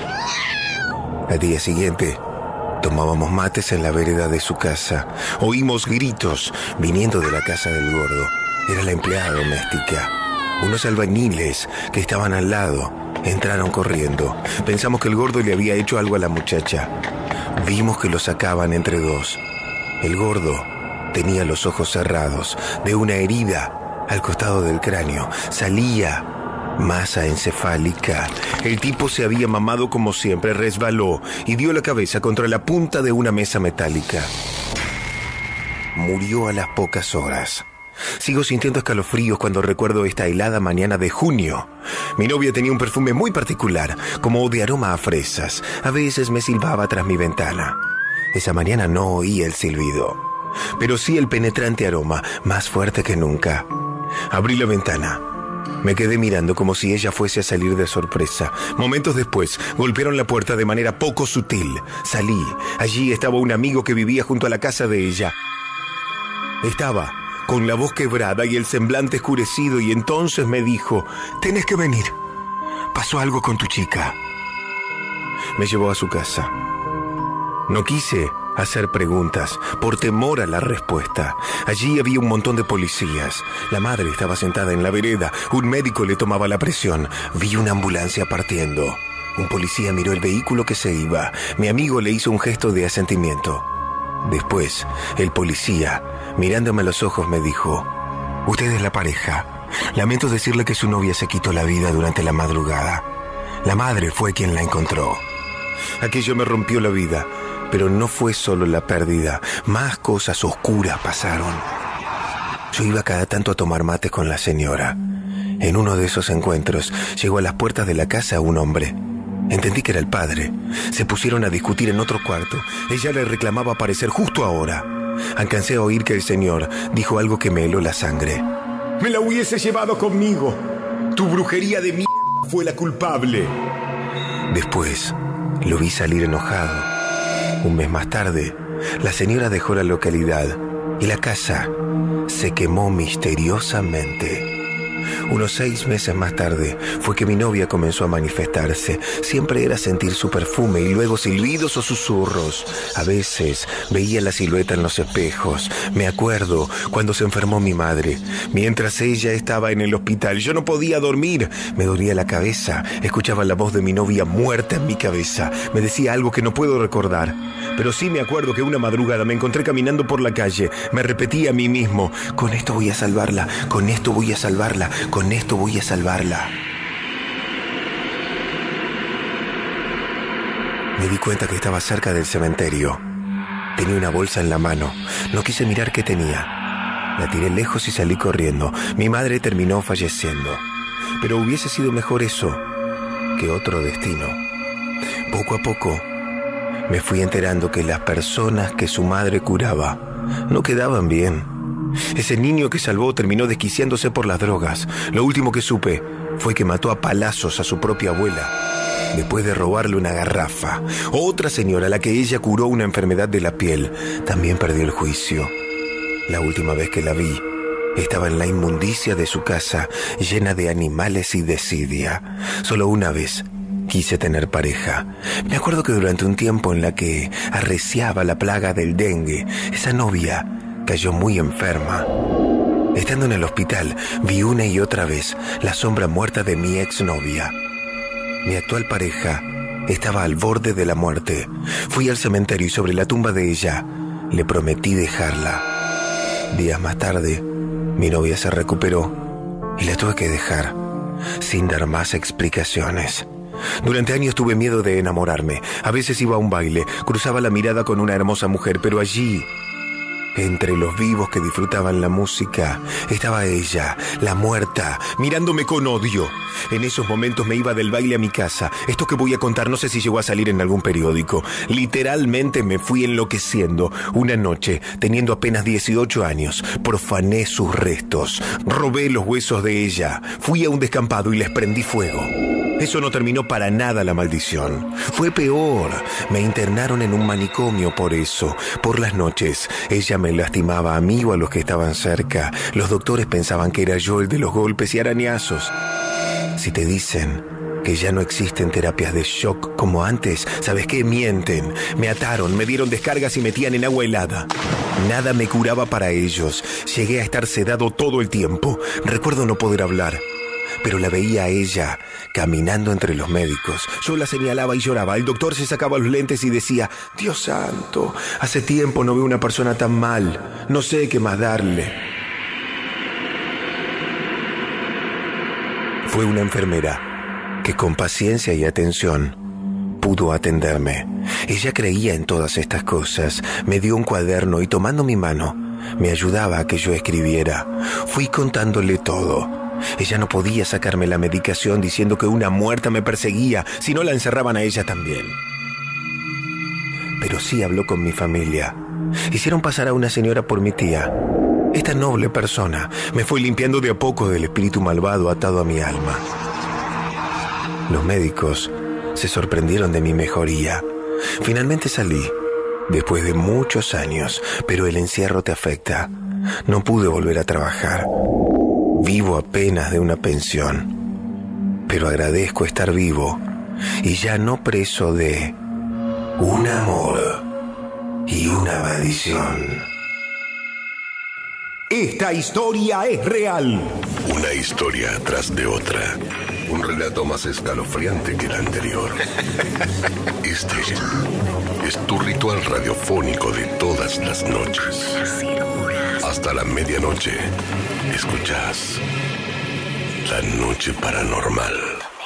Al día siguiente, tomábamos mates en la vereda de su casa. Oímos gritos viniendo de la casa del gordo. Era la empleada doméstica. Unos albañiles que estaban al lado entraron corriendo. Pensamos que el gordo le había hecho algo a la muchacha. Vimos que lo sacaban entre dos. El gordo tenía los ojos cerrados. De una herida al costado del cráneo salía masa encefálica. El tipo se había mamado como siempre, resbaló y dio la cabeza contra la punta de una mesa metálica. Murió a las pocas horas. Sigo sintiendo escalofríos cuando recuerdo esta helada mañana de junio. Mi novia tenía un perfume muy particular, como de aroma a fresas. A veces me silbaba tras mi ventana. Esa mañana no oí el silbido, pero sí el penetrante aroma, más fuerte que nunca. Abrí la ventana. Me quedé mirando como si ella fuese a salir de sorpresa. Momentos después, golpearon la puerta de manera poco sutil. Salí. Allí estaba un amigo que vivía junto a la casa de ella. Estaba con la voz quebrada y el semblante oscurecido, y entonces me dijo: «Tenés que venir. Pasó algo con tu chica». Me llevó a su casa. No quise hacer preguntas por temor a la respuesta. Allí había un montón de policías. La madre estaba sentada en la vereda. Un médico le tomaba la presión. Vi una ambulancia partiendo. Un policía miró el vehículo que se iba. Mi amigo le hizo un gesto de asentimiento. Después, el policía, mirándome a los ojos, me dijo: «Usted es la pareja. Lamento decirle que su novia se quitó la vida durante la madrugada. La madre fue quien la encontró». Aquello me rompió la vida. Pero no fue solo la pérdida, más cosas oscuras pasaron. Yo iba cada tanto a tomar mate con la señora. En uno de esos encuentros llegó a las puertas de la casa un hombre. Entendí que era el padre. Se pusieron a discutir en otro cuarto. Ella le reclamaba aparecer justo ahora. Alcancé a oír que el señor dijo algo que me heló la sangre. «Me la hubiese llevado conmigo. Tu brujería de mierda fue la culpable». Después lo vi salir enojado. Un mes más tarde, la señora dejó la localidad y la casa se quemó misteriosamente. Unos 6 meses más tarde fue que mi novia comenzó a manifestarse. Siempre era sentir su perfume y luego silbidos o susurros. A veces veía la silueta en los espejos. Me acuerdo cuando se enfermó mi madre. Mientras ella estaba en el hospital, yo no podía dormir. Me dolía la cabeza. Escuchaba la voz de mi novia muerta en mi cabeza. Me decía algo que no puedo recordar. Pero sí me acuerdo que una madrugada me encontré caminando por la calle. Me repetí a mí mismo: «Con esto voy a salvarla, con esto voy a salvarla, con esto voy a salvarla». Me di cuenta que estaba cerca del cementerio. Tenía una bolsa en la mano. No quise mirar qué tenía. La tiré lejos y salí corriendo. Mi madre terminó falleciendo. Pero hubiese sido mejor eso que otro destino. Poco a poco me fui enterando que las personas que su madre curaba no quedaban bien. Ese niño que salvó terminó desquiciándose por las drogas. Lo último que supe fue que mató a palazos a su propia abuela después de robarle una garrafa. Otra señora, a la que ella curó una enfermedad de la piel, también perdió el juicio. La última vez que la vi, estaba en la inmundicia de su casa, llena de animales y desidia. Solo una vez quise tener pareja. Me acuerdo que durante un tiempo en la que arreciaba la plaga del dengue, esa novia cayó muy enferma. Estando en el hospital, vi una y otra vez la sombra muerta de mi exnovia. Mi actual pareja estaba al borde de la muerte. Fui al cementerio y sobre la tumba de ella le prometí dejarla. Días más tarde, mi novia se recuperó y la tuve que dejar, sin dar más explicaciones. Durante años tuve miedo de enamorarme. A veces iba a un baile, cruzaba la mirada con una hermosa mujer, pero allí, entre los vivos que disfrutaban la música, estaba ella, la muerta, mirándome con odio. En esos momentos me iba del baile a mi casa. Esto que voy a contar no sé si llegó a salir en algún periódico. Literalmente me fui enloqueciendo. Una noche, teniendo apenas 18 años, profané sus restos, robé los huesos de ella, fui a un descampado y les prendí fuego. Eso no terminó para nada la maldición. Fue peor. Me internaron en un manicomio por eso. Por las noches, ella me lastimaba a mí o a los que estaban cerca. Los doctores pensaban que era yo el de los golpes y arañazos. Si te dicen que ya no existen terapias de shock como antes, ¿sabes qué? Mienten. Me ataron, me dieron descargas y metían en agua helada. Nada me curaba para ellos. Llegué a estar sedado todo el tiempo. Recuerdo no poder hablar, pero la veía a ella caminando entre los médicos. Yo la señalaba y lloraba. El doctor se sacaba los lentes y decía: Dios santo, hace tiempo no veo una persona tan mal. No sé qué más darle. Fue una enfermera que con paciencia y atención pudo atenderme. Ella creía en todas estas cosas. Me dio un cuaderno y tomando mi mano me ayudaba a que yo escribiera. Fui contándole todo. Ella no podía sacarme la medicación diciendo que una muerta me perseguía, si no la encerraban a ella también. Pero sí habló con mi familia. Hicieron pasar a una señora por mi tía. Esta noble persona me fue limpiando de a poco del espíritu malvado atado a mi alma. Los médicos se sorprendieron de mi mejoría. Finalmente salí, después de muchos años, pero el encierro te afecta. No pude volver a trabajar. Vivo apenas de una pensión, pero agradezco estar vivo y ya no preso de un amor y una maldición. Esta historia es real. Una historia tras de otra. Un relato más escalofriante que el anterior. Este es tu ritual radiofónico de todas las noches. Hasta la medianoche, escuchás La Noche Paranormal.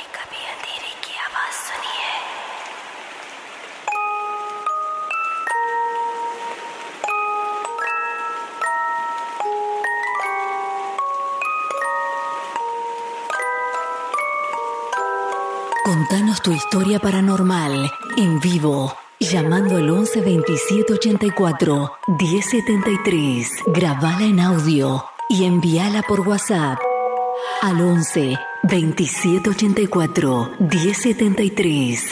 Contanos tu historia paranormal en vivo, llamando al 11 27 84 1073. Grabala en audio y envíala por WhatsApp al 11 27 84 1073.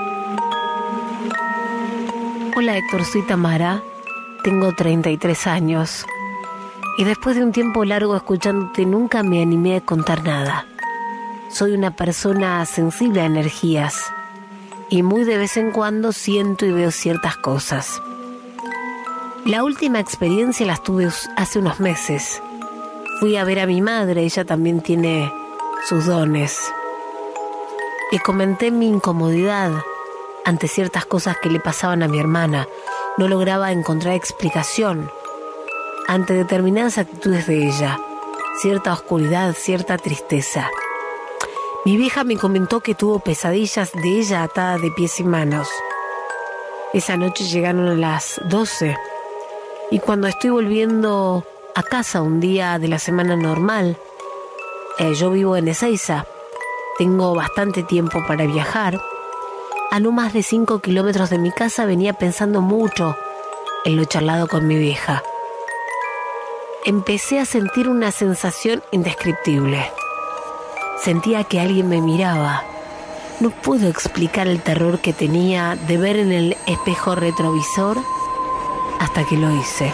Hola Héctor, soy Tamara, tengo 33 años y después de un tiempo largo escuchándote nunca me animé a contar nada. Soy una persona sensible a energías y muy de vez en cuando siento y veo ciertas cosas. La última experiencia la tuve hace unos meses. Fui a ver a mi madre, ella también tiene sus dones. Y comenté mi incomodidad ante ciertas cosas que le pasaban a mi hermana. No lograba encontrar explicación ante determinadas actitudes de ella, cierta oscuridad, cierta tristeza. Mi vieja me comentó que tuvo pesadillas de ella atada de pies y manos. Esa noche llegaron a las 12 y cuando estoy volviendo a casa un día de la semana normal, yo vivo en Ezeiza, tengo bastante tiempo para viajar, A no más de 5 kilómetros de mi casa venía pensando mucho en lo charlado con mi vieja. Empecé a sentir una sensación indescriptible. Sentía que alguien me miraba. No puedo explicar el terror que tenía de ver en el espejo retrovisor hasta que lo hice.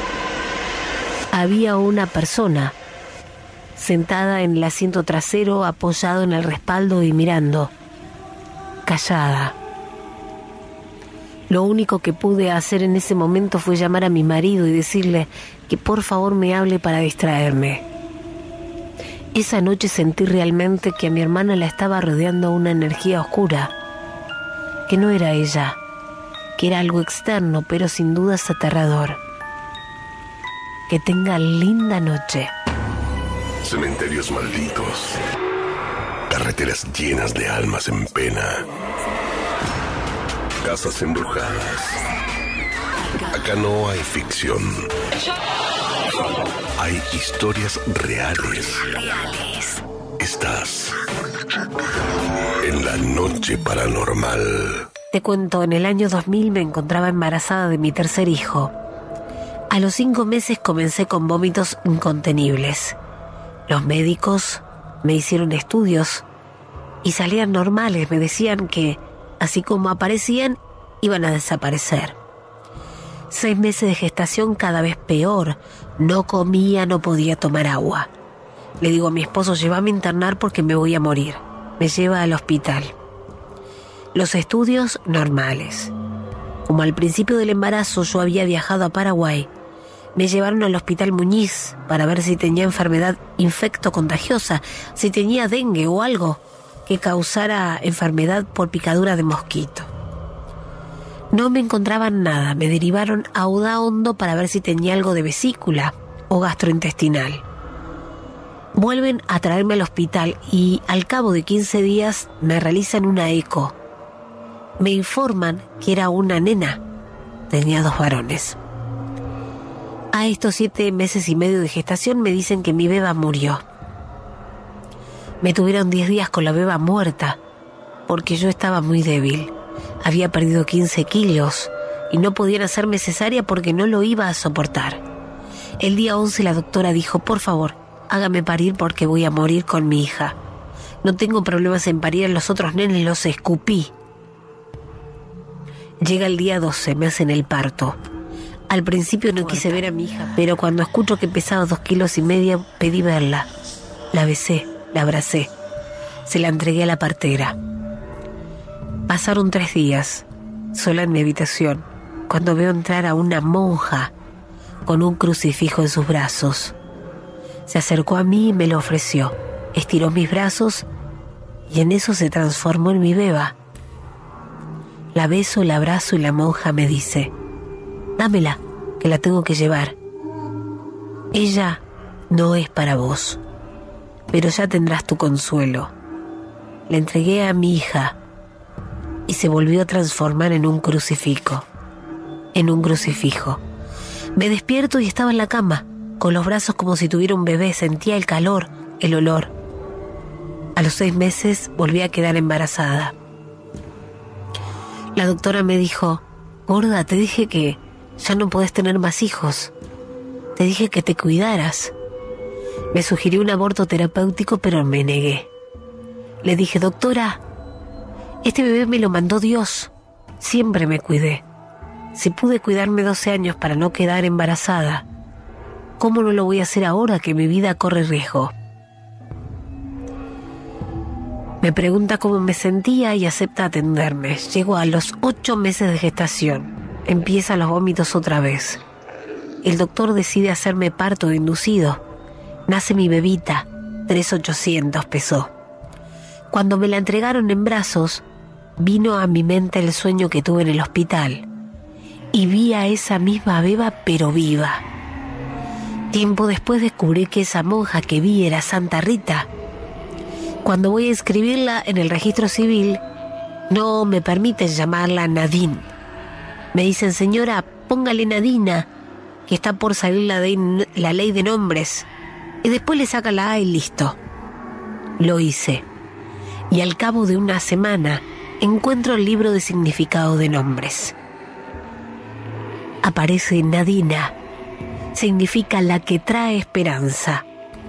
Había una persona sentada en el asiento trasero, apoyado en el respaldo y mirando, callada. Lo único que pude hacer en ese momento fue llamar a mi marido y decirle que por favor me hable para distraerme. Esa noche sentí realmente que a mi hermana la estaba rodeando una energía oscura, que no era ella, que era algo externo, pero sin duda es aterrador. Que tenga linda noche. Cementerios malditos. Carreteras llenas de almas en pena. Casas embrujadas. Acá no hay ficción. Hay historias reales. Estás en la noche paranormal. Te cuento, en el año 2000 me encontraba embarazada de mi tercer hijo. A los 5 meses comencé con vómitos incontenibles. Los médicos me hicieron estudios y salían normales. Me decían que, así como aparecían, iban a desaparecer. 6 meses de gestación, cada vez peor. No comía, no podía tomar agua. Le digo a mi esposo, llévame a internar porque me voy a morir. Me lleva al hospital. Los estudios normales. Como al principio del embarazo yo había viajado a Paraguay, me llevaron al hospital Muñiz para ver si tenía enfermedad infectocontagiosa, si tenía dengue o algo que causara enfermedad por picadura de mosquito. No me encontraban nada, me derivaron a Udaondo para ver si tenía algo de vesícula o gastrointestinal. Vuelven a traerme al hospital y al cabo de 15 días me realizan una eco. Me informan que era una nena, tenía 2 varones. A estos 7 meses y medio de gestación me dicen que mi beba murió. Me tuvieron 10 días con la beba muerta, porque yo estaba muy débil. Había perdido 15 kilos y no podían hacerme cesárea porque no lo iba a soportar. El día 11 la doctora dijo, por favor, hágame parir porque voy a morir con mi hija. No tengo problemas en parir a los otros nenes, los escupí. Llega el día 12, me hacen el parto. Al principio no quise ver a mi hija, pero cuando escucho que pesaba 2,5 kilos, pedí verla. La besé, la abracé. Se la entregué a la partera. Pasaron 3 días, sola en mi habitación, cuando veo entrar a una monja con un crucifijo en sus brazos. Se acercó a mí y me lo ofreció. Estiró mis brazos y en eso se transformó en mi beba. La beso, la abrazo y la monja me dice, dámela, que la tengo que llevar. Ella no es para vos, pero ya tendrás tu consuelo. Le entregué a mi hija y se volvió a transformar en un crucifijo. Me despierto y estaba en la cama, con los brazos como si tuviera un bebé. Sentía el calor, el olor. A los 6 meses volví a quedar embarazada. La doctora me dijo, gorda, te dije que ya no podés tener más hijos. Te dije que te cuidaras. Me sugirió un aborto terapéutico, pero me negué. Le dije, doctora, este bebé me lo mandó Dios. Siempre me cuidé. Si pude cuidarme 12 años para no quedar embarazada, ¿cómo no lo voy a hacer ahora que mi vida corre riesgo? Me pregunta cómo me sentía y acepta atenderme. Llego a los 8 meses de gestación. Empiezan los vómitos otra vez. El doctor decide hacerme parto inducido. Nace mi bebita, 3.800 pesó. Cuando me la entregaron en brazos, vino a mi mente el sueño que tuve en el hospital. Y vi a esa misma beba, pero viva. Tiempo después descubrí que esa monja que vi era Santa Rita. Cuando voy a inscribirla en el registro civil, no me permiten llamarla Nadine. Me dicen, señora, póngale Nadina, que está por salir la ley de nombres. Y después le saca la A y listo. Lo hice. Y al cabo de una semana encuentro el libro de significado de nombres. Aparece Nadina. Significa la que trae esperanza.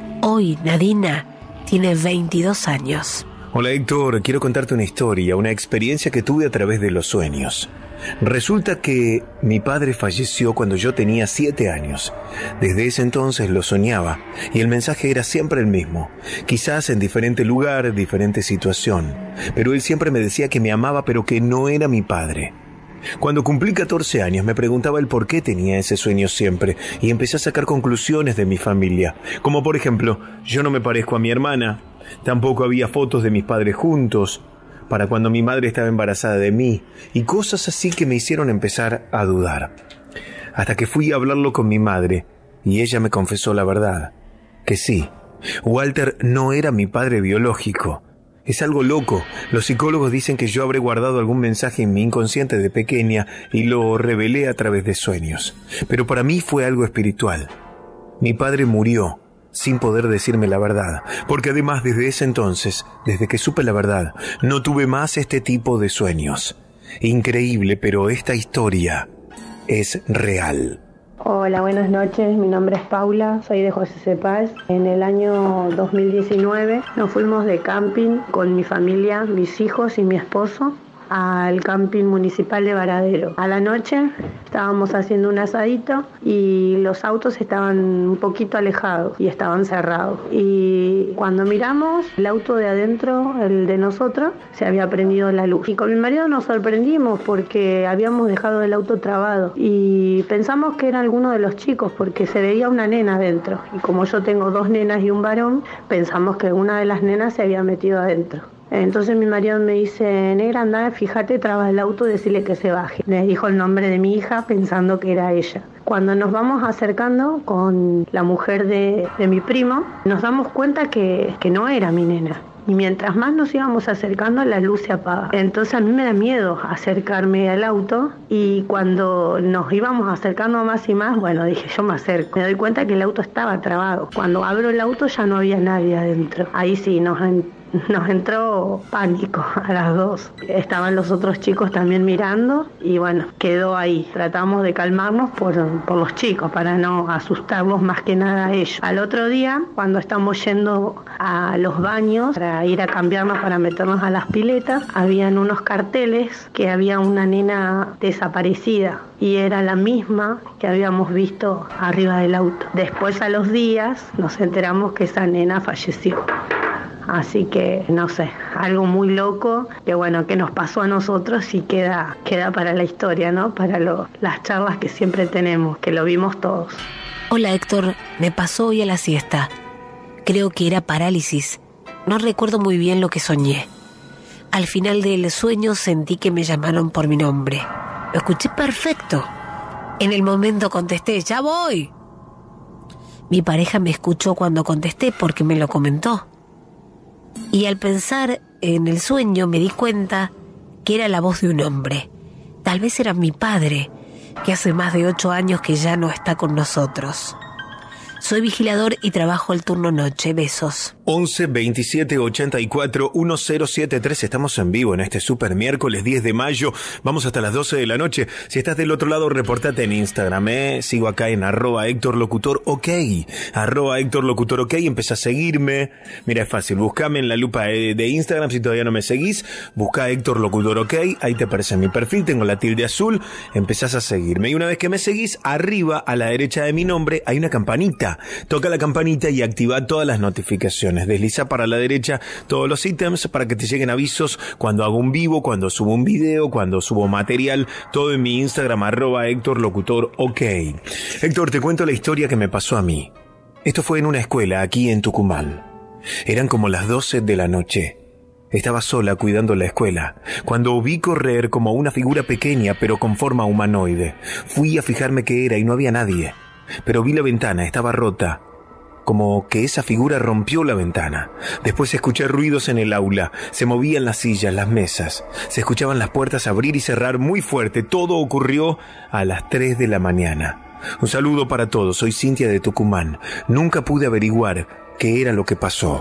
Hoy Nadina tiene 22 años. Hola Héctor, quiero contarte una historia, una experiencia que tuve a través de los sueños. Resulta que mi padre falleció cuando yo tenía 7 años. Desde ese entonces lo soñaba y el mensaje era siempre el mismo. Quizás en diferente lugar, diferente situación. Pero él siempre me decía que me amaba pero que no era mi padre. Cuando cumplí 14 años me preguntaba el por qué tenía ese sueño siempre y empecé a sacar conclusiones de mi familia. Como por ejemplo, yo no me parezco a mi hermana, tampoco había fotos de mis padres juntos, para cuando mi madre estaba embarazada de mí, y cosas así que me hicieron empezar a dudar. Hasta que fui a hablarlo con mi madre, y ella me confesó la verdad, que sí, Walter no era mi padre biológico. Es algo loco. Los psicólogos dicen que yo habré guardado algún mensaje en mi inconsciente de pequeña y lo revelé a través de sueños. Pero para mí fue algo espiritual. Mi padre murió sin poder decirme la verdad, porque además desde ese entonces, desde que supe la verdad, no tuve más este tipo de sueños. Increíble, pero esta historia es real. Hola, buenas noches. Mi nombre es Paula, soy de José Cepaz. En el año 2019 nos fuimos de camping con mi familia, mis hijos y mi esposo al camping municipal de Varadero. A la noche estábamos haciendo un asadito y los autos estaban un poquito alejados y estaban cerrados. Y cuando miramos, el auto de adentro, el de nosotros, se había prendido la luz. Y con mi marido nos sorprendimos porque habíamos dejado el auto trabado y pensamos que era alguno de los chicos porque se veía una nena adentro. Y como yo tengo 2 nenas y un varón, pensamos que una de las nenas se había metido adentro. Entonces mi marido me dice, negra, anda, fíjate, traba el auto, decirle que se baje. Le dijo el nombre de mi hija pensando que era ella. Cuando nos vamos acercando con la mujer de mi primo, nos damos cuenta que no era mi nena. Y mientras más nos íbamos acercando, la luz se apaga. Entonces a mí me da miedo acercarme al auto y cuando nos íbamos acercando más y más, bueno, dije, yo me acerco. Me doy cuenta que el auto estaba trabado. Cuando abro el auto ya no había nadie adentro. Ahí sí, nos entró pánico a las 2. Estaban los otros chicos también mirando y bueno, quedó ahí. Tratamos de calmarnos por los chicos para no asustarlos más que nada a ellos. Al otro día, cuando estamos yendo a los baños para ir a cambiarnos, para meternos a las piletas, habían unos carteles que había una nena desaparecida y era la misma que habíamos visto arriba del auto. Después, a los días, nos enteramos que esa nena falleció. Así que, no sé, algo muy loco que bueno, que nos pasó a nosotros y queda para la historia, ¿no? Para las charlas que siempre tenemos, que lo vimos todos. Hola Héctor, me pasó hoy a la siesta. Creo que era parálisis. No recuerdo muy bien lo que soñé. Al final del sueño sentí que me llamaron por mi nombre. Lo escuché perfecto. En el momento contesté, ¡ya voy! Mi pareja me escuchó cuando contesté porque me lo comentó. Y al pensar en el sueño me di cuenta que era la voz de un hombre. Tal vez era mi padre, que hace más de 8 años que ya no está con nosotros. Soy vigilador y trabajo el turno noche. Besos. 11 27 84 1073. Estamos en vivo en este super miércoles 10 de mayo. Vamos hasta las 12 de la noche. Si estás del otro lado, reportate en Instagram. Sigo acá en @HéctorLocutorOK. @HéctorLocutorOK. Empezá a seguirme. Mira, es fácil. Buscame en la lupa de Instagram. Si todavía no me seguís, busca HéctorLocutorOK. Ahí te aparece mi perfil. Tengo la tilde azul. Empezás a seguirme. Y una vez que me seguís, arriba a la derecha de mi nombre hay una campanita. Toca la campanita y activa todas las notificaciones. Desliza para la derecha todos los ítems para que te lleguen avisos cuando hago un vivo, cuando subo un video, cuando subo material. Todo en mi Instagram, @HéctorLocutorOK. Héctor, te cuento la historia que me pasó a mí. Esto fue en una escuela aquí en Tucumán. Eran como las 12 de la noche. Estaba sola cuidando la escuela, cuando vi correr como una figura pequeña pero con forma humanoide. Fui a fijarme qué era y no había nadie. Pero vi la ventana, estaba rota, como que esa figura rompió la ventana. Después escuché ruidos en el aula, se movían las sillas, las mesas, se escuchaban las puertas abrir y cerrar muy fuerte. Todo ocurrió a las 3 de la mañana. Un saludo para todos, soy Cintia de Tucumán. Nunca pude averiguar qué era lo que pasó.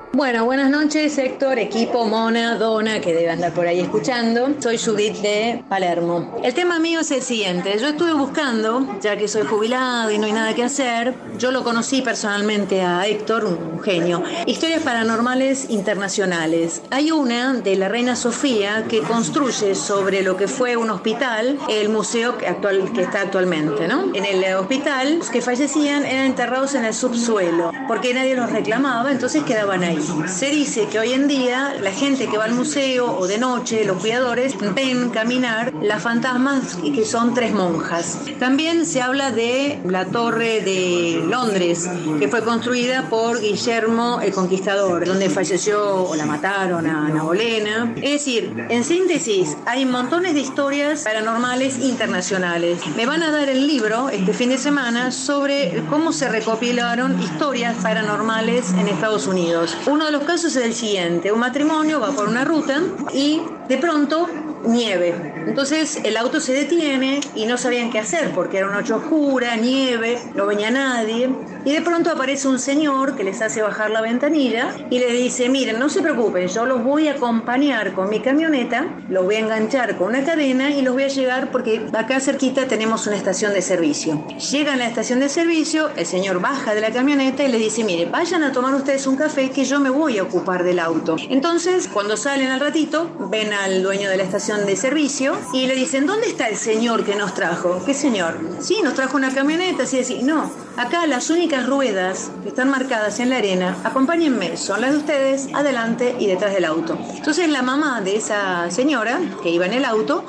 Bueno, buenas noches, Héctor, equipo, Mona, Donna, que debe andar por ahí escuchando. Soy Judith de Palermo. El tema mío es el siguiente. Yo estuve buscando, ya que soy jubilada y no hay nada que hacer, yo lo conocí personalmente a Héctor, un genio. Historias paranormales internacionales. Hay una de la Reina Sofía que construye sobre lo que fue un hospital, el museo que está actualmente, ¿no? En el hospital, los que fallecían eran enterrados en el subsuelo, porque nadie los reclamaba, entonces quedaban ahí. Se dice que hoy en día la gente que va al museo o de noche, los cuidadores, ven caminar las fantasmas que son 3 monjas. También se habla de la Torre de Londres, que fue construida por Guillermo el Conquistador, donde falleció o la mataron a Ana Bolena. Es decir, en síntesis, hay montones de historias paranormales internacionales. Me van a dar el libro este fin de semana sobre cómo se recopilaron historias paranormales en Estados Unidos. Uno de los casos es el siguiente: un matrimonio va por una ruta y de pronto nieve. Entonces el auto se detiene y no sabían qué hacer porque era una noche oscura, nieve, no venía nadie, y de pronto aparece un señor que les hace bajar la ventanilla y les dice: miren, no se preocupen, yo los voy a acompañar con mi camioneta, los voy a enganchar con una cadena y los voy a llegar porque acá cerquita tenemos una estación de servicio. Llegan a la estación de servicio, el señor baja de la camioneta y les dice: miren, vayan a tomar ustedes un café que yo me voy a ocupar del auto. Entonces, cuando salen al ratito, ven al dueño de la estación de servicio y le dicen: ¿dónde está el señor que nos trajo? ¿Qué señor? Sí, nos trajo una camioneta. Así decir, no, acá las únicas ruedas que están marcadas en la arena, acompáñenme, son las de ustedes, adelante y detrás del auto. Entonces la mamá de esa señora que iba en el auto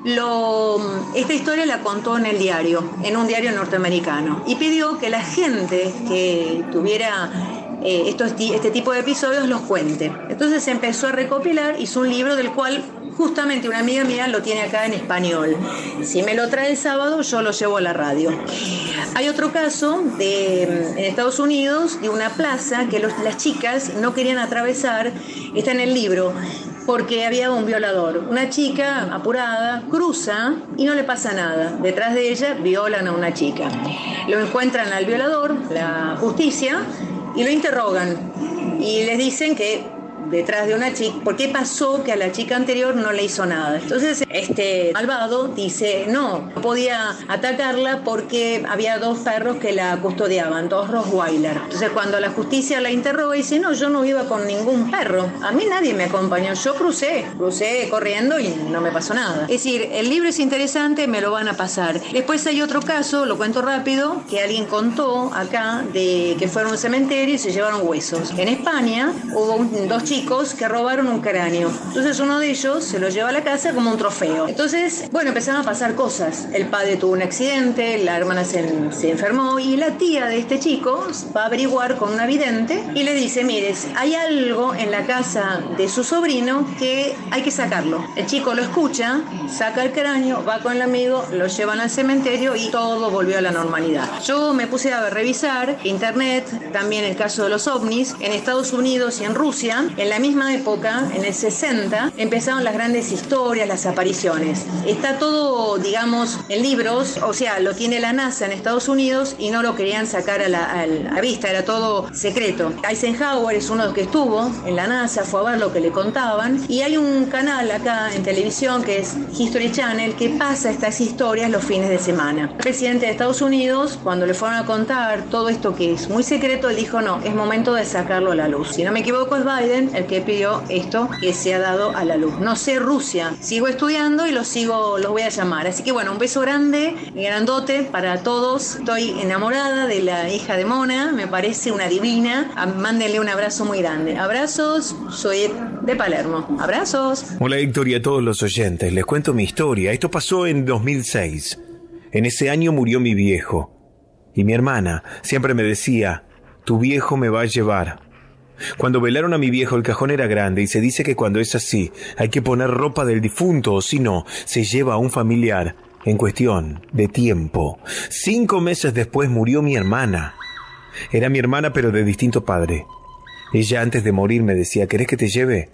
esta historia la contó en el diario, en un diario norteamericano, y pidió que la gente que tuviera este tipo de episodios los cuente. Entonces se empezó a recopilar, hizo un libro del cual justamente una amiga mía lo tiene acá en español. Si me lo trae el sábado, yo lo llevo a la radio. Hay otro caso en Estados Unidos de una plaza que las chicas no querían atravesar, está en el libro, porque había un violador. Una chica apurada cruza y no le pasa nada. Detrás de ella violan a una chica. Lo encuentran al violador, la justicia, y lo interrogan. Y les dicen que detrás de una chica, ¿por qué pasó que a la chica anterior no le hizo nada? Entonces este malvado dice: no podía atacarla porque había 2 perros que la custodiaban, 2 Rottweiler. Entonces cuando la justicia la interroga, dice: no, yo no iba con ningún perro, a mí nadie me acompañó, yo crucé corriendo y no me pasó nada. Es decir, el libro es interesante, me lo van a pasar. Después hay otro caso, lo cuento rápido, que alguien contó acá, de que fueron a un cementerio y se llevaron huesos. En España hubo 2 chicos que robaron un cráneo. Entonces uno de ellos se lo lleva a la casa como un trofeo. Entonces, bueno, empezaron a pasar cosas. El padre tuvo un accidente, la hermana se enfermó y la tía de este chico va a averiguar con una vidente y le dice: mires, hay algo en la casa de su sobrino que hay que sacarlo. El chico lo escucha, saca el cráneo, va con el amigo, lo llevan al cementerio y todo volvió a la normalidad. Yo me puse a revisar internet, también el caso de los ovnis, en Estados Unidos y en Rusia. En la misma época, en el 60, empezaron las grandes historias, las apariciones. Está todo, digamos, en libros, o sea, lo tiene la NASA en Estados Unidos y no lo querían sacar a la vista, era todo secreto. Eisenhower es uno de los que estuvo en la NASA, fue a ver lo que le contaban, y hay un canal acá en televisión que es History Channel que pasa estas historias los fines de semana. El presidente de Estados Unidos, cuando le fueron a contar todo esto que es muy secreto, él dijo: no, es momento de sacarlo a la luz. Si no me equivoco, es Biden el que pidió esto que se ha dado a la luz. No sé Rusia, sigo estudiando y los voy a llamar. Así que bueno, un beso grande, grandote para todos. Estoy enamorada de la hija de Mona, me parece una divina. Mándenle un abrazo muy grande. Abrazos, soy de Palermo. Abrazos. Hola Héctor y a todos los oyentes, les cuento mi historia. Esto pasó en 2006. En ese año murió mi viejo. Y mi hermana siempre me decía: tu viejo me va a llevar. Cuando velaron a mi viejo, el cajón era grande y se dice que cuando es así hay que poner ropa del difunto, o si no, se lleva a un familiar en cuestión de tiempo. 5 meses después murió mi hermana. Era mi hermana, pero de distinto padre. Ella antes de morir me decía: ¿querés que te lleve?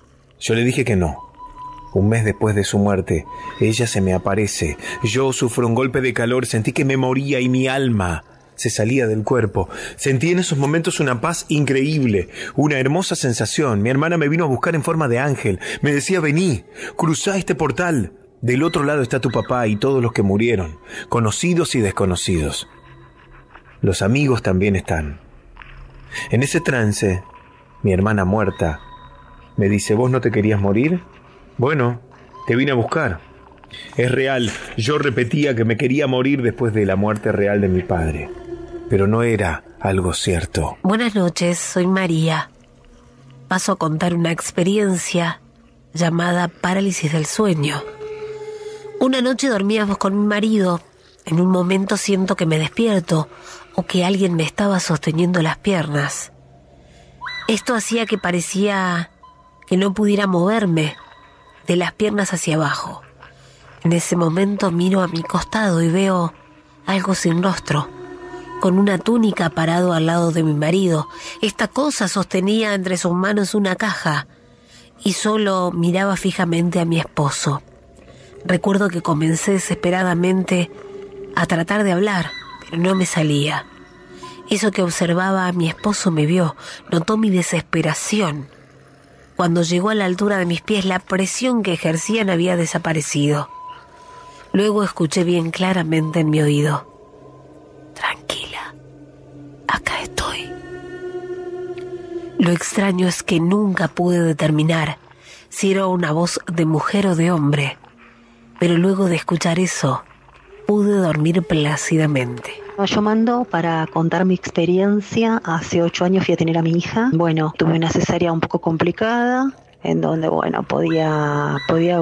Yo le dije que no. Un mes después de su muerte, ella se me aparece. Yo sufro un golpe de calor, sentí que me moría y mi alma se salía del cuerpo. Sentí en esos momentos una paz increíble, una hermosa sensación. Mi hermana me vino a buscar en forma de ángel. Me decía, vení, cruzá este portal. Del otro lado está tu papá y todos los que murieron, conocidos y desconocidos. Los amigos también están. En ese trance, mi hermana muerta me dice, ¿vos no te querías morir? Bueno, te vine a buscar. Es real, yo repetía que me quería morir después de la muerte real de mi padre, pero no era algo cierto. Buenas noches, soy María. Paso a contar una experiencia llamada parálisis del sueño. Una noche dormíamos con mi marido. En un momento siento que me despierto o que alguien me estaba sosteniendo las piernas. Esto hacía que parecía que no pudiera moverme de las piernas hacia abajo. En ese momento miro a mi costado y veo algo sin rostro, con una túnica parado al lado de mi marido. Esta cosa sostenía entre sus manos una caja y solo miraba fijamente a mi esposo. Recuerdo que comencé desesperadamente a tratar de hablar, pero no me salía. Eso que observaba a mi esposo me vio, notó mi desesperación. Cuando llegó a la altura de mis pies, la presión que ejercían había desaparecido. Luego escuché bien claramente en mi oído: tranquila, acá estoy. Lo extraño es que nunca pude determinar si era una voz de mujer o de hombre, pero luego de escuchar eso, pude dormir plácidamente. Yo mando para contar mi experiencia. Hace 8 años fui a tener a mi hija. Bueno, tuve una cesárea un poco complicada, en donde, podía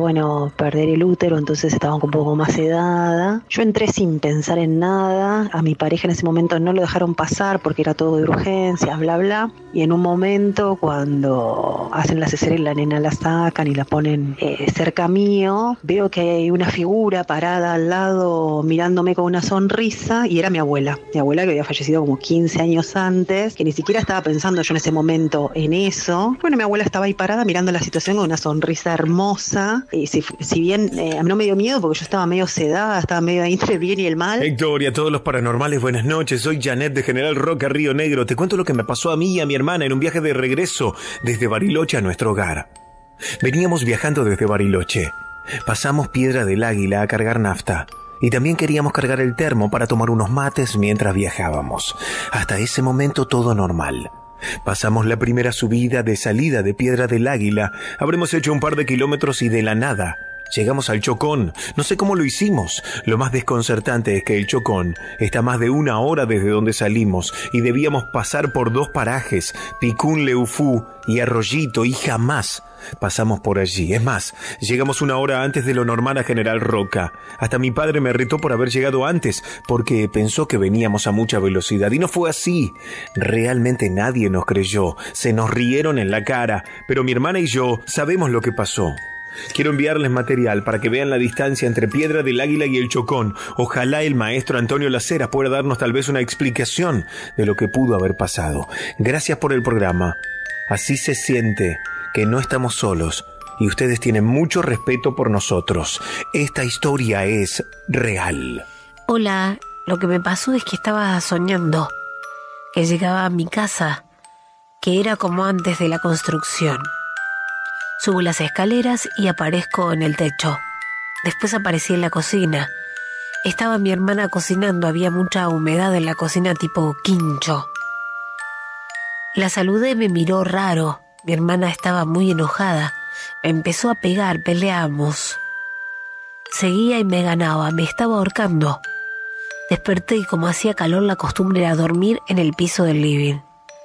perder el útero, entonces estaba un poco más sedada. Yo entré sin pensar en nada. A mi pareja en ese momento no lo dejaron pasar porque era todo de urgencia, bla, bla. Y en un momento, cuando hacen la cesárea, la nena la sacan y la ponen cerca mío, veo que hay una figura parada al lado mirándome con una sonrisa, y era mi abuela que había fallecido como 15 años antes, que ni siquiera estaba pensando yo en ese momento en eso. Bueno, mi abuela estaba ahí parada mirando la situación con una sonrisa hermosa, y si bien a mí no me dio miedo porque yo estaba medio sedada, estaba medio ahí entre el bien y el mal. Héctor y a todos los paranormales, buenas noches. Soy Janet de General Roca, Río Negro. Te cuento lo que me pasó a mí y a mi hermana en un viaje de regreso desde Bariloche a nuestro hogar. Veníamos viajando desde Bariloche. Pasamos Piedra del Águila a cargar nafta. Y también queríamos cargar el termo para tomar unos mates mientras viajábamos. Hasta ese momento todo normal. Pasamos la primera subida de salida de Piedra del Águila. Habremos hecho un par de kilómetros y de la nada llegamos al Chocón. No sé cómo lo hicimos. Lo más desconcertante es que el Chocón está a más de 1 hora desde donde salimos y debíamos pasar por 2 parajes, Picún Leufú y Arroyito, y jamás pasamos por allí. Es más, llegamos 1 hora antes de lo normal a General Roca. Hasta mi padre me retó por haber llegado antes porque pensó que veníamos a mucha velocidad, y no fue así. Realmente nadie nos creyó. Se nos rieron en la cara, pero mi hermana y yo sabemos lo que pasó. Quiero enviarles material para que vean la distancia entre Piedra del Águila y el Chocón. Ojalá el maestro Antonio Laceras pueda darnos tal vez una explicación de lo que pudo haber pasado. Gracias por el programa. Así se siente que no estamos solos y ustedes tienen mucho respeto por nosotros. Esta historia es real. Hola, lo que me pasó es que estaba soñando que llegaba a mi casa, que era como antes de la construcción. Subo las escaleras y aparezco en el techo. Después aparecí en la cocina. Estaba mi hermana cocinando, había mucha humedad en la cocina tipo quincho. La saludé, me miró raro. Mi hermana estaba muy enojada. Me empezó a pegar, peleamos. Seguía y me ganaba, me estaba ahorcando. Desperté y como hacía calor, la costumbre era dormir en el piso del living.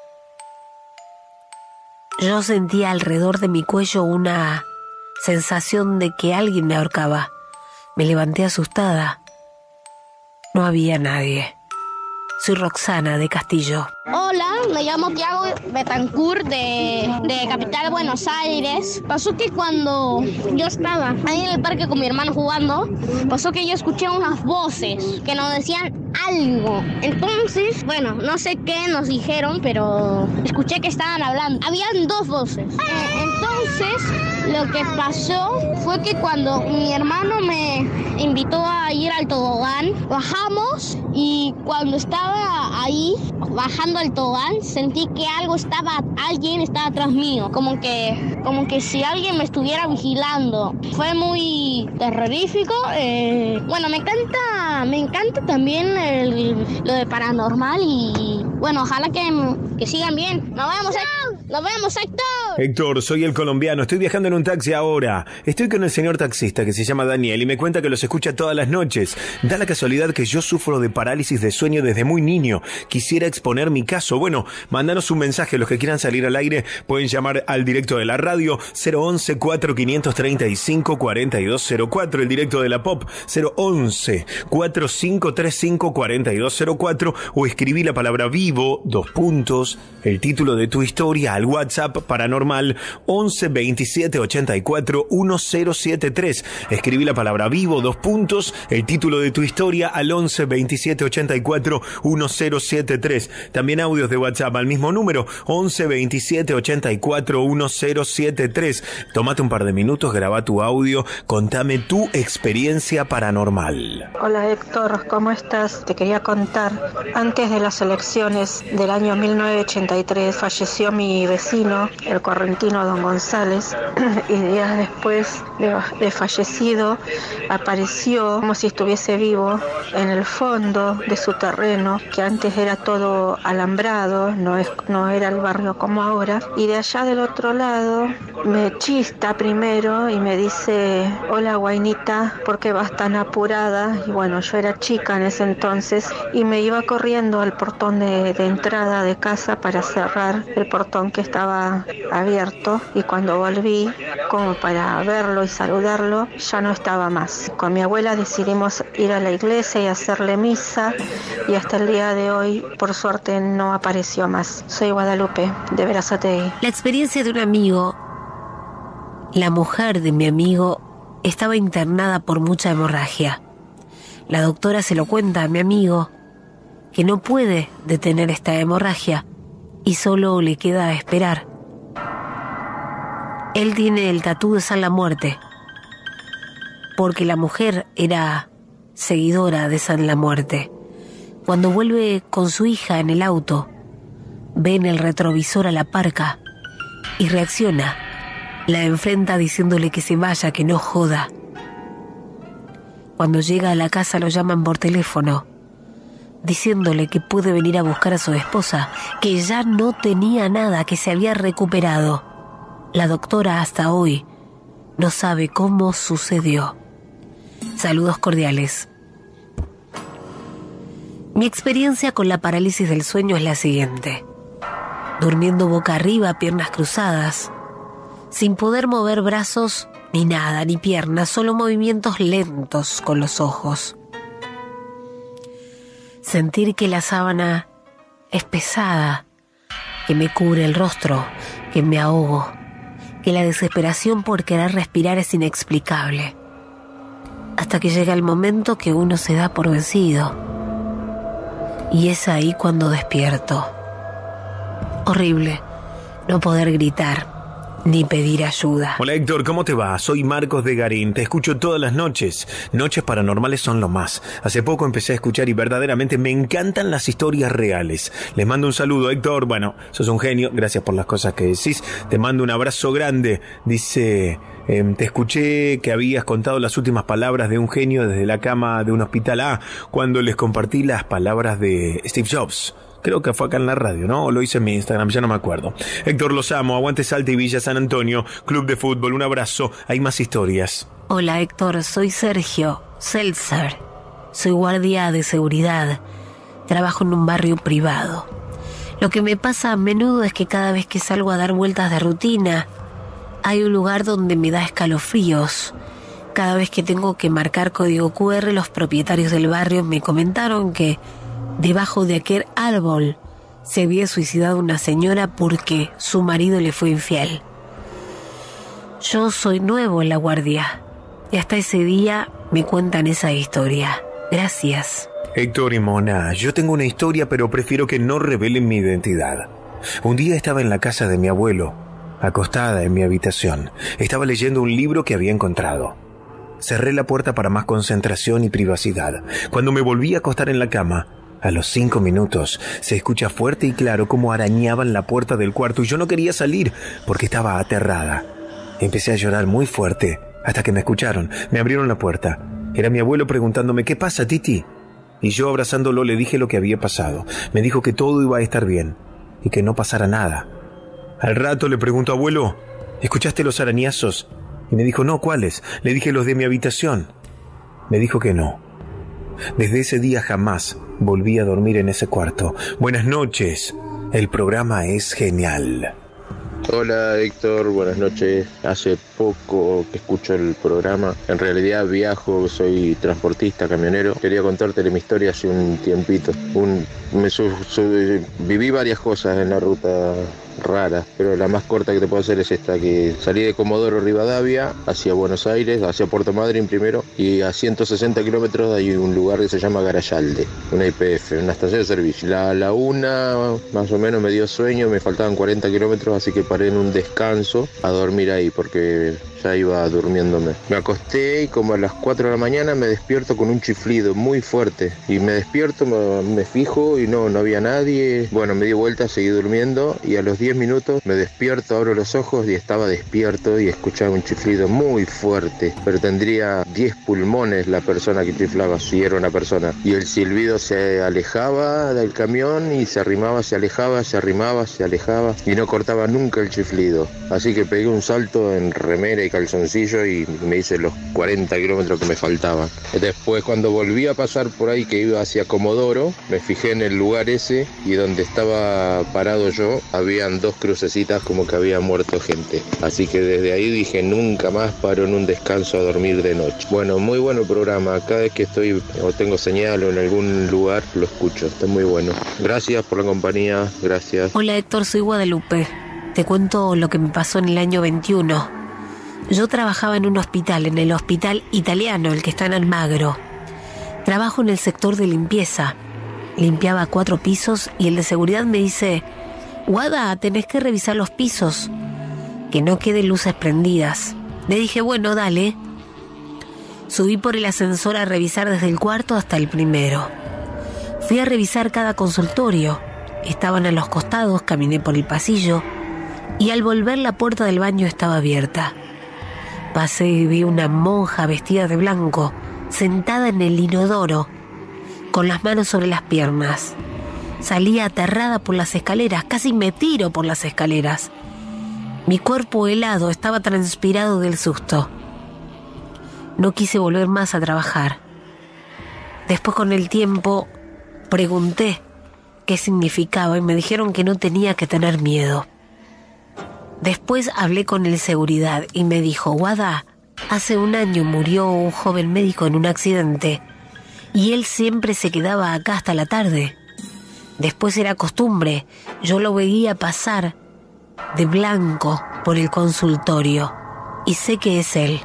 Yo sentía alrededor de mi cuello una sensación de que alguien me ahorcaba. Me levanté asustada. No había nadie. Soy Roxana de Castillo. Hola, me llamo Tiago Betancourt de Capital Buenos Aires. Pasó que cuando yo estaba ahí en el parque con mi hermano jugando, pasó que yo escuché unas voces que nos decían algo. Entonces, no sé qué nos dijeron, pero escuché que estaban hablando. Habían 2 voces. Entonces Lo que pasó fue que cuando mi hermano me invitó a ir al tobogán, bajamos y cuando estaba ahí bajando al tobogán sentí que alguien estaba atrás mío, como que si alguien me estuviera vigilando. Fue muy terrorífico. Bueno, me encanta también lo de paranormal y bueno, ojalá que sigan bien. Nos vemos, Héctor. Héctor, soy el colombiano, estoy viajando en un taxi ahora. Estoy con el señor taxista que se llama Daniel y me cuenta que los escucha todas las noches. Da la casualidad que yo sufro de parálisis de sueño desde muy niño. Quisiera exponer mi caso. Bueno, mándanos un mensaje. Los que quieran salir al aire pueden llamar al directo de la radio 011-4535-4204, el directo de la pop 011-4535-4204 o escribí la palabra vivo, el título de tu historia al WhatsApp paranormal 11 27 84 1073. Escribí la palabra vivo, el título de tu historia al 11 27 84 1073. También audios de WhatsApp al mismo número 11 27 84 1073. Tómate un par de minutos, graba tu audio, contame tu experiencia paranormal. Hola Héctor, ¿cómo estás? Te quería contar, antes de las elecciones del año 1983 falleció mi vecino, el correntino Don González, y días después de fallecido apareció como si estuviese vivo en el fondo de su terreno, que antes era todo alambrado, no era el barrio como ahora, y de allá del otro lado me chista primero y me dice: hola Guainita, ¿por qué vas tan apurada? Y bueno, yo era chica en ese entonces y me iba corriendo al portón de entrada de casa para cerrar el portón que estaba abierto, y cuando volví como para verlo y saludarlo ya no estaba más. Con mi abuela decidimos ir a la iglesia y hacerle misa, y hasta el día de hoy por suerte no apareció más. Soy Guadalupe de Berazategui. La experiencia de un amigo. La mujer de mi amigo estaba internada por mucha hemorragia. La doctora se lo cuenta a mi amigo que no puede detener esta hemorragia y solo le queda esperar. Él tiene el tatú de San la Muerte porque la mujer era seguidora de San la Muerte. Cuando vuelve con su hija en el auto, ve en el retrovisor a la parca y reacciona. La enfrenta diciéndole que se vaya, que no joda. Cuando llega a la casa lo llaman por teléfono, diciéndole que puede venir a buscar a su esposa, que ya no tenía nada, que se había recuperado. La doctora hasta hoy no sabe cómo sucedió. Saludos cordiales. Mi experiencia con la parálisis del sueño es la siguiente. Durmiendo boca arriba, piernas cruzadas, sin poder mover brazos ni nada, ni piernas, solo movimientos lentos con los ojos. Sentir que la sábana es pesada, que me cubre el rostro, que me ahogo, que la desesperación por querer respirar es inexplicable. Hasta que llega el momento que uno se da por vencido. Y es ahí cuando despierto. Horrible no poder gritar ni pedir ayuda. Hola Héctor, ¿cómo te va? Soy Marcos de Garín, te escucho todas las noches. Noches paranormales son lo más. Hace poco empecé a escuchar y verdaderamente me encantan las historias reales. Les mando un saludo, Héctor. Bueno, sos un genio, gracias por las cosas que decís. Te mando un abrazo grande. Dice, te escuché que habías contado las últimas palabras de un genio desde la cama de un hospital cuando les compartí las palabras de Steve Jobs. Creo que fue acá en la radio, ¿no? O lo hice en mi Instagram, ya no me acuerdo. Héctor, los amo. Aguante Salta y Villa San Antonio. Club de fútbol, un abrazo. Hay más historias. Hola Héctor, soy Sergio Seltzer. Soy guardia de seguridad. Trabajo en un barrio privado. Lo que me pasa a menudo es que cada vez que salgo a dar vueltas de rutina, hay un lugar donde me da escalofríos. Cada vez que tengo que marcar código QR, los propietarios del barrio me comentaron que debajo de aquel árbol se había suicidado una señora porque su marido le fue infiel. Yo soy nuevo en la guardia y hasta ese día me cuentan esa historia. Gracias. Héctor y Mona, yo tengo una historia pero prefiero que no revelen mi identidad. Un día estaba en la casa de mi abuelo. acostada en mi habitación. Estaba leyendo un libro que había encontrado. Cerré la puerta para más concentración y privacidad. Cuando me volví a acostar en la cama, a los 5 minutos, se escucha fuerte y claro cómo arañaban la puerta del cuarto y yo no quería salir porque estaba aterrada. Empecé a llorar muy fuerte hasta que me escucharon. Me abrieron la puerta. Era mi abuelo preguntándome: ¿qué pasa, Titi? Y yo, abrazándolo, le dije lo que había pasado. Me dijo que todo iba a estar bien y que no pasara nada. Al rato le pregunto: abuelo, ¿escuchaste los arañazos? Y me dijo: no, ¿cuáles? Le dije: los de mi habitación. Me dijo que no. Desde ese día jamás volví a dormir en ese cuarto. Buenas noches. El programa es genial. Hola Héctor, buenas noches. Hace poco que escucho el programa. En realidad viajo, soy transportista, camionero. Quería contarte mi historia hace un tiempito. Viví varias cosas en la ruta rara, pero la más corta que te puedo hacer es esta, que salí de Comodoro Rivadavia hacia Buenos Aires, hacia Puerto Madryn primero, y a 160 kilómetros hay un lugar que se llama Garayalde, una YPF, una estación de servicio. La una más o menos me dio sueño, me faltaban 40 kilómetros, así que paré en un descanso a dormir ahí porque ya iba durmiéndome. Me acosté y como a las 4 de la mañana me despierto con un chiflido muy fuerte, y me despierto, me fijo y no había nadie. Bueno, me di vuelta, seguí durmiendo, y a los 10 minutos me despierto, abro los ojos y estaba despierto y escuchaba un chiflido muy fuerte, pero tendría 10 pulmones la persona que chiflaba, si era una persona. Y el silbido se alejaba del camión y se arrimaba, se alejaba, se arrimaba, se alejaba, y no cortaba nunca el chiflido. Así que pegué un salto en remera y calzoncillo y me hice los 40 kilómetros que me faltaban. Después, cuando volví a pasar por ahí, que iba hacia Comodoro, me fijé en el lugar ese, y donde estaba parado yo habían 2 crucecitas como que había muerto gente. Así que desde ahí dije: nunca más paro en un descanso a dormir de noche. Bueno, muy bueno el programa. Cada vez que estoy o tengo señal o en algún lugar lo escucho. Está muy bueno. Gracias por la compañía. Gracias. Hola Héctor, soy Guadalupe. Te cuento lo que me pasó en el año 21. Yo trabajaba en un hospital, en el hospital italiano, el que está en Almagro. Trabajo en el sector de limpieza. Limpiaba 4 pisos y el de seguridad me dice: Guada, tenés que revisar los pisos, que no queden luces prendidas. Le dije: bueno, dale. Subí por el ascensor a revisar desde el cuarto hasta el primero. Fui a revisar cada consultorio. Estaban a los costados, caminé por el pasillo y al volver la puerta del baño estaba abierta. Pasé y vi una monja vestida de blanco, sentada en el inodoro, con las manos sobre las piernas. Salí aterrada por las escaleras, casi me tiro por las escaleras. Mi cuerpo helado, estaba transpirado del susto. No quise volver más a trabajar. Después, con el tiempo, pregunté qué significaba y me dijeron que no tenía que tener miedo. Después hablé con el seguridad y me dijo: Guada, hace un año murió un joven médico en un accidente y él siempre se quedaba acá hasta la tarde. Después era costumbre, yo lo veía pasar de blanco por el consultorio y sé que es él.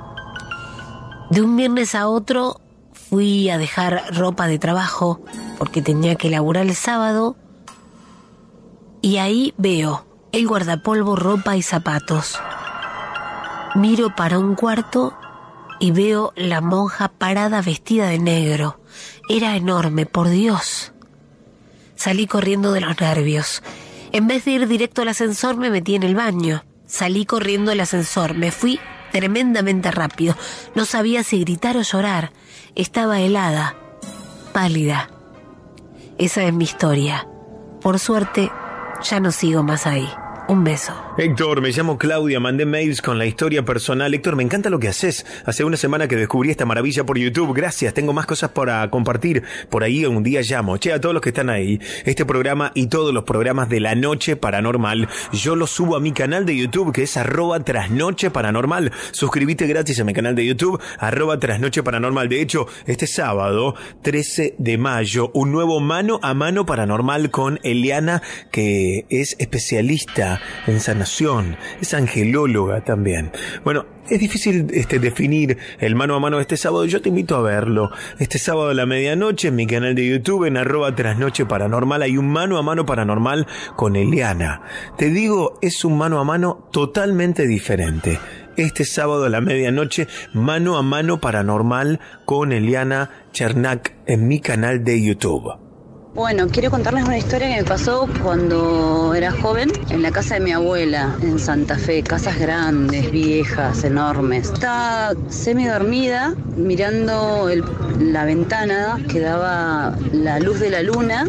De un viernes a otro fui a dejar ropa de trabajo porque tenía que laburar el sábado y ahí veo el guardapolvo, ropa y zapatos. Miro para un cuarto y veo la monja parada vestida de negro. Era enorme, por Dios. Salí corriendo de los nervios. En vez de ir directo al ascensor, me metí en el baño. Salí corriendo al ascensor. Me fui tremendamente rápido. No sabía si gritar o llorar. Estaba helada, pálida. Esa es mi historia. Por suerte, ya no sigo más ahí. Un beso. Héctor, me llamo Claudia, mandé mails con la historia personal. Héctor, me encanta lo que haces. Hace una semana que descubrí esta maravilla por YouTube. Gracias, tengo más cosas para compartir. Por ahí un día llamo. Che, a todos los que están ahí, este programa y todos los programas de La Noche Paranormal, yo los subo a mi canal de YouTube, que es @trasnocheparanormal. Suscríbete gratis a mi canal de YouTube, @trasnocheparanormal. De hecho, este sábado, 13 de mayo, un nuevo Mano a Mano Paranormal con Eliana, que es especialista en sanación sanación, es angelóloga también. Bueno, es difícil definir el mano a mano de este sábado. Yo te invito a verlo. Este sábado a la medianoche en mi canal de YouTube, en @trasnocheparanormal, hay un mano a mano paranormal con Eliana. Te digo, es un mano a mano totalmente diferente. Este sábado a la medianoche, mano a mano paranormal con Eliana Chernak en mi canal de YouTube. Bueno, quiero contarles una historia que me pasó cuando era joven en la casa de mi abuela en Santa Fe. Casas grandes, viejas, enormes. Estaba semidormida mirando la ventana que daba la luz de la luna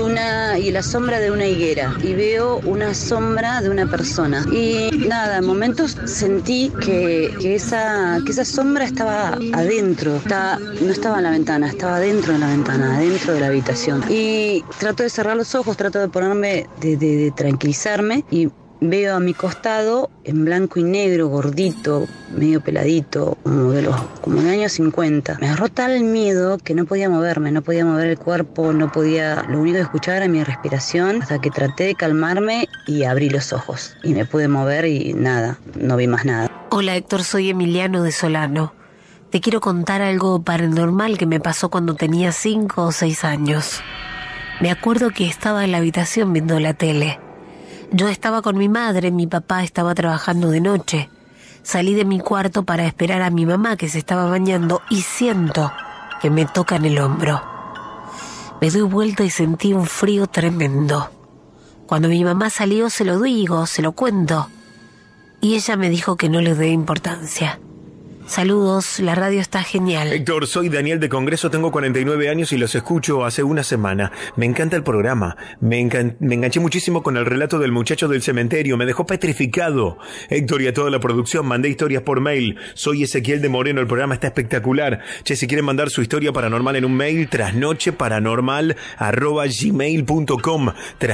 y la sombra de una higuera. Y veo una sombra de una persona. Y nada, en momentos sentí que esa sombra estaba adentro. No estaba en la ventana, estaba dentro de la ventana, adentro de la habitación. Y trato de cerrar los ojos, trato de ponerme, de tranquilizarme, y veo a mi costado, en blanco y negro, gordito, medio peladito, como de años 50. Me agarró tal miedo que no podía moverme, no podía mover el cuerpo, lo único que escuchaba era mi respiración, hasta que traté de calmarme y abrí los ojos. Y me pude mover y nada, no vi más nada. Hola Héctor, soy Emiliano de Solano. Te quiero contar algo paranormal que me pasó cuando tenía 5 o 6 años. Me acuerdo que estaba en la habitación viendo la tele. Yo estaba con mi madre, mi papá estaba trabajando de noche. Salí de mi cuarto para esperar a mi mamá, que se estaba bañando, y siento que me tocan el hombro. Me doy vuelta y sentí un frío tremendo. Cuando mi mamá salió se lo cuento. Y ella me dijo que no le dé importancia. Saludos, la radio está genial. Héctor, soy Daniel de Congreso, tengo 49 años y los escucho hace una semana. Me encanta el programa. Me enganché muchísimo con el relato del muchacho del cementerio. Me dejó petrificado. Héctor, y a toda la producción, mandé historias por mail. Soy Ezequiel de Moreno, el programa está espectacular. Che, si quieren mandar su historia paranormal en un mail, trasnocheparanormal@gmail.com.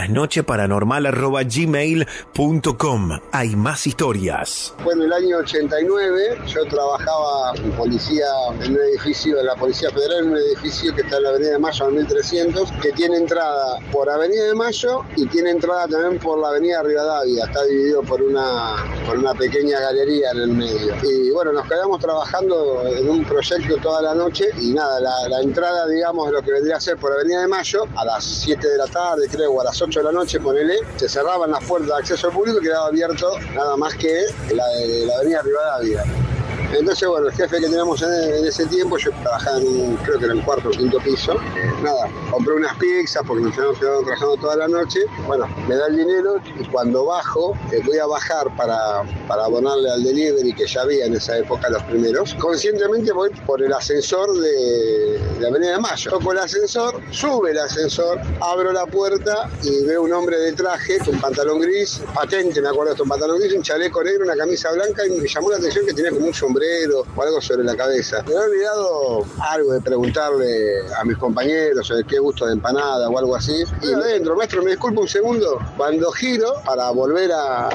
trasnocheparanormal@gmail.com. Hay más historias. Fue en el año 89, yo trabajaba en policía en un edificio de la Policía Federal, en un edificio que está en la Avenida de Mayo, en 1300, que tiene entrada por Avenida de Mayo y tiene entrada también por la Avenida Rivadavia. Está dividido por una pequeña galería en el medio. Y bueno, nos quedamos trabajando en un proyecto toda la noche y nada, la entrada, digamos, lo que vendría a ser por Avenida de Mayo, a las 7 de la tarde, creo, o a las 8 de la noche, ponele, se cerraban las puertas de acceso al público y quedaba abierto nada más que la Avenida Rivadavia. Entonces, bueno, el jefe que teníamos en ese tiempo, yo trabajaba creo que era el 4º o 5º piso. Nada, compré unas pizzas porque nos habíamos quedado trabajando toda la noche. Bueno, me da el dinero y cuando bajo, voy a bajar para abonarle al delivery que ya había en esa época, los primeros. Conscientemente voy por el ascensor de la Avenida de Mayo. Toco el ascensor, sube el ascensor, abro la puerta y veo un hombre de traje con pantalón gris, patente, me acuerdo de un pantalón gris, un chaleco negro, una camisa blanca, y me llamó la atención que tenía como un sombrero o algo sobre la cabeza. Me había olvidado algo de preguntarle a mis compañeros sobre qué gusto de empanada o algo así. Y adentro, maestro, me disculpa un segundo. Cuando giro para volver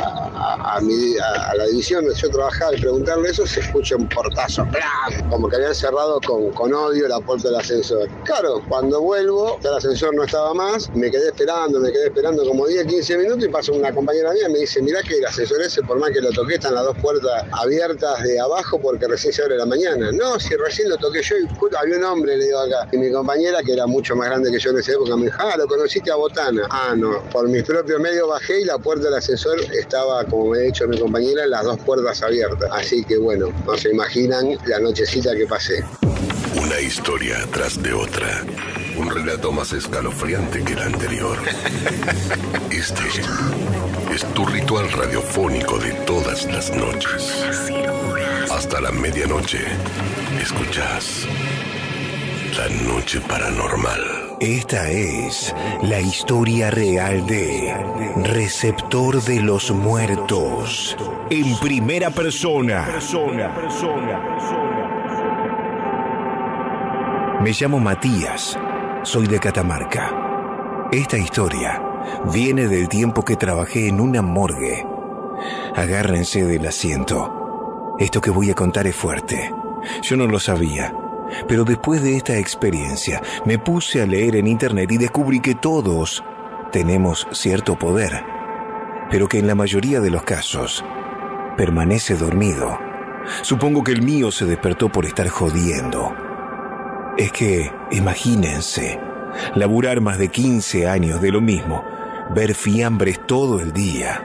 a la división donde yo trabajaba y preguntarle eso, se escucha un portazo, ¡plam! Como que habían cerrado con odio la puerta del ascensor. Claro, cuando vuelvo, ya el ascensor no estaba más, me quedé esperando como 10, 15 minutos y pasó una compañera mía y me dice, mirá que el ascensor ese, por más que lo toqué, están las dos puertas abiertas de abajo porque recién se abre la mañana. No, si recién lo toqué yo y justo había un hombre, le digo acá. Y mi compañera, que era mucho más grande que yo en esa época, me dijo, lo conociste a Botana. No, por mis propios medios bajé y la puerta del ascensor estaba, como me ha dicho mi compañera, las dos puertas abiertas. Así que bueno, no se imaginan la nochecita que pasé. Una historia tras de otra. Un relato más escalofriante que el anterior. Este es tu ritual radiofónico de todas las noches. Hasta la medianoche, escuchás La Noche Paranormal. Esta es la historia real de Receptor de los Muertos, en primera persona. Me llamo Matías, soy de Catamarca. Esta historia viene del tiempo que trabajé en una morgue. Agárrense del asiento. Esto que voy a contar es fuerte. Yo no lo sabía, pero después de esta experiencia me puse a leer en internet y descubrí que todos tenemos cierto poder. pero que en la mayoría de los casos permanece dormido. Supongo que el mío se despertó por estar jodiendo. Es que, imagínense, laburar más de 15 años de lo mismo, ver fiambres todo el día.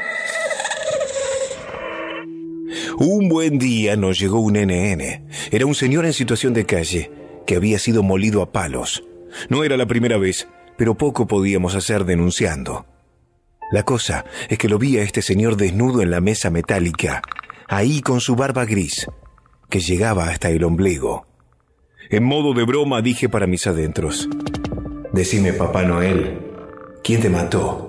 Un buen día nos llegó un NN. Era un señor en situación de calle que había sido molido a palos. No era la primera vez, pero poco podíamos hacer denunciando. La cosa es que lo vi a este señor desnudo en la mesa metálica, ahí con su barba gris, que llegaba hasta el ombligo. En modo de broma dije para mis adentros: «Decime, Papá Noel, ¿quién te mató?».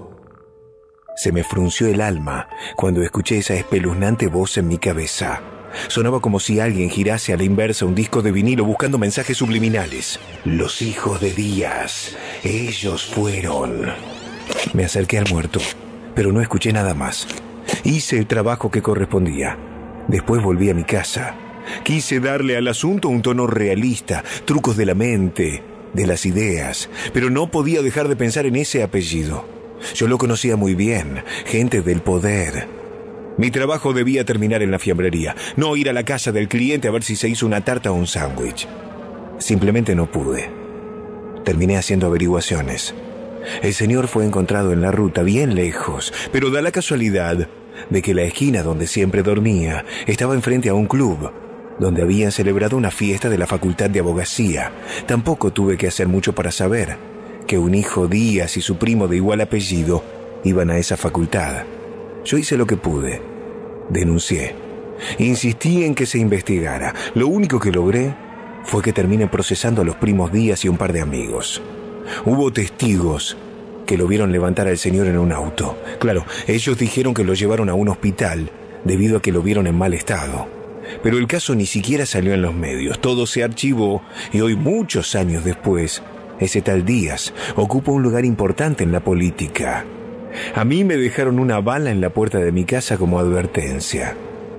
Se me frunció el alma cuando escuché esa espeluznante voz en mi cabeza. Sonaba como si alguien girase a la inversa un disco de vinilo buscando mensajes subliminales. Los hijos de Díaz, ellos fueron. Me acerqué al muerto, pero no escuché nada más. Hice el trabajo que correspondía. Después volví a mi casa. Quise darle al asunto un tono realista, trucos de la mente, de las ideas, pero no podía dejar de pensar en ese apellido. Yo lo conocía muy bien, gente del poder. Mi trabajo debía terminar en la fiambrería, no ir a la casa del cliente a ver si se hizo una tarta o un sándwich. Simplemente no pude. Terminé haciendo averiguaciones. El señor fue encontrado en la ruta, bien lejos, pero da la casualidad de que la esquina donde siempre dormía estaba enfrente a un club, donde habían celebrado una fiesta de la Facultad de Abogacía. Tampoco tuve que hacer mucho para saber que un hijo Díaz y su primo de igual apellido iban a esa facultad. Yo hice lo que pude. Denuncié. Insistí en que se investigara. Lo único que logré fue que terminen procesando a los primos Díaz y un par de amigos. Hubo testigos que lo vieron levantar al señor en un auto. Claro, ellos dijeron que lo llevaron a un hospital debido a que lo vieron en mal estado. Pero el caso ni siquiera salió en los medios. Todo se archivó y hoy, muchos años después, ese tal Díaz ocupa un lugar importante en la política. A mí me dejaron una bala en la puerta de mi casa como advertencia.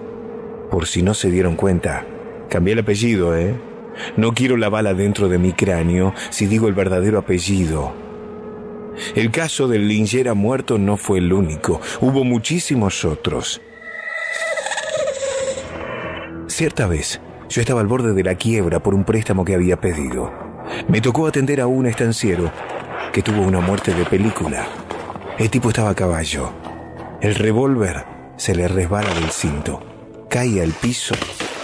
Por si no se dieron cuenta, cambié el apellido, ¿eh? No quiero la bala dentro de mi cráneo si digo el verdadero apellido. El caso del linchera muerto no fue el único. Hubo muchísimos otros. Cierta vez, yo estaba al borde de la quiebra por un préstamo que había pedido. Me tocó atender a un estanciero que tuvo una muerte de película. El tipo estaba a caballo. El revólver se le resbala del cinto, cae al piso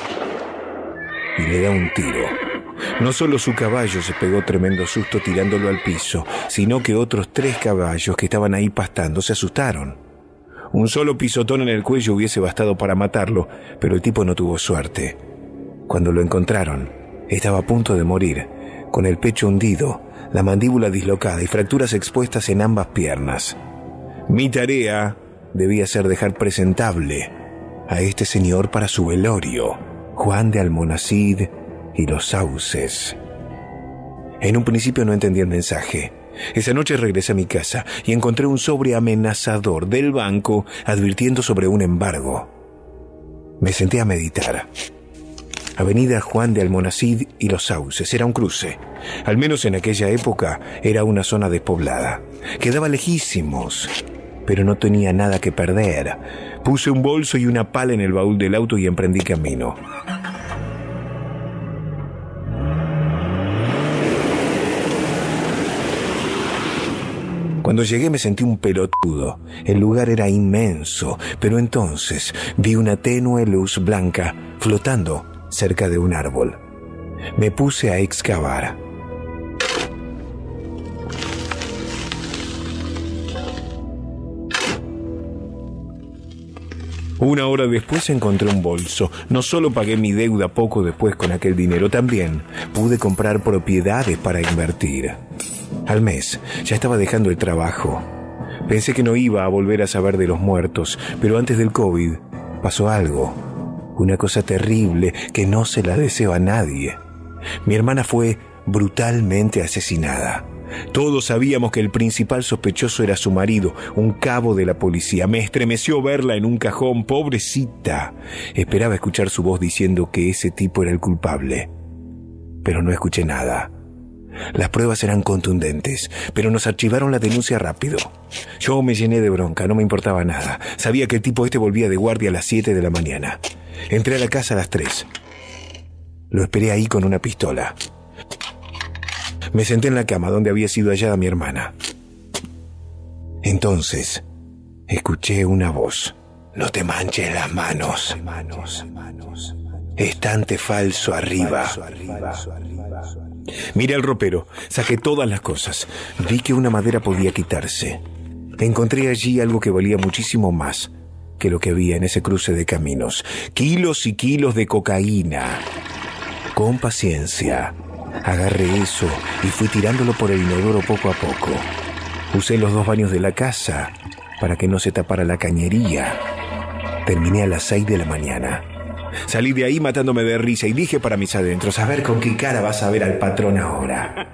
y le da un tiro. No solo su caballo se pegó tremendo susto tirándolo al piso, sino que otros 3 caballos que estaban ahí pastando se asustaron. Un solo pisotón en el cuello hubiese bastado para matarlo, pero el tipo no tuvo suerte. Cuando lo encontraron, estaba a punto de morir, con el pecho hundido, la mandíbula dislocada y fracturas expuestas en ambas piernas. Mi tarea debía ser dejar presentable a este señor para su velorio, Juan de Almonacid y los Sauces. En un principio no entendí el mensaje. Esa noche regresé a mi casa y encontré un sobre amenazador del banco advirtiendo sobre un embargo. Me senté a meditar. Avenida Juan de Almonacid y los Sauces era un cruce. Al menos en aquella época era una zona despoblada. Quedaba lejísimos, pero no tenía nada que perder. Puse un bolso y una pala en el baúl del auto y emprendí camino. Cuando llegué me sentí un pelotudo. El lugar era inmenso, pero entonces vi una tenue luz blanca flotando cerca de un árbol. Me puse a excavar. Una hora después encontré un bolso. No solo pagué mi deuda poco después con aquel dinero, también pude comprar propiedades para invertir. Al mes ya estaba dejando el trabajo. Pensé que no iba a volver a saber de los muertos, pero antes del COVID pasó algo. Una cosa terrible que no se la deseo a nadie. Mi hermana fue brutalmente asesinada. Todos sabíamos que el principal sospechoso era su marido, un cabo de la policía. Me estremeció verla en un cajón, pobrecita. Esperaba escuchar su voz diciendo que ese tipo era el culpable. Pero no escuché nada. Las pruebas eran contundentes, pero nos archivaron la denuncia rápido. Yo me llené de bronca, no me importaba nada. Sabía que el tipo este volvía de guardia a las 7 de la mañana. Entré a la casa a las 3. Lo esperé ahí con una pistola. Me senté en la cama donde había sido hallada mi hermana. Entonces, escuché una voz. No te manches las manos. Estante falso arriba. Miré al ropero, saqué todas las cosas. Vi que una madera podía quitarse. Encontré allí algo que valía muchísimo más que lo que había en ese cruce de caminos. Kilos y kilos de cocaína. Con paciencia, agarré eso y fui tirándolo por el inodoro poco a poco. Usé los 2 baños de la casa para que no se tapara la cañería. Terminé a las 6 de la mañana. Salí de ahí matándome de risa y dije para mis adentros, a ver con qué cara vas a ver al patrón ahora.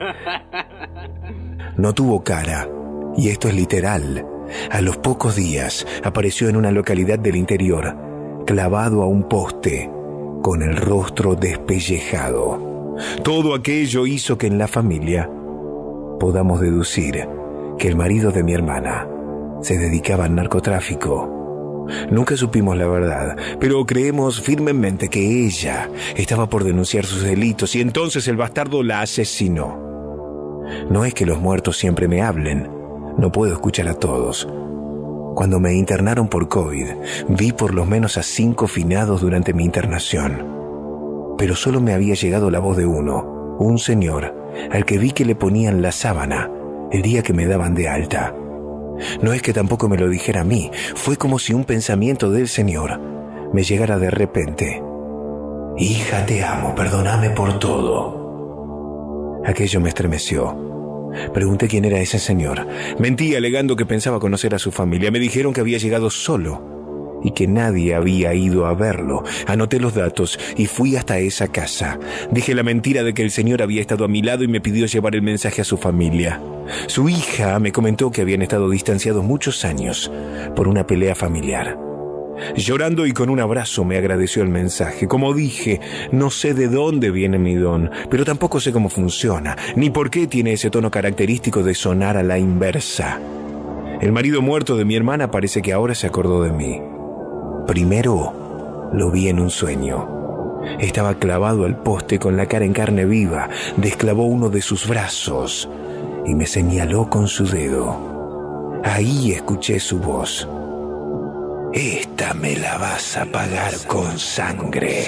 No tuvo cara, y esto es literal. A los pocos días apareció en una localidad del interior, clavado a un poste, con el rostro despellejado. Todo aquello hizo que en la familia podamos deducir que el marido de mi hermana se dedicaba al narcotráfico. Nunca supimos la verdad, pero creemos firmemente que ella estaba por denunciar sus delitos y entonces el bastardo la asesinó. No es que los muertos siempre me hablen, no puedo escuchar a todos. Cuando me internaron por COVID, vi por lo menos a 5 finados durante mi internación. Pero solo me había llegado la voz de uno, un señor, al que vi que le ponían la sábana el día que me daban de alta. No es que tampoco me lo dijera a mí, fue como si un pensamiento del Señor me llegara de repente. Hija, te amo, perdóname por todo. Aquello me estremeció. Pregunté quién era ese señor. Mentí alegando que pensaba conocer a su familia. Me dijeron que había llegado solo y que nadie había ido a verlo. Anoté los datos y fui hasta esa casa. Dije la mentira de que el señor había estado a mi lado y me pidió llevar el mensaje a su familia. Su hija me comentó que habían estado distanciados muchos años por una pelea familiar. Llorando y con un abrazo me agradeció el mensaje. Como dije, no sé de dónde viene mi don, pero tampoco sé cómo funciona, ni por qué tiene ese tono característico de sonar a la inversa. El marido muerto de mi hermana parece que ahora se acordó de mí. Primero lo vi en un sueño. Estaba clavado al poste con la cara en carne viva. Desclavó uno de sus brazos y me señaló con su dedo. Ahí escuché su voz. Esta me la vas a pagar con sangre.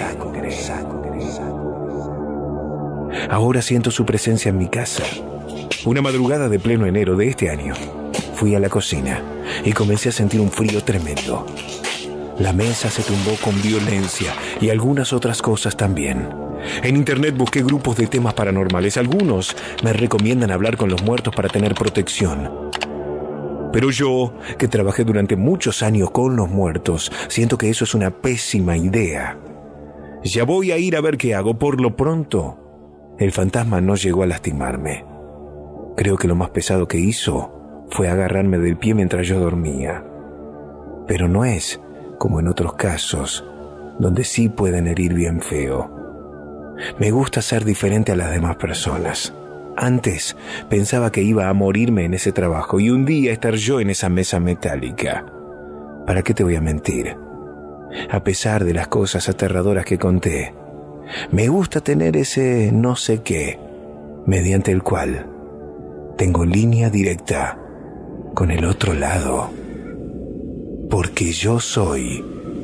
Ahora siento su presencia en mi casa. Una madrugada de pleno enero de este año, fui a la cocina y comencé a sentir un frío tremendo. La mesa se tumbó con violencia y algunas otras cosas también. En internet busqué grupos de temas paranormales. Algunos me recomiendan hablar con los muertos para tener protección. Pero yo, que trabajé durante muchos años con los muertos, siento que eso es una pésima idea. Ya voy a ir a ver qué hago. Por lo pronto, el fantasma no llegó a lastimarme. Creo que lo más pesado que hizo fue agarrarme del pie mientras yo dormía. Pero no es como en otros casos, donde sí pueden herir bien feo. Me gusta ser diferente a las demás personas. Antes pensaba que iba a morirme en ese trabajo y un día estar yo en esa mesa metálica. ¿Para qué te voy a mentir? A pesar de las cosas aterradoras que conté, me gusta tener ese no sé qué, mediante el cual tengo línea directa con el otro lado. Porque yo soy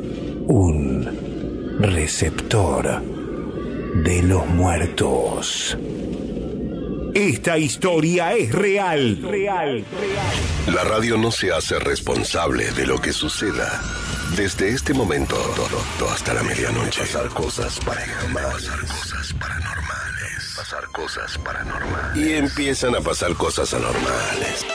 un receptor de los muertos. Esta historia es real. La radio no se hace responsable de lo que suceda. Desde este momento hasta la medianoche. Pasar cosas paranormales. Pasar cosas paranormales. Y empiezan a pasar cosas anormales.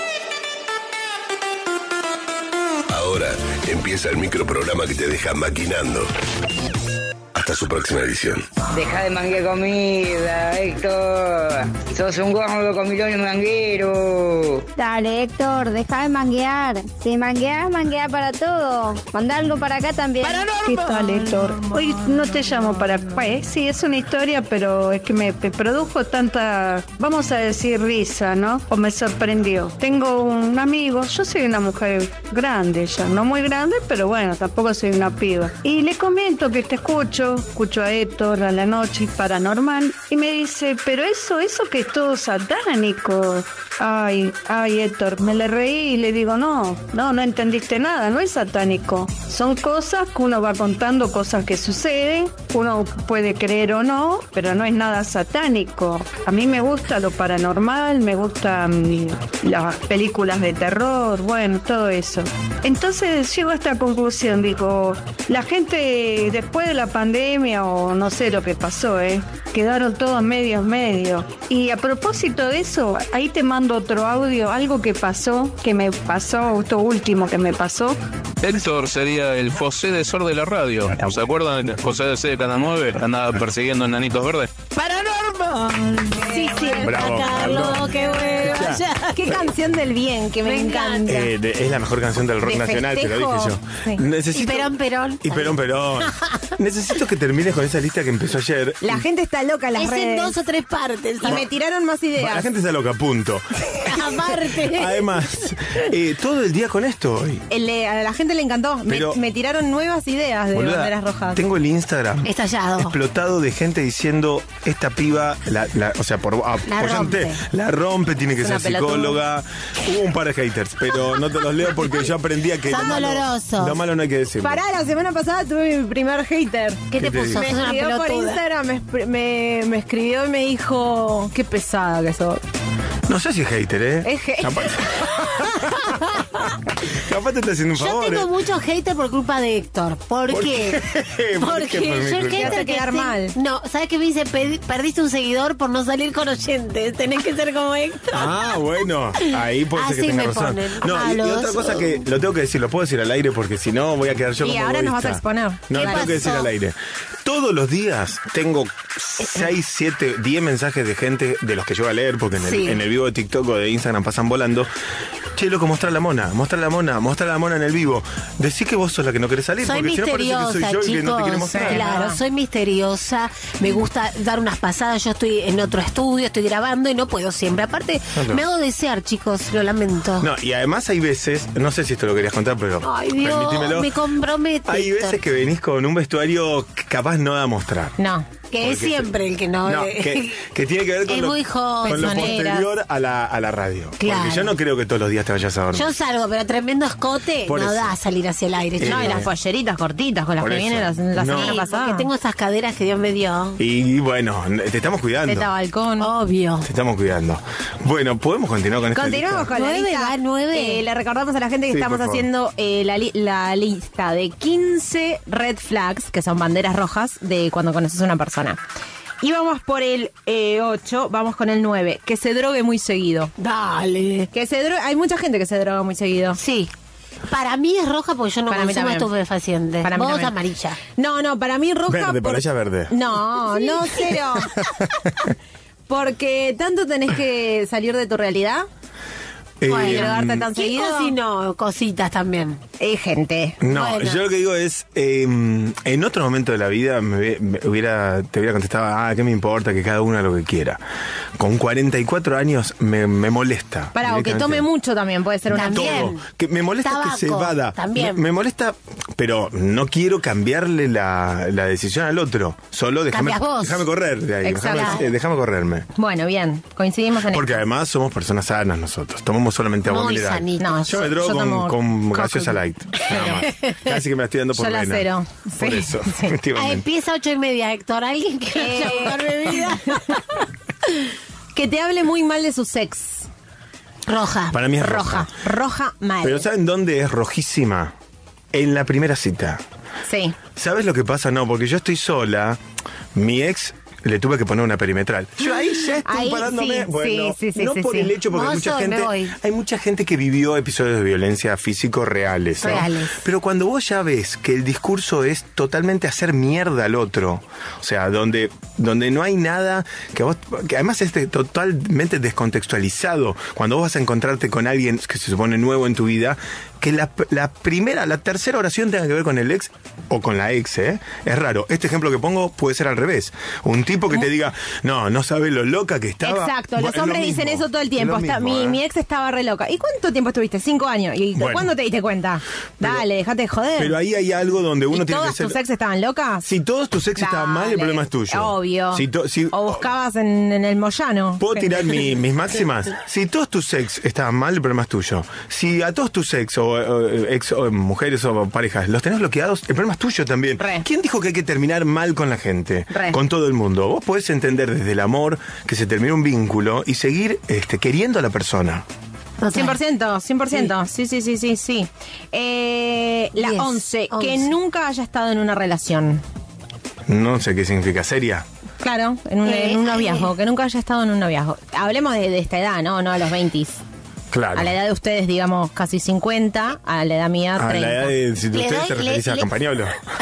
Ahora empieza el microprograma que te deja maquinando. Hasta su próxima edición. Deja de manguear comida, Héctor. Sos un gordo comilón y manguero. Dale, Héctor, deja de manguear. Si mangueas, manguea para todo. Manda algo para acá también. ¿Qué tal, Héctor? Hoy no te llamo para... sí, es una historia, pero es que me produjo tanta, vamos a decir, risa, ¿no? O me sorprendió. Tengo un amigo, yo soy una mujer grande ya, no muy grande, pero bueno, tampoco soy una piba. Y le comento que te escucho a Héctor a la noche, paranormal, y me dice, pero eso que es todo satánico. Ay, Héctor, me le reí y le digo, no entendiste nada, no es satánico. Son cosas que uno va contando, cosas que suceden, uno puede creer o no, pero no es nada satánico. A mí me gusta lo paranormal, me gustan las películas de terror, bueno, todo eso. Entonces llego a esta conclusión, digo, la gente después de la pandemia o no sé lo que pasó, quedaron todos medio. Y a propósito de eso, ahí te mando otro audio, algo que me pasó, esto último que me pasó. Héctor sería el José de Sor de la radio. ¿Se acuerdan? José de Canal 9, andaba persiguiendo enanitos verdes. ¡Paranormal! Sí, Bravo, Carlos, qué bueno. Qué canción del bien, que me encanta. Es la mejor canción del rock nacional, te lo dije yo. Sí. Necesito... Y Perón. Necesito que termines con esa lista que empezó ayer. La gente está loca en las Es redes. en 2 o 3 partes. Y me tiraron más ideas. La gente está loca, punto. Aparte. Además, todo el día con esto hoy. A la gente le encantó. Pero, me tiraron nuevas ideas de boluda, banderas rojas. Tengo el Instagram estallado, explotado de gente diciendo, esta piba, o sea, la rompe, tiene que ser psicóloga. Hubo un par de haters, pero no te los leo porque yo aprendí a que lo malo no hay que decirlo. Pará, la semana pasada tuve mi primer hater. ¿Qué te puso? Me escribió por Instagram, me escribió y me dijo, qué pesada que sos. No sé si es hater, Es hater. Capaz te está haciendo un favor. Yo tengo muchos haters por culpa de Héctor. ¿Por qué? Porque yo el hater quedar mal. No, ¿sabes qué me dice? Perdiste un seguidor por no salir con oyentes. Tenés que ser como Héctor. Ah, bueno. Ahí puede ser que Así tenga me razón. ponen. No, y otra cosa que lo tengo que decir, lo puedo decir al aire porque si no voy a quedar yo como ahora egoísta. nos vas a exponer. No, lo tengo que decir al aire. Todos los días tengo 6, 7, 10 mensajes de gente de los que yo voy a leer porque en el vivo de TikTok o de Instagram pasan volando. Che, loco, mostrá la mona en el vivo. Decí que vos sos la que no querés salir, soy porque si no parece que soy yo, chicos, y que no te quiere mostrar. Claro, soy misteriosa, me gusta dar unas pasadas, yo estoy en otro estudio, estoy grabando y no puedo siempre. Aparte, me hago desear, chicos, lo lamento. No, y además hay veces, no sé si esto lo querías contar, pero ay, Dios, permitímelo. Me compromete. Hay veces que venís con un vestuario capaz no da a mostrar. No. Que es siempre el que no... que tiene que ver con, muy joven, con lo posterior a la radio. Claro. Porque yo no creo que todos los días te vayas a dormir. Yo salgo, pero tremendo escote por no eso da a salir hacia el aire. No, y las polleritas cortitas con las que vienen la semana pasada. Porque tengo esas caderas que Dios me dio. Y bueno, te estamos cuidando. Teta balcón. Obvio. Te estamos cuidando. Bueno, ¿podemos continuar con esta Continuamos lista? con la lista. 9. Le recordamos a la gente que estamos haciendo la lista de 15 red flags, que son banderas rojas de cuando conoces a una persona. Y vamos por el 8, vamos con el 9, que se drogue muy seguido. Dale. Hay mucha gente que se droga muy seguido. Sí. Para mí es roja porque yo no consumo estupefacientes. Para mí vos también. Amarilla. No, para mí roja. Verde, para ella verde. No, cero. Porque tanto tenés que salir de tu realidad. Bueno, drogarte tan seguido. Y no, cositas también. Gente. No, bueno. Yo lo que digo es, en otro momento de la vida te hubiera contestado, ¿qué me importa? Que cada uno haga lo que quiera. Con 44 años me molesta. O que tome mucho también, puede ser una... Todo. Que me molesta Tabaco, que se evada. También. Me molesta, pero no quiero cambiarle la decisión al otro. Solo déjame correr de ahí. Déjame correrme. Bueno, bien, coincidimos en porque además somos personas sanas nosotros. Tomamos solamente agua mineral. No, yo me drogo con gaseosa light. Nada más. Casi que me la estoy dando por vena. Cero. Por eso, efectivamente. Empieza 8:30, Héctor. ¿Alguien que vaya a buscar bebida? Que te hable muy mal de su sex. Roja. Para mí es roja. Roja mal. Pero ¿saben dónde es rojísima? En la primera cita. Sí. ¿Sabes lo que pasa? No, porque yo estoy sola. Mi ex le tuve que poner una perimetral. Yo ahí ya estoy parándome. Bueno, no por el hecho, porque hay mucha gente que vivió episodios de violencia físico reales, ¿no? Pero cuando vos ya ves que el discurso es totalmente hacer mierda al otro, o sea, donde no hay nada que además es totalmente descontextualizado, cuando vos vas a encontrarte con alguien que se supone nuevo en tu vida, que la tercera oración tenga que ver con el ex o con la ex, ¿eh? Es raro. Este ejemplo que pongo puede ser al revés. Un tipo que te diga, no sabe lo loca que estaba. Exacto, los hombres dicen eso todo el tiempo. Mi ex estaba re loca. ¿Y cuánto tiempo estuviste? 5 años. ¿Y cuándo te diste cuenta? Dale, déjate de joder. Pero ahí hay algo donde uno tiene que ser... ¿Todos tus ex estaban locas? Si todos tus ex estaban mal, el problema es tuyo. Obvio. O buscabas en el Moyano. ¿Puedo tirar mis máximas? Si todos tus ex estaban mal, el problema es tuyo. Si a todos tus ex o mujeres o parejas los tenés bloqueados, el problema es tuyo también. ¿Quién dijo que hay que terminar mal con la gente? Con todo el mundo. Vos podés entender desde el amor que se termina un vínculo y seguir queriendo a la persona. 100%. Sí. La 11, que nunca haya estado en una relación. No sé qué significa, ¿seria? Claro, en un noviazgo, que nunca haya estado en un noviazgo. Hablemos de esta edad, ¿no? No a los 20. Claro. A la edad de ustedes, digamos, casi 50, a la edad mía, 30. A la edad de ustedes se referís a Campañolo.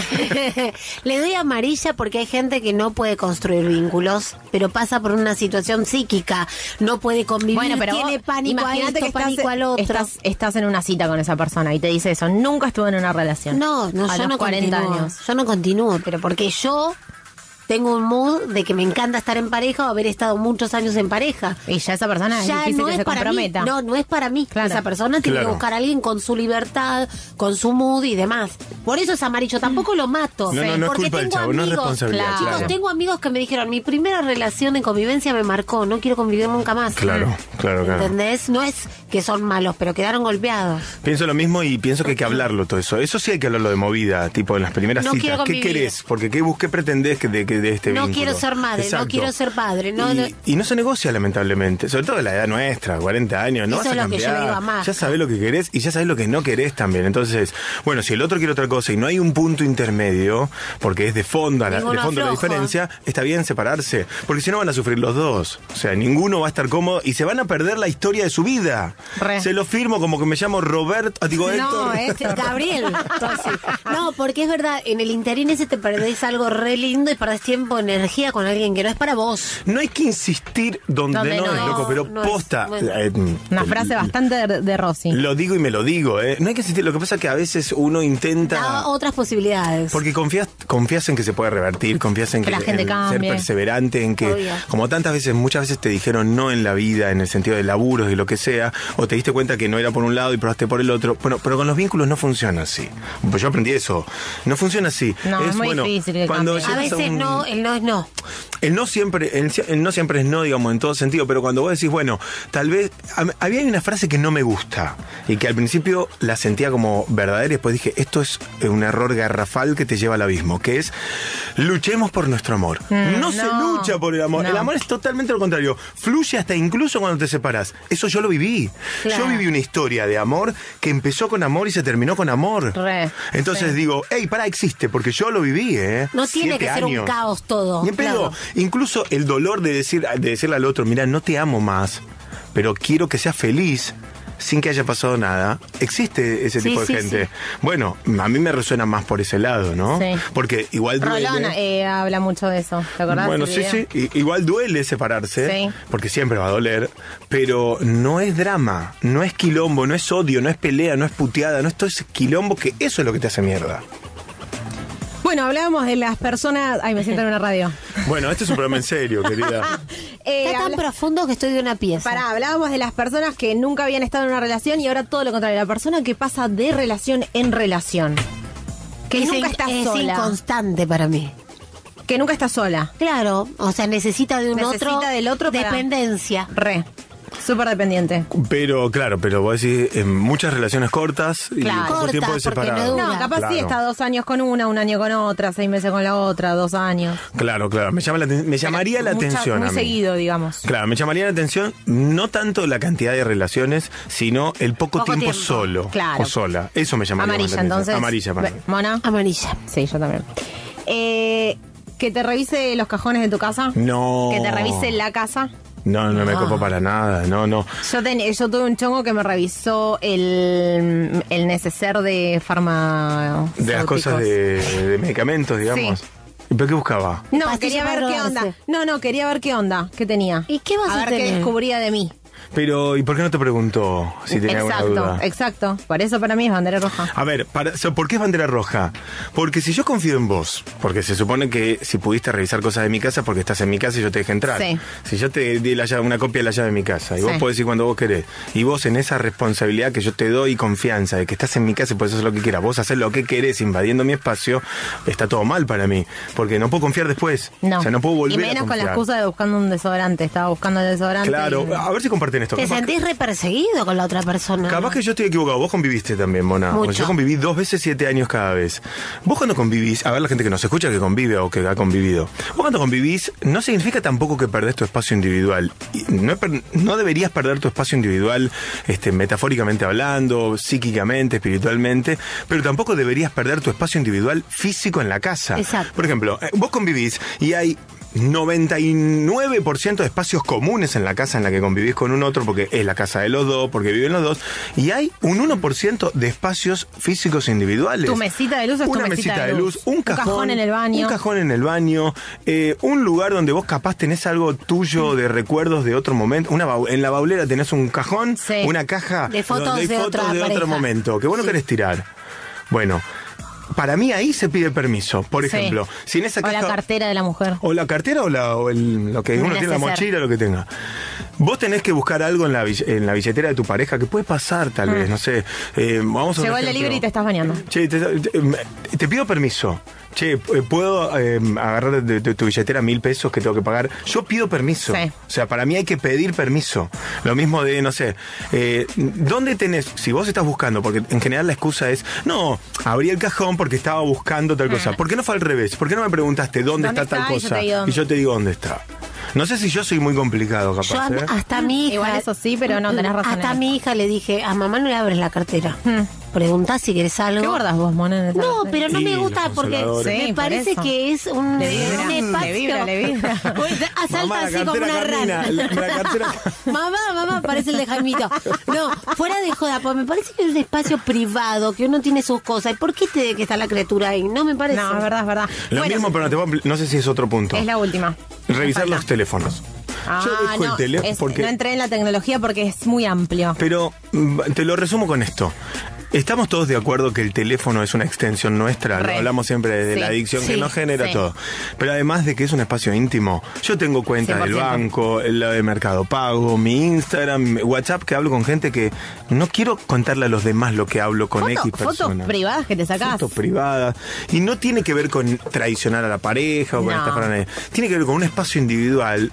Le doy amarilla porque hay gente que no puede construir vínculos, pero pasa por una situación psíquica, no puede convivir, pero tiene pánico a esto, pánico al otro. Estás en una cita con esa persona y te dice eso, nunca estuve en una relación. No, yo no 40 años. Yo no continúo, pero porque yo tengo un mood de que me encanta estar en pareja o haber estado muchos años en pareja. Y ya esa persona es difícil que se comprometa. No es para mí. Claro. Esa persona tiene que buscar a alguien con su libertad, con su mood y demás. Por eso es amarillo. Tampoco lo mato. No es culpa del chavo, no es responsabilidad. Chicos, tengo amigos que me dijeron, mi primera relación de convivencia me marcó, no quiero convivir nunca más. Claro. ¿Entendés? No es que son malos, pero quedaron golpeados. Pienso lo mismo y pienso que hay que hablarlo todo eso. Eso sí hay que hablarlo de movida, tipo en las primeras citas. ¿Qué querés? Porque ¿qué pretendés de este vínculo? No quiero ser madre, exacto. No quiero ser padre. Y no se negocia, lamentablemente. Sobre todo en la edad nuestra, 40 años. No vas a cambiar. Que yo digo a más. Ya sabés lo que querés y ya sabés lo que no querés también. Entonces, bueno, si el otro quiere otra cosa y no hay un punto intermedio, porque es de fondo la diferencia, está bien separarse. Porque si no van a sufrir los dos. O sea, ninguno va a estar cómodo y se van a perder la historia de su vida. Se lo firmo como que me llamo Roberto. Digo, no, Gabriel. Entonces, no, porque es verdad, en el interín ese te perdés algo re lindo y perdés tiempo, energía con alguien que no es para vos. No hay que insistir donde no es, loco, pero no posta. Una frase bastante de Rossi. Lo digo y me lo digo, No hay que insistir. Lo que pasa es que a veces uno intenta... Da otras posibilidades. Porque confías en que se puede revertir, confías en que la gente cambie. Ser perseverante, en que, como muchas veces te dijeron no en la vida, en el sentido de laburos y lo que sea, o te diste cuenta que no era por un lado y probaste por el otro. Bueno, pero con los vínculos no funciona así. Pues yo aprendí eso. No funciona así. No, es muy difícil que cambie. A veces el no es no. El no siempre es no, digamos, en todo sentido, pero cuando vos decís, bueno, tal vez... Había una frase que no me gusta y que al principio la sentía como verdadera y después dije, esto es un error garrafal que te lleva al abismo, que es, luchemos por nuestro amor. No se lucha por el amor. No. El amor es totalmente lo contrario. Fluye hasta incluso cuando te separás. Eso yo lo viví. Claro. Yo viví una historia de amor que empezó con amor y se terminó con amor. Entonces digo, pará, existe, porque yo lo viví, No tiene que ser un caos todo. Ni en pedo. Incluso el dolor de decirle al otro, mira, no te amo más, pero quiero que seas feliz sin que haya pasado nada. Existe ese tipo de gente. Sí. Bueno, a mí me resuena más por ese lado, ¿no? Sí. Porque igual duele. Rolón habla mucho de eso, ¿te acordás? Bueno, sí. Igual duele separarse, porque siempre va a doler, pero no es drama, no es quilombo, no es odio, no es pelea, no es puteada, no es todo ese quilombo, que eso es lo que te hace mierda. Bueno, hablábamos de las personas... Ay, me siento en una radio. Bueno, este es un programa en serio, querida. Está tan profundo que estoy de una pieza. Hablábamos de las personas que nunca habían estado en una relación y ahora todo lo contrario. La persona que pasa de relación en relación. Que nunca está sola. Es inconstante para mí. Que nunca está sola. Claro, o sea, necesita del otro dependencia. Súper dependiente. Pero vos decís, en muchas relaciones cortas y por tiempo de separado. No, capaz sí está 2 años con una, 1 año con otra, 6 meses con la otra, 2 años. Claro. Me llamaría la atención muy a mí. seguido, digamos. Claro, me llamaría la atención no tanto la cantidad de relaciones, sino el poco tiempo solo o sola. Eso me llamaría amarilla, la atención. Entonces. Amarilla para mí. ¿Mona? Amarilla. Sí, yo también. que te revise los cajones de tu casa. No. Que te revise la casa. No me copo para nada, no. Yo tuve un chongo que me revisó el neceser de farmacéuticos. De las cosas de medicamentos, digamos. Sí. ¿Pero qué buscaba? No, quería ver qué onda. No, quería ver qué onda, qué tenía. ¿Y qué vas a ver tener? qué descubría de mí. Pero, ¿y por qué no te preguntó si tenía alguna duda? Exacto. Por eso para mí es bandera roja. A ver, ¿por qué es bandera roja? Porque si yo confío en vos, porque se supone que si pudiste revisar cosas de mi casa porque estás en mi casa y yo te dejé entrar. Sí. Si yo te di una copia de la llave de mi casa y vos podés ir cuando vos querés, y vos en esa responsabilidad que yo te doy confianza de que estás en mi casa y podés hacer lo que quieras, vos haces lo que querés invadiendo mi espacio, está todo mal para mí, porque no puedo confiar después. No. O sea, no puedo volver a confiar. Y menos con la excusa de buscando un desodorante. Estaba buscando el desodorante. Claro, a ver si comparten esto. Te sentís perseguido con la otra persona. Capaz que yo estoy equivocado. Vos conviviste también, Mona. Mucho. Yo conviví 2 veces 7 años cada vez. Vos cuando convivís, a ver la gente que nos escucha que convive o que ha convivido. Vos cuando convivís, no significa tampoco que perdés tu espacio individual. No deberías perder tu espacio individual, metafóricamente hablando, psíquicamente, espiritualmente, pero tampoco deberías perder tu espacio individual físico en la casa. Exacto. Por ejemplo, vos convivís y hay 99% de espacios comunes en la casa en la que convivís con un otro, porque es la casa de los dos, porque viven los dos, y hay un 1% de espacios físicos individuales. Tu mesita de luz es tu mesita de luz. Un cajón en el baño. Un cajón en el baño. Un lugar donde vos capaz tenés algo tuyo de recuerdos de otro momento. En la baulera tenés un cajón, una caja de fotos donde hay de fotos de otra otro momento que vos no querés tirar. Bueno, para mí ahí se pide permiso. Por ejemplo, si en esa caja... O la cartera de la mujer. O la cartera o lo que uno tiene en la mochila, lo que tenga. Vos tenés que buscar algo en la billetera de tu pareja, que puede pasar tal vez, no sé. Vamos a Llegó el delivery y te estás bañando. Che, te pido permiso. Che, ¿puedo agarrar de tu billetera 1.000 pesos que tengo que pagar? Yo pido permiso. Sí. O sea, para mí hay que pedir permiso. Lo mismo de, no sé, ¿dónde tenés? Si vos estás buscando, porque en general la excusa es, no, abrí el cajón porque estaba buscando tal cosa. ¿Por qué no fue al revés? ¿Por qué no me preguntaste dónde está tal cosa? Y yo te digo dónde está. No sé si yo soy muy complicado, capaz. Yo hasta mi hija... Igual eso sí, pero no, tenés razón. Hasta a mi hija le dije, a mamá no le abres la cartera. Preguntás si querés algo. ¿Qué guardas vos, Mona? En esa no, cartera? pero no me gusta porque me parece que es un espacio. Le vibra. Asalta así como una rana. Mamá, parece el de Jaimito. No, fuera de joda, porque me parece que es un espacio privado, que uno tiene sus cosas. ¿Y por qué tiene que estar la criatura ahí? No me parece. No, es verdad. Lo mismo, pero no sé si es otro punto. Es la última. Revisar los teléfonos. Yo dejo el teléfono porque... No entré en la tecnología porque es muy amplio. Pero te lo resumo con esto. Estamos todos de acuerdo que el teléfono es una extensión nuestra, lo hablamos siempre de la adicción que nos genera todo. Pero además de que es un espacio íntimo, yo tengo cuenta del banco, la de Mercado Pago, mi Instagram, WhatsApp, que hablo con gente que no quiero contarle a los demás lo que hablo con X personas. Fotos privadas que te sacás. Fotos privadas. Y no tiene que ver con traicionar a la pareja o con estafar a nadie. Tiene que ver con un espacio individual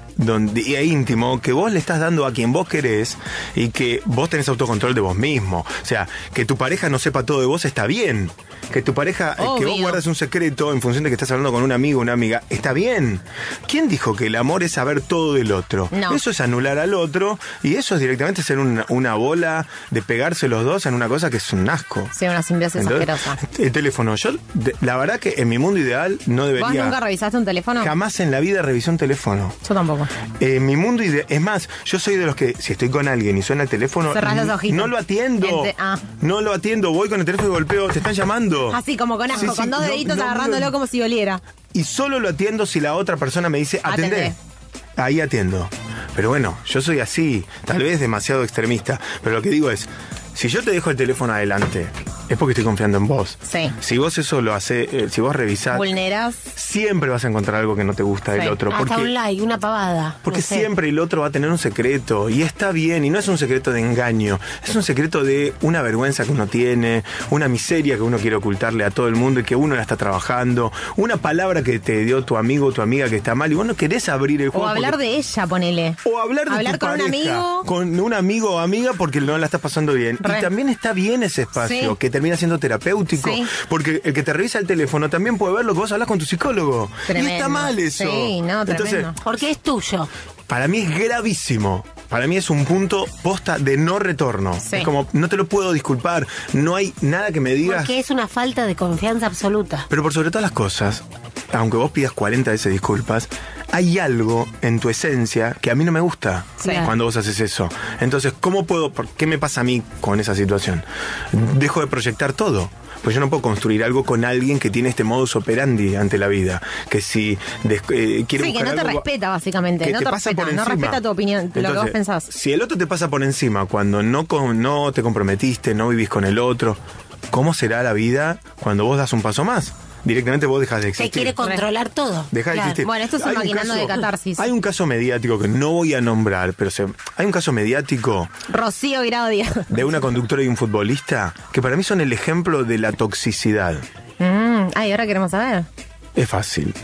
e íntimo que vos le estás dando a quien vos querés y que vos tenés autocontrol de vos mismo. O sea, que tu pareja no sepa todo de vos está bien. Que tu pareja, que vos guardas un secreto en función de que estás hablando con un amigo o una amiga, está bien. ¿Quién dijo que el amor es saber todo del otro? No. Eso es anular al otro y eso es directamente ser una bola de pegarse los dos en una cosa que es un asco. Sí, una simbiosis asquerosa. El teléfono, la verdad que en mi mundo ideal no debería... ¿Vos nunca revisaste un teléfono? Jamás en la vida revisé un teléfono. Yo tampoco. En mi mundo ideal, es más, yo soy de los que si estoy con alguien y suena el teléfono, no lo atiendo. No lo atiendo, voy con el teléfono y golpeo, te están llamando. Así como con asco, con dos deditos agarrándolo como si oliera. Y solo lo atiendo si la otra persona me dice, atendé. Ahí atiendo. Pero bueno, yo soy así, tal vez demasiado extremista, pero lo que digo es, si yo te dejo el teléfono adelante, es porque estoy confiando en vos. Sí. Si vos eso lo haces, si vos revisás... Vulnerás. Siempre vas a encontrar algo que no te gusta del otro. Hasta un like, una pavada. Porque siempre el otro va a tener un secreto. Y está bien, y no es un secreto de engaño. Es un secreto de una vergüenza que uno tiene, una miseria que uno quiere ocultarle a todo el mundo y que uno la está trabajando. Una palabra que te dio tu amigo o tu amiga que está mal y vos no querés abrir el juego. O hablar de ella, ponele. O hablar de tu con pareja, un amigo. con un amigo o amiga porque no la estás pasando bien. Y también está bien ese espacio que termina siendo terapéutico. Porque el que te revisa el teléfono también puede ver lo que vos hablas con tu psicólogo. Tremendo. Y está mal eso. Sí, no, tremendo. Entonces, porque es tuyo. Para mí es gravísimo. Para mí es un punto posta de no retorno. Es como, no te lo puedo disculpar. No hay nada que me digas. Porque es una falta de confianza absoluta. Pero por sobre todas las cosas, aunque vos pidas 40 veces disculpas, hay algo en tu esencia que a mí no me gusta cuando vos haces eso. Entonces, ¿qué me pasa a mí con esa situación? Dejo de proyectar todo. Pues yo no puedo construir algo con alguien que tiene este modus operandi ante la vida. Que si quiere buscar que no te respeta, básicamente. No te respeta, no respeta tu opinión, entonces, lo que vos pensás. Si el otro te pasa por encima cuando no te comprometiste, no vivís con el otro, ¿cómo será la vida cuando vos das un paso más? Directamente vos dejas de existir. Que quiere controlar todo. Deja de existir. Bueno, esto es un maquinando de catarsis. Hay un caso mediático que no voy a nombrar, pero hay un caso mediático. Rocío Virado Díaz. De una conductora y un futbolista que para mí son el ejemplo de la toxicidad. Ahora queremos saber. Es fácil.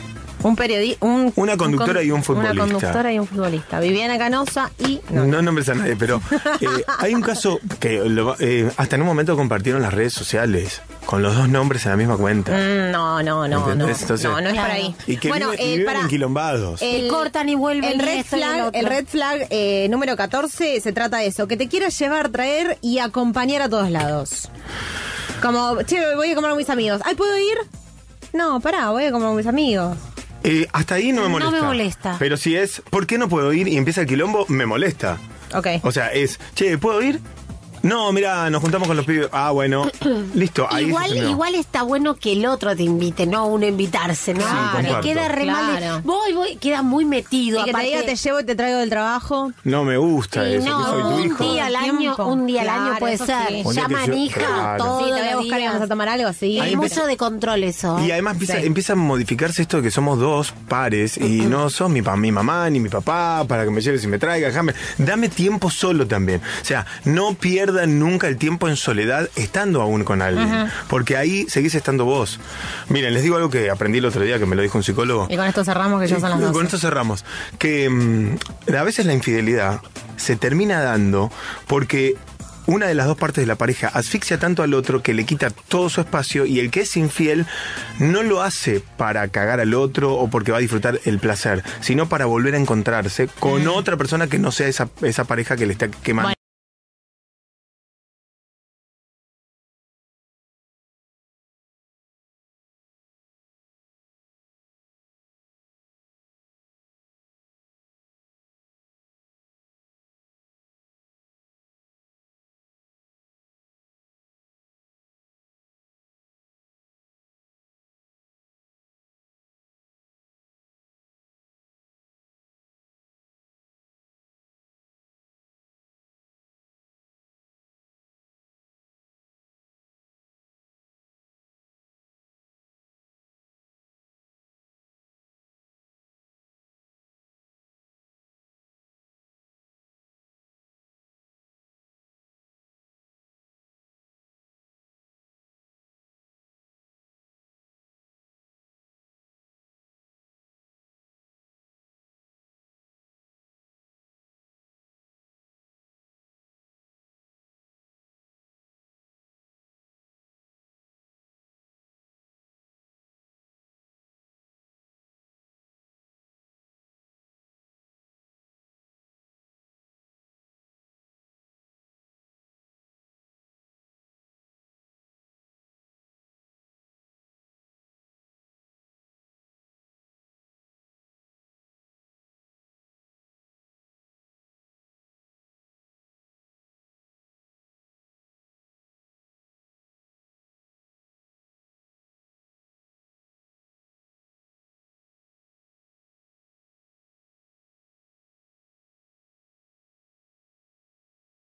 Una conductora y un futbolista. Una conductora y un futbolista. Viviana Canosa y... No nombres a nadie, pero hay un caso que hasta en un momento compartieron las redes sociales con los dos nombres en la misma cuenta. No. Entonces, no es para ahí. Y que viven enquilombados. Cortan y vuelven. El red flag número 14 se trata de eso, que te quiera llevar, traer y acompañar a todos lados. Como, che, voy a comer con mis amigos. ¿Ay, puedo ir? No, pará, voy a comer con mis amigos. Hasta ahí no me molesta. No me molesta. Pero si es, ¿por qué no puedo ir? Y empieza el quilombo, me molesta. Ok. O sea, che, ¿puedo ir? No, mira, nos juntamos con los pibes. Ah, bueno, listo. Ahí igual está bueno que el otro te invite, no uno invitarse, ¿no? Sí, queda re mal. Voy, queda muy metido. Y que te diga, te llevo y te traigo del trabajo. No me gusta eso, que soy tu hijo. Un día al año puede ser. Llaman hija, todo. Sí, te voy a buscar y vamos a tomar algo, sí. Hay mucho de control eso. Y además empieza a modificarse esto de que somos dos pares y no sos mi mamá ni mi papá para que me lleves y me traigas. Dame tiempo solo también. O sea, no pierdan nunca el tiempo en soledad estando aún con alguien. Porque ahí seguís estando vos. Miren, les digo algo que aprendí el otro día, que me lo dijo un psicólogo. Y con esto cerramos, que ya son las 12. Con esto cerramos. Que a veces la infidelidad se termina dando porque una de las dos partes de la pareja asfixia tanto al otro que le quita todo su espacio, y el que es infiel no lo hace para cagar al otro o porque va a disfrutar el placer, sino para volver a encontrarse con otra persona que no sea esa pareja que le está quemando.